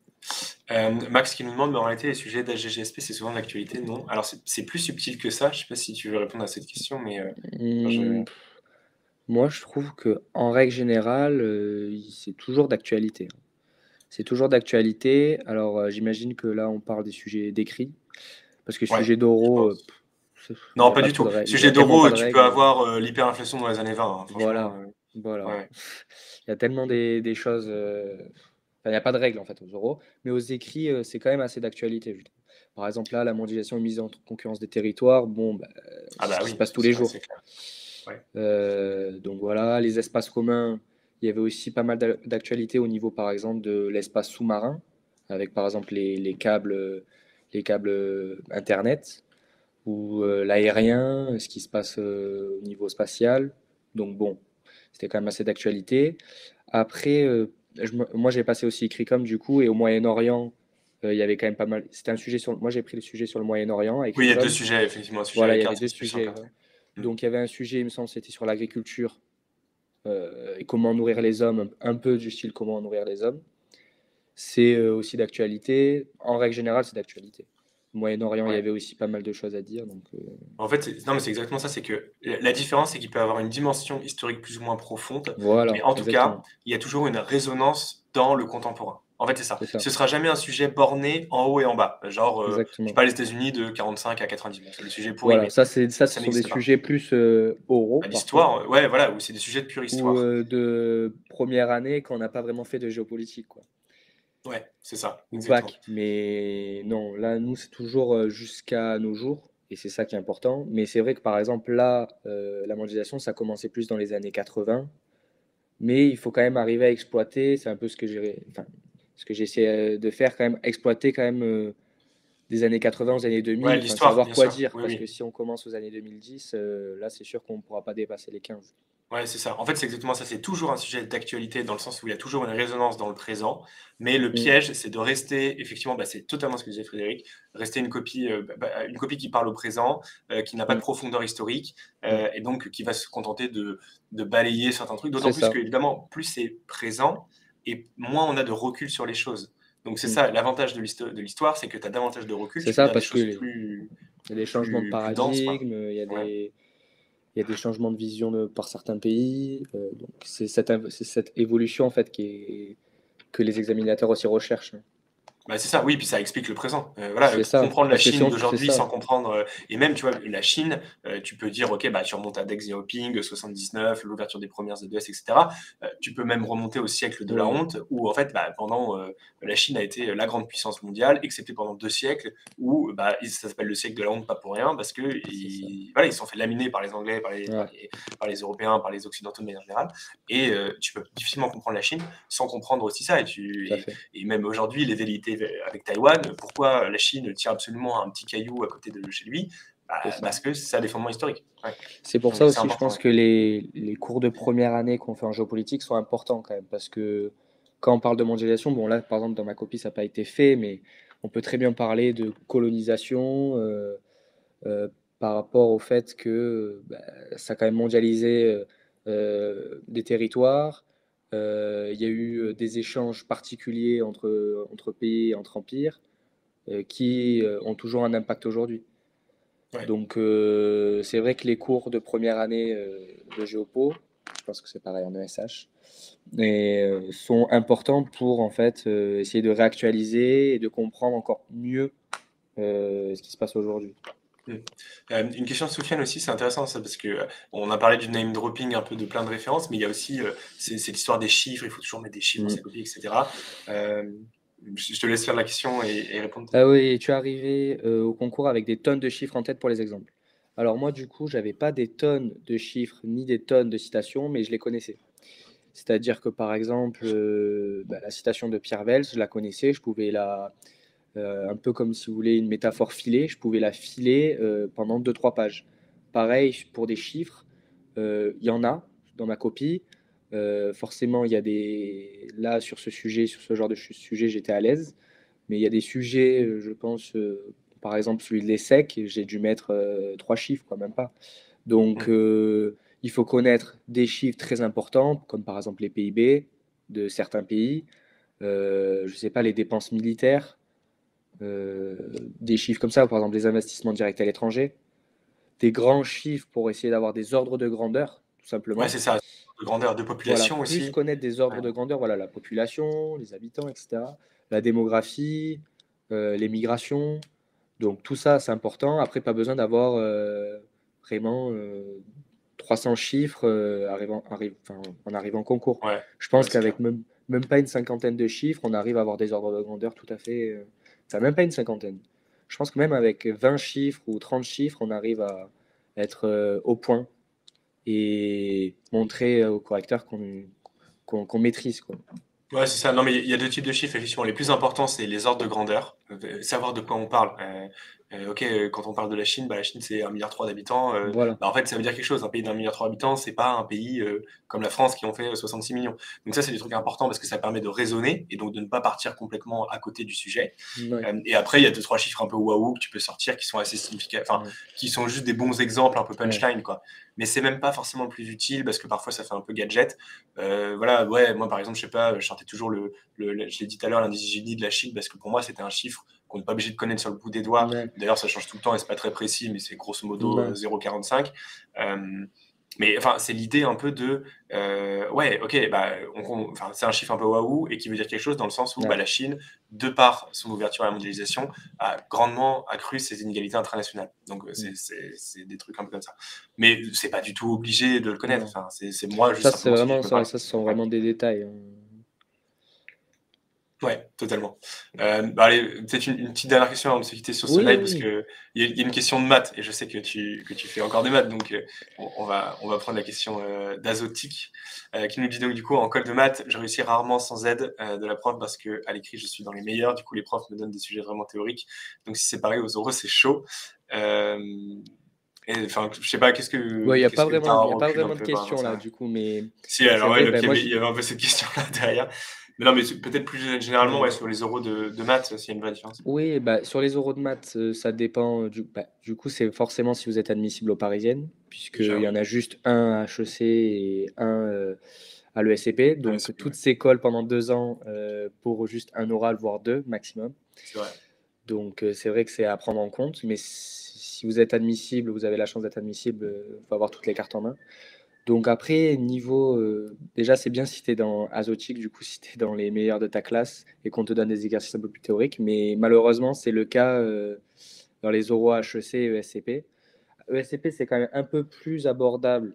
Euh, Max qui nous demande, mais en réalité, les sujets d'H G G S P, c'est souvent de l'actualité, non? Alors, c'est c'est plus subtil que ça. Je sais pas si tu veux répondre à cette question, mais euh, enfin, Hum, je... Moi, je trouve que en règle générale, euh, c'est toujours d'actualité, hein. C'est toujours d'actualité. Alors, euh, j'imagine que là, on parle des sujets d'écrit, parce que Ouais, sujet je d'oraux, euh, pense. pff, il n'y Non, a pas pas du trop de tout. règles, il y Sujet a tellement pas d'euro, de tu peux règles. avoir euh, l'hyperinflation dans les années vingt, hein, franchement. Voilà, euh, voilà. ouais. Il y a tellement des, des choses. euh, Enfin, il n'y a pas de règles en fait aux oraux, mais aux écrits, euh, c'est quand même assez d'actualité, je trouve. Par exemple, là, la mondialisation est mise en concurrence des territoires. Bon, bah, euh, Ah c'est ce bah qui se oui, passe tous les c'est vrai, c'est jours. clair. Ouais. Euh, donc voilà, les espaces communs, il y avait aussi pas mal d'a- d'actualité au niveau, par exemple, de l'espace sous-marin, avec par exemple les, les câbles, les câbles euh, Internet, ou euh, l'aérien, ce qui se passe euh, au niveau spatial. Donc bon, c'était quand même assez d'actualité. Après, euh, je me- moi j'ai passé aussi Cricom du coup, et au Moyen-Orient, euh, il y avait quand même pas mal. C'était un sujet sur. Moi j'ai pris le sujet sur le Moyen-Orient avec Oui, il y a deux Cricom. sujets, effectivement, un sujet Voilà, il y avec avait art, deux un sujet sujets. sans art. Ouais. Mm. Donc il y avait un sujet, il me semble, c'était sur l'agriculture euh, et comment nourrir les hommes, un, un peu du style comment nourrir les hommes. C'est euh, aussi d'actualité. En règle générale, c'est d'actualité. Au Moyen-Orient, il y Ouais. avait aussi pas mal de choses à dire. Donc, euh, En fait, c'est- non, mais c'est exactement ça, c'est que la la différence, c'est qu'il peut avoir une dimension historique plus ou moins profonde, mais voilà, en tout cas, exactement. il y a toujours une résonance dans le contemporain. En fait, c'est ça. C'est ça, Ce sera jamais un sujet borné en haut et en bas. Genre, euh, je sais exactement. pas, les États-Unis de quarante-cinq à quatre-vingt-dix. Bon, c'est des sujets pourris, Voilà, mais ça, c'est, ça, ça, ce ça sont des n'existe pas. sujets plus euh, oraux Bah, parfois, l'histoire, euh, ouais, voilà, ou c'est des sujets de pure ou histoire. euh, de première année quand on n'a pas vraiment fait de géopolitique, quoi. Ouais, c'est ça, Ou exactement. bac. Mais non, là, nous, c'est toujours euh, jusqu'à nos jours, et c'est ça qui est important. Mais c'est vrai que par exemple, là, euh, la mondialisation, ça a commencé plus dans les années quatre-vingts, mais il faut quand même arriver à exploiter, c'est un peu ce que j'ai, enfin, ce que j'essaie euh, de faire, quand même, exploiter quand même euh, des années quatre-vingts aux années Ouais, deux mille, enfin, l'histoire, savoir bien quoi sûr. dire, Oui, parce que oui. si on commence aux années deux mille dix, euh, là, c'est sûr qu'on ne pourra pas dépasser les quinze. Ouais, c'est ça. En fait, c'est exactement ça. C'est toujours un sujet d'actualité dans le sens où il y a toujours une résonance dans le présent. Mais le Mm, piège, c'est de rester, effectivement, bah, c'est totalement ce que disait Frédéric, rester une copie, euh, bah, bah, une copie qui parle au présent, euh, qui n'a pas de mm, profondeur historique, mm. euh, et donc qui va se contenter de, de balayer certains trucs. D'autant C'est plus ça. que, évidemment, plus c'est présent, et moins on a de recul sur les choses. Donc c'est Mm. ça, l'avantage de l'histo- de l'histoire, c'est que tu as davantage de recul, C'est tu peux ça, dire des parce que choses les- plus, il y a des changements de plus, plus denses, quoi. paradigme, il y a Ouais. des, il y a des changements de vision de- par certains pays. euh, donc c'est cette, inv- c'est cette évolution en fait qui est, que les examinateurs aussi recherchent, hein. Bah, c'est ça, oui, puis ça explique le présent. Euh, voilà, euh, C'est ça. comprendre la Parce que si Chine on, c'est d'aujourd'hui ça. sans comprendre, euh, et même, tu vois, la Chine, euh, tu peux dire, ok, bah, tu remontes à Deng Xiaoping, soixante-dix-neuf, l'ouverture des premières Z E S, et cetera. Euh, tu peux même remonter au siècle de la Oui, honte, où en fait, bah, pendant, euh, la Chine a été la grande puissance mondiale, excepté pendant deux siècles, où bah, ça s'appelle le siècle de la honte, pas pour rien, parce que c'est ça. ils, voilà, ils se sont fait laminer par les Anglais, par les, par Ouais, les, par les Européens, par les Occidentaux de manière générale, et euh, tu peux difficilement comprendre la Chine sans comprendre aussi ça. Et, tu, tout à et, fait. et même aujourd'hui, les velléités avec Taïwan, pourquoi la Chine tient absolument à un petit caillou à côté de chez lui? Bah, C'est ça. parce que ça a des fondements historiques. Ouais. C'est pour Donc ça c'est aussi, je important. pense Ouais. que les, les cours de première année qu'on fait en géopolitique sont importants quand même. Parce que quand on parle de mondialisation, bon là, par exemple, dans ma copie, ça n'a pas été fait, mais on peut très bien parler de colonisation euh, euh, par rapport au fait que euh, bah, ça a quand même mondialisé euh, euh, des territoires. Euh, Il y a eu euh, des échanges particuliers entre, entre pays, entre empires, euh, qui euh, ont toujours un impact aujourd'hui. Ouais. Donc, euh, c'est vrai que les cours de première année euh, de Géopo, je pense que c'est pareil en E S H, et, euh, sont importants pour en fait euh, essayer de réactualiser et de comprendre encore mieux euh, ce qui se passe aujourd'hui. Mm. Euh, une question de Soufiane aussi, c'est intéressant ça, parce que euh, on a parlé du name dropping un peu de plein de références, mais il y a aussi euh, c'est c'est l'histoire des chiffres, il faut toujours mettre des chiffres dans Mm. sa copie, et cetera. Euh, je je te laisse faire la question et, et répondre. Ah oui, et tu es arrivé euh, au concours avec des tonnes de chiffres en tête pour les exemples. Alors moi, du coup, j'avais pas des tonnes de chiffres ni des tonnes de citations, mais je les connaissais. C'est-à-dire que par exemple, euh, bah, la citation de Pierre Vels, je la connaissais, je pouvais la, euh, un peu comme si vous voulez une métaphore filée, je pouvais la filer euh, pendant deux trois pages. Pareil pour des chiffres, euh, il y en a dans ma copie. Euh, forcément, il y a des. Là, sur ce sujet, sur ce genre de ch- sujet, j'étais à l'aise. Mais il y a des sujets, euh, je pense, euh, par exemple celui de l'ESSEC, j'ai dû mettre euh, trois chiffres, quoi, même pas. Donc, Mm. euh, il faut connaître des chiffres très importants, comme par exemple les P I B de certains pays. Euh, je ne sais pas, les dépenses militaires, euh, des chiffres comme ça, par exemple les investissements directs à l'étranger, des grands chiffres pour essayer d'avoir des ordres de grandeur, tout Ouais, simplement. c'est ça, de grandeur de Voilà, population plus aussi. connaître des Ouais. ordres de grandeur, voilà, la population, les habitants, et cetera, la démographie, euh, les migrations. Donc tout ça, c'est important. Après, pas besoin d'avoir euh, vraiment euh, trois cents chiffres euh, arrivant, arrive, enfin, en arrivant en concours. Ouais, Je ouais, pense c'est clair. qu'avec même, même pas une cinquantaine de chiffres, on arrive à avoir des ordres de grandeur tout à fait. Euh, enfin, même pas une cinquantaine. Je pense que même avec vingt chiffres ou trente chiffres, on arrive à être euh, au point et montrer au correcteur qu'on qu'on qu'on maîtrise, quoi. Ouais, c'est ça. Non, mais il y a deux types de chiffres, effectivement. Les plus importants, c'est les ordres de grandeur, euh, savoir de quoi on parle. Euh, Heu, OK, heu, quand on parle de la Chine, bah, la Chine, c'est un virgule trois milliard d'habitants, heu, Voilà. bah, en fait, ça veut dire quelque chose. Un pays d'un milliard trois d'habitants, c'est pas un pays, heu, comme la France qui en fait, heu, soixante-six millions. Donc ça, c'est des trucs importants parce que ça permet de raisonner et donc de ne pas partir complètement à côté du sujet. Mouais. Hem et après, il y a deux trois chiffres un peu waouh que tu peux sortir qui sont assez significa enfin, Ouais. qui sont juste des bons exemples un peu Ouais. punchline, quoi. Mais c'est même pas forcément le plus utile parce que parfois ça fait un peu gadget. Heu, voilà, ouais, moi, par exemple, je sais pas, heu, je sortais toujours le le le je l'ai dit tout à l'heure, l'indice Gini de la Chine parce que pour moi, c'était un chiffre qu'on n'est pas obligé de connaître sur le bout des doigts. Mouais. D'ailleurs, ça change tout le temps et c'est pas très précis, mais c'est grosso modo, heu, Mouais. zéro virgule quarante-cinq. Hem, mais enfin, c'est l'idée un peu de, heu, ouais, OK, bah, on com enfin, c'est un chiffre un peu waouh et qui veut dire quelque chose dans le sens où, bah, Ouais. la Chine, de par son ouverture à la mondialisation, a grandement accru ses inégalités internationales. Donc, heu, Mmh. c'est c'est c'est des trucs un peu comme ça. Mais c'est pas du tout obligé de le connaître. Non. Enfin, c'est c'est moi, juste Ça, c'est simplement, si je vraiment me ça parle ça, ce sont ouais. vraiment des détails, hein. Ouais, totalement. Hem, bah, allez, peut-être une une petite dernière question avant de se quitter sur ce Oui, live oui, parce oui. qu'il y a il y a une question de maths et je sais que tu que tu fais encore des maths donc heu, on on va on va prendre la question, heu, d'Azotique, heu, qui nous dit donc du coup: «En colle de maths, je réussis rarement sans aide, heu, de la prof parce qu'à l'écrit, je suis dans les meilleurs. Du coup, les profs me donnent des sujets vraiment théoriques. Donc si c'est pareil aux oraux, c'est chaud». Hem et enfin, je sais pas, qu'est-ce Ouais, il que y a qu'est-ce pas que tu as vraiment un il y a pas recul un vraiment de peu par rapport à question ça? là, Ouais. du coup, mais Si, c'est alors ouais, vrai, donc bah, il y moi avait il j y avait un peu cette question-là derrière. Mais non, mais c'est peut-être plus gé généralement, ouais, Ouais. sur les oraux de de maths, s'il y a une vraie différence. Oui, bah, sur les oraux de maths, heu, ça dépend, heu, du bah, du coup, c'est forcément si vous êtes admissible aux Parisiennes, Déjà, puisqu'il y oui. en a juste un à H E C et un, heu, à l'E S C P. À Donc l'E S C P, toutes ouais. s'écolent pendant deux ans, heu, pour juste un oral, voire deux maximum. C'est vrai. Donc heu, c'est vrai que c'est à prendre en compte, mais si si vous êtes admissible, vous avez la chance d'être admissible, heu, faut avoir toutes les cartes en main. Donc après niveau, heu, déjà c'est bien si tu es dans Azotique, du coup, si tu es dans les meilleurs de ta classe et qu'on te donne des exercices un peu plus théoriques, mais malheureusement, c'est le cas, heu, dans les oraux H E C et E S C P. E S C P, c'est quand même un peu plus abordable,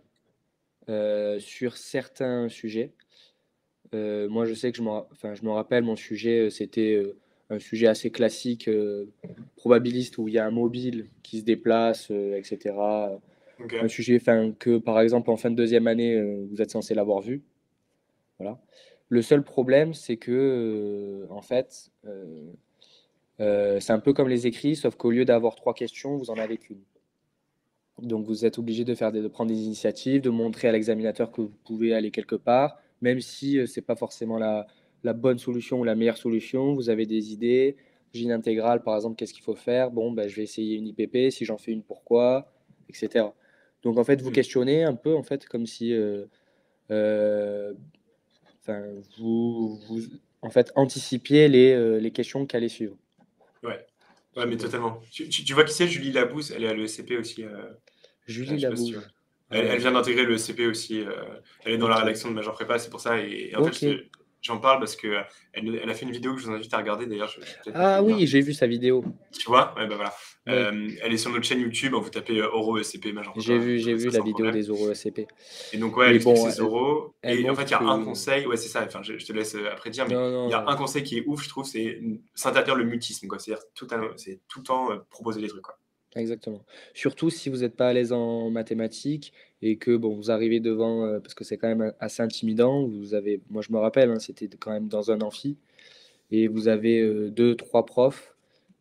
heu, sur certains sujets. Heu, moi, je sais que je me ra enfin, je me rappelle, mon sujet, heu, c'était, heu, un sujet assez classique, heu, probabiliste où il y a un mobile qui se déplace, heu, et cetera. Un OK. sujet, enfin, que par exemple en fin de deuxième année, heu, vous êtes censé l'avoir vu. Voilà. Le seul problème, c'est que, heu, en fait, heu heu, c'est un peu comme les écrits, sauf qu'au lieu d'avoir trois questions, vous en avez qu'une. Donc vous êtes obligé de faire des de prendre des initiatives, de montrer à l'examinateur que vous pouvez aller quelque part, même si, heu, c'est pas forcément la la bonne solution ou la meilleure solution. Vous avez des idées. J'ai une intégrale, par exemple, qu'est-ce qu'il faut faire? Bon, bah, je vais essayer une I P P. Si j'en fais une, pourquoi? Et cetera. Donc en fait, vous Mmh. questionnez un peu, en fait, comme si, heu heu, enfin, vous vous en fait, anticipiez les, heu, les questions qui allaient suivre. Ouais. Tout Ouais, mais simplement. totalement. Tu tu tu vois qui c'est Julie Labouze? Elle est à l'E S C P aussi, heu, heu, Julie je sais pas si tu vois? Labouze. Elle elle Heu, vient d'intégrer l'E S C P aussi, heu, elle est dans la OK. rédaction de Majeure Prépa, c'est pour ça et et en fait, je OK. te j'en parle parce qu'elle ne elle a fait une vidéo que je vous invite à regarder d'ailleurs, je je vais peut-être mettre Ah le lien. oui, j'ai vu sa vidéo. Tu vois? Ouais, bah, voilà. Oui. Hem, elle est sur notre chaîne YouTube, hein, vous tapez, heu, oraux E S C P Majeure J'ai Prépa, vu vous j'ai trouverez vu ça la sans vidéo problème des oraux E S C P et donc ouais, elle et explique bon, ses elle oraux elle et en fait, il y montre a un que conseil ouais, c'est ça, enfin, je je te laisse, heu, après dire, mais non, il y a un non, conseil qui est ouf, je trouve, c'est, mmh, s'interdire le mutisme, quoi. C'est-à-dire tout un c'est tout le temps, heu, proposer des trucs, quoi. exactement. Surtout si vous êtes pas à l'aise en mathématiques et que bon, vous arrivez devant, heu, parce que c'est quand même a assez intimidant, vous avez moi je me rappelle, hein, c'était d quand même dans un amphi et vous avez, heu, deux-trois profs,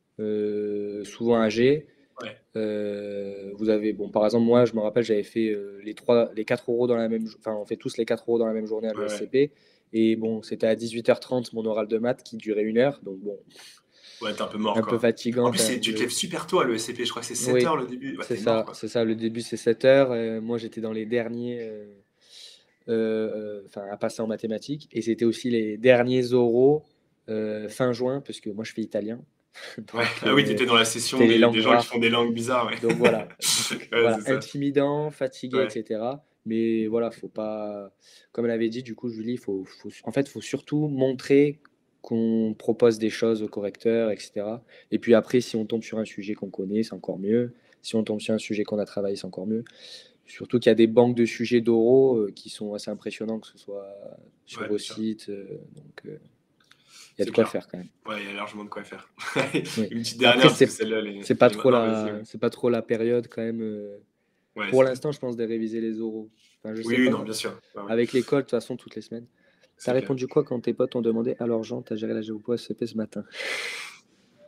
heu, souvent âgés. Ouais. Heu, vous avez bon, par exemple, moi, je me rappelle, j'avais fait, heu, les trois les quatre oraux dans la même jou enfin, on fait tous les quatre oraux dans la même journée à Ouais, ouais. l'E S C P et bon, c'était à dix-huit heures trente mon oral de maths qui durait une heure, donc bon, Ouais, tu es un peu mort, un peu quoi. fatigant, En plus, enfin c'est tu te le lèves super tôt à l'E S C P, je crois que c'est sept oui, heures le début. Ouais, c'est tu es mort, ça, quoi. c'est ça. Le début, c'est sept heures, heu, moi, j'étais dans les derniers, heu heu heu, enfin, à passer en mathématiques et c'était aussi les derniers oraux, heu, fin juin, parce que moi, je fais italien, Ouais, donc ah oui, tu heu, étais dans la session c'était les des langues des gens qui font rares. des langues bizarres, ouais. Donc voilà, donc Ouais, voilà, c'est ça. intimidant, fatigué et Ouais. cetera. Mais voilà, faut pas comme elle avait dit du coup Julie, faut faut en fait, faut surtout montrer qu'on propose des choses au correcteur et cetera. Et puis après, si on tombe sur un sujet qu'on connaît, c'est encore mieux. Si on tombe sur un sujet qu'on a travaillé, c'est encore mieux. Surtout qu'il y a des banques de sujets d'oraux, heu, qui sont assez impressionnants, que ce soit sur Ouais, vos bien sûr. sites, heu, donc heu, il y a de C'est quoi clair. faire quand même. Ouais, il y a largement de quoi faire. Oui. Une petite Après dernière parce que c'est celle-là, elle est c'est pas elle est trop non, vas-y, la ouais. c'est pas trop la période quand même, heu Ouais, pour c'est vrai. l'instant, je pense de réviser les oraux. Enfin, je Oui, sais oui, pas. non, bien sûr. Ouais, ouais, Avec l'école, de toute façon, toutes les semaines. Tu as c'est clair. répondu quoi quand tes potes t'ont demandé: «Alors Jean, tu as géré la géopo S C P ce matin?»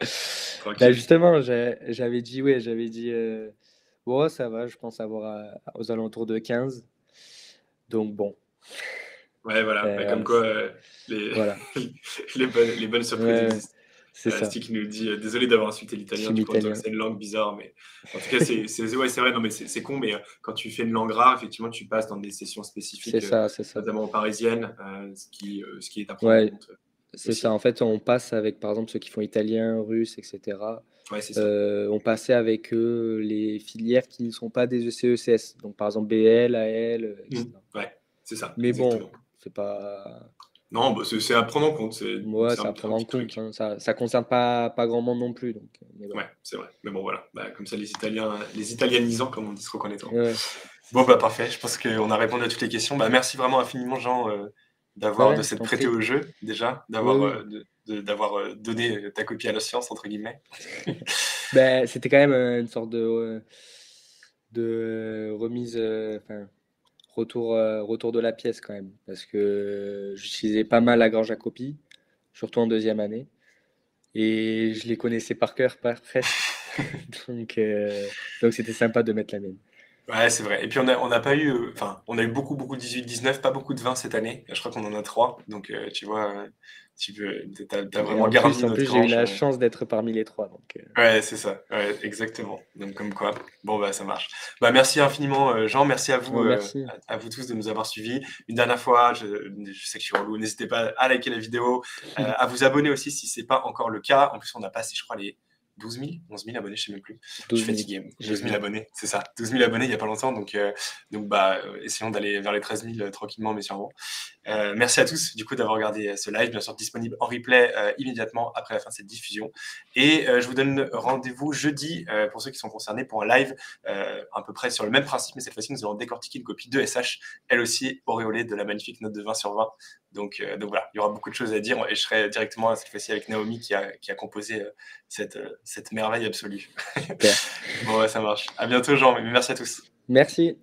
Bah, Tranquille. justement, j'ai j'avais dit ouais, j'avais dit, heu: «Bon, ça va, je pense avoir, heu, aux alentours de quinze». Donc bon, Ouais, voilà, bah, comme heu, quoi, c heu, les voilà. les bonnes les bonnes Ouais, surprises ouais, existent. c'est Heu, ça. Stick nous dit, heu: «Désolé d'avoir insulté l'italien, Team tu pourrais dire que italien. c'est une langue bizarre», mais en tout cas, c'est c'est ouais, c'est vrai, non, mais c'est c'est con, mais heu, quand tu fais une langue rare, effectivement, tu passes dans des sessions C'est spécifiques, heu, ça, c'est ça. notamment parisiennes, heu, ce qui, heu, ce qui est à prendre en Ouais, compte, heu, c'est ça. aussi. En fait, on passe avec, par exemple, ceux qui font italien, russe et cetera. Ouais, c'est ça. Heu, on passait avec eux les filières qui ne sont pas des E C E C S, donc par exemple B L, A L, heu, et Mmh. cetera. Ouais, c'est ça, Mais bon, exactement. c'est pas Non, bah, c'est c'est à prendre en compte, c'est ouais, c'est c'est un à un prendre en petit compte, truc. hein. Ça ça concerne pas pas grand monde non plus, donc heu, mais voilà. Ouais, c'est vrai. Mais bon, voilà, bah, comme ça, les Italiens les italianisants, comme on dit, se reconnaîtront. Ouais, c'est Bon, bah, ça. parfait. Je pense qu'on a répondu à toutes les questions. Bah, merci vraiment infiniment, Jean, heu, De d'avoir de rien, je s'être t'en prêté prie. au jeu, déjà, Oui, d'avoir, oui. heu, de de d'avoir, heu, donné, heu, ta copie à la science, entre guillemets. Beh, c'était quand même, heu, une sorte de, heu, de remise, heu, enfin, retour, heu, retour de la pièce quand même. Parce que j'utilisais pas mal la Grange à copie, surtout en deuxième année et je les connaissais par cœur, par presque. Donc heu, donc c'était sympa de mettre la mienne. Ouais, c'est vrai. Et puis on a on n'a pas eu, heu, enfin, on a eu beaucoup, beaucoup de dix-huit dix-neuf, pas beaucoup de vingt cette année. Je crois qu'on en a trois. Donc heu, tu vois, heu, tu peux tu as tu as Et vraiment en plus garni en notre plus, j'ai eu Grange, la heu chance d'être parmi les trois donc heu, ouais, c'est ça. Ouais, exactement. Donc comme quoi, bon, bah, ça marche. Bah, merci infiniment, heu, Jean. Merci à vous, oh heu, merci. à à vous tous de nous avoir suivis. Une dernière fois, je je sais que je suis relou, n'hésitez pas à liker la vidéo, heu, à vous abonner aussi si c'est pas encore le cas. En plus, on a passé, je crois, les douze mille, onze mille abonnés, je sais même plus. Je suis douze mille, fatigué. j'ai douze mille vu. abonnés, c'est ça. douze mille abonnés il y a pas longtemps, donc heu, donc bah, heu, essayons d'aller vers les treize mille, heu, tranquillement mais sûrement. Euh, merci à tous du coup d'avoir regardé euh, ce live, bien sûr disponible en replay euh, immédiatement après la fin de cette diffusion. Et euh, je vous donne rendez-vous jeudi euh, pour ceux qui sont concernés pour un live euh, à peu près sur le même principe, mais cette fois-ci nous allons décortiquer une copie de S H, elle aussi auréolée de la magnifique note de vingt sur vingt. Donc, euh, donc voilà, il y aura beaucoup de choses à dire et je serai directement cette fois-ci avec Naomi qui a, qui a composé euh, cette, euh, cette merveille absolue. Super. Bon, ouais, ça marche. À bientôt Jean, mais merci à tous. Merci.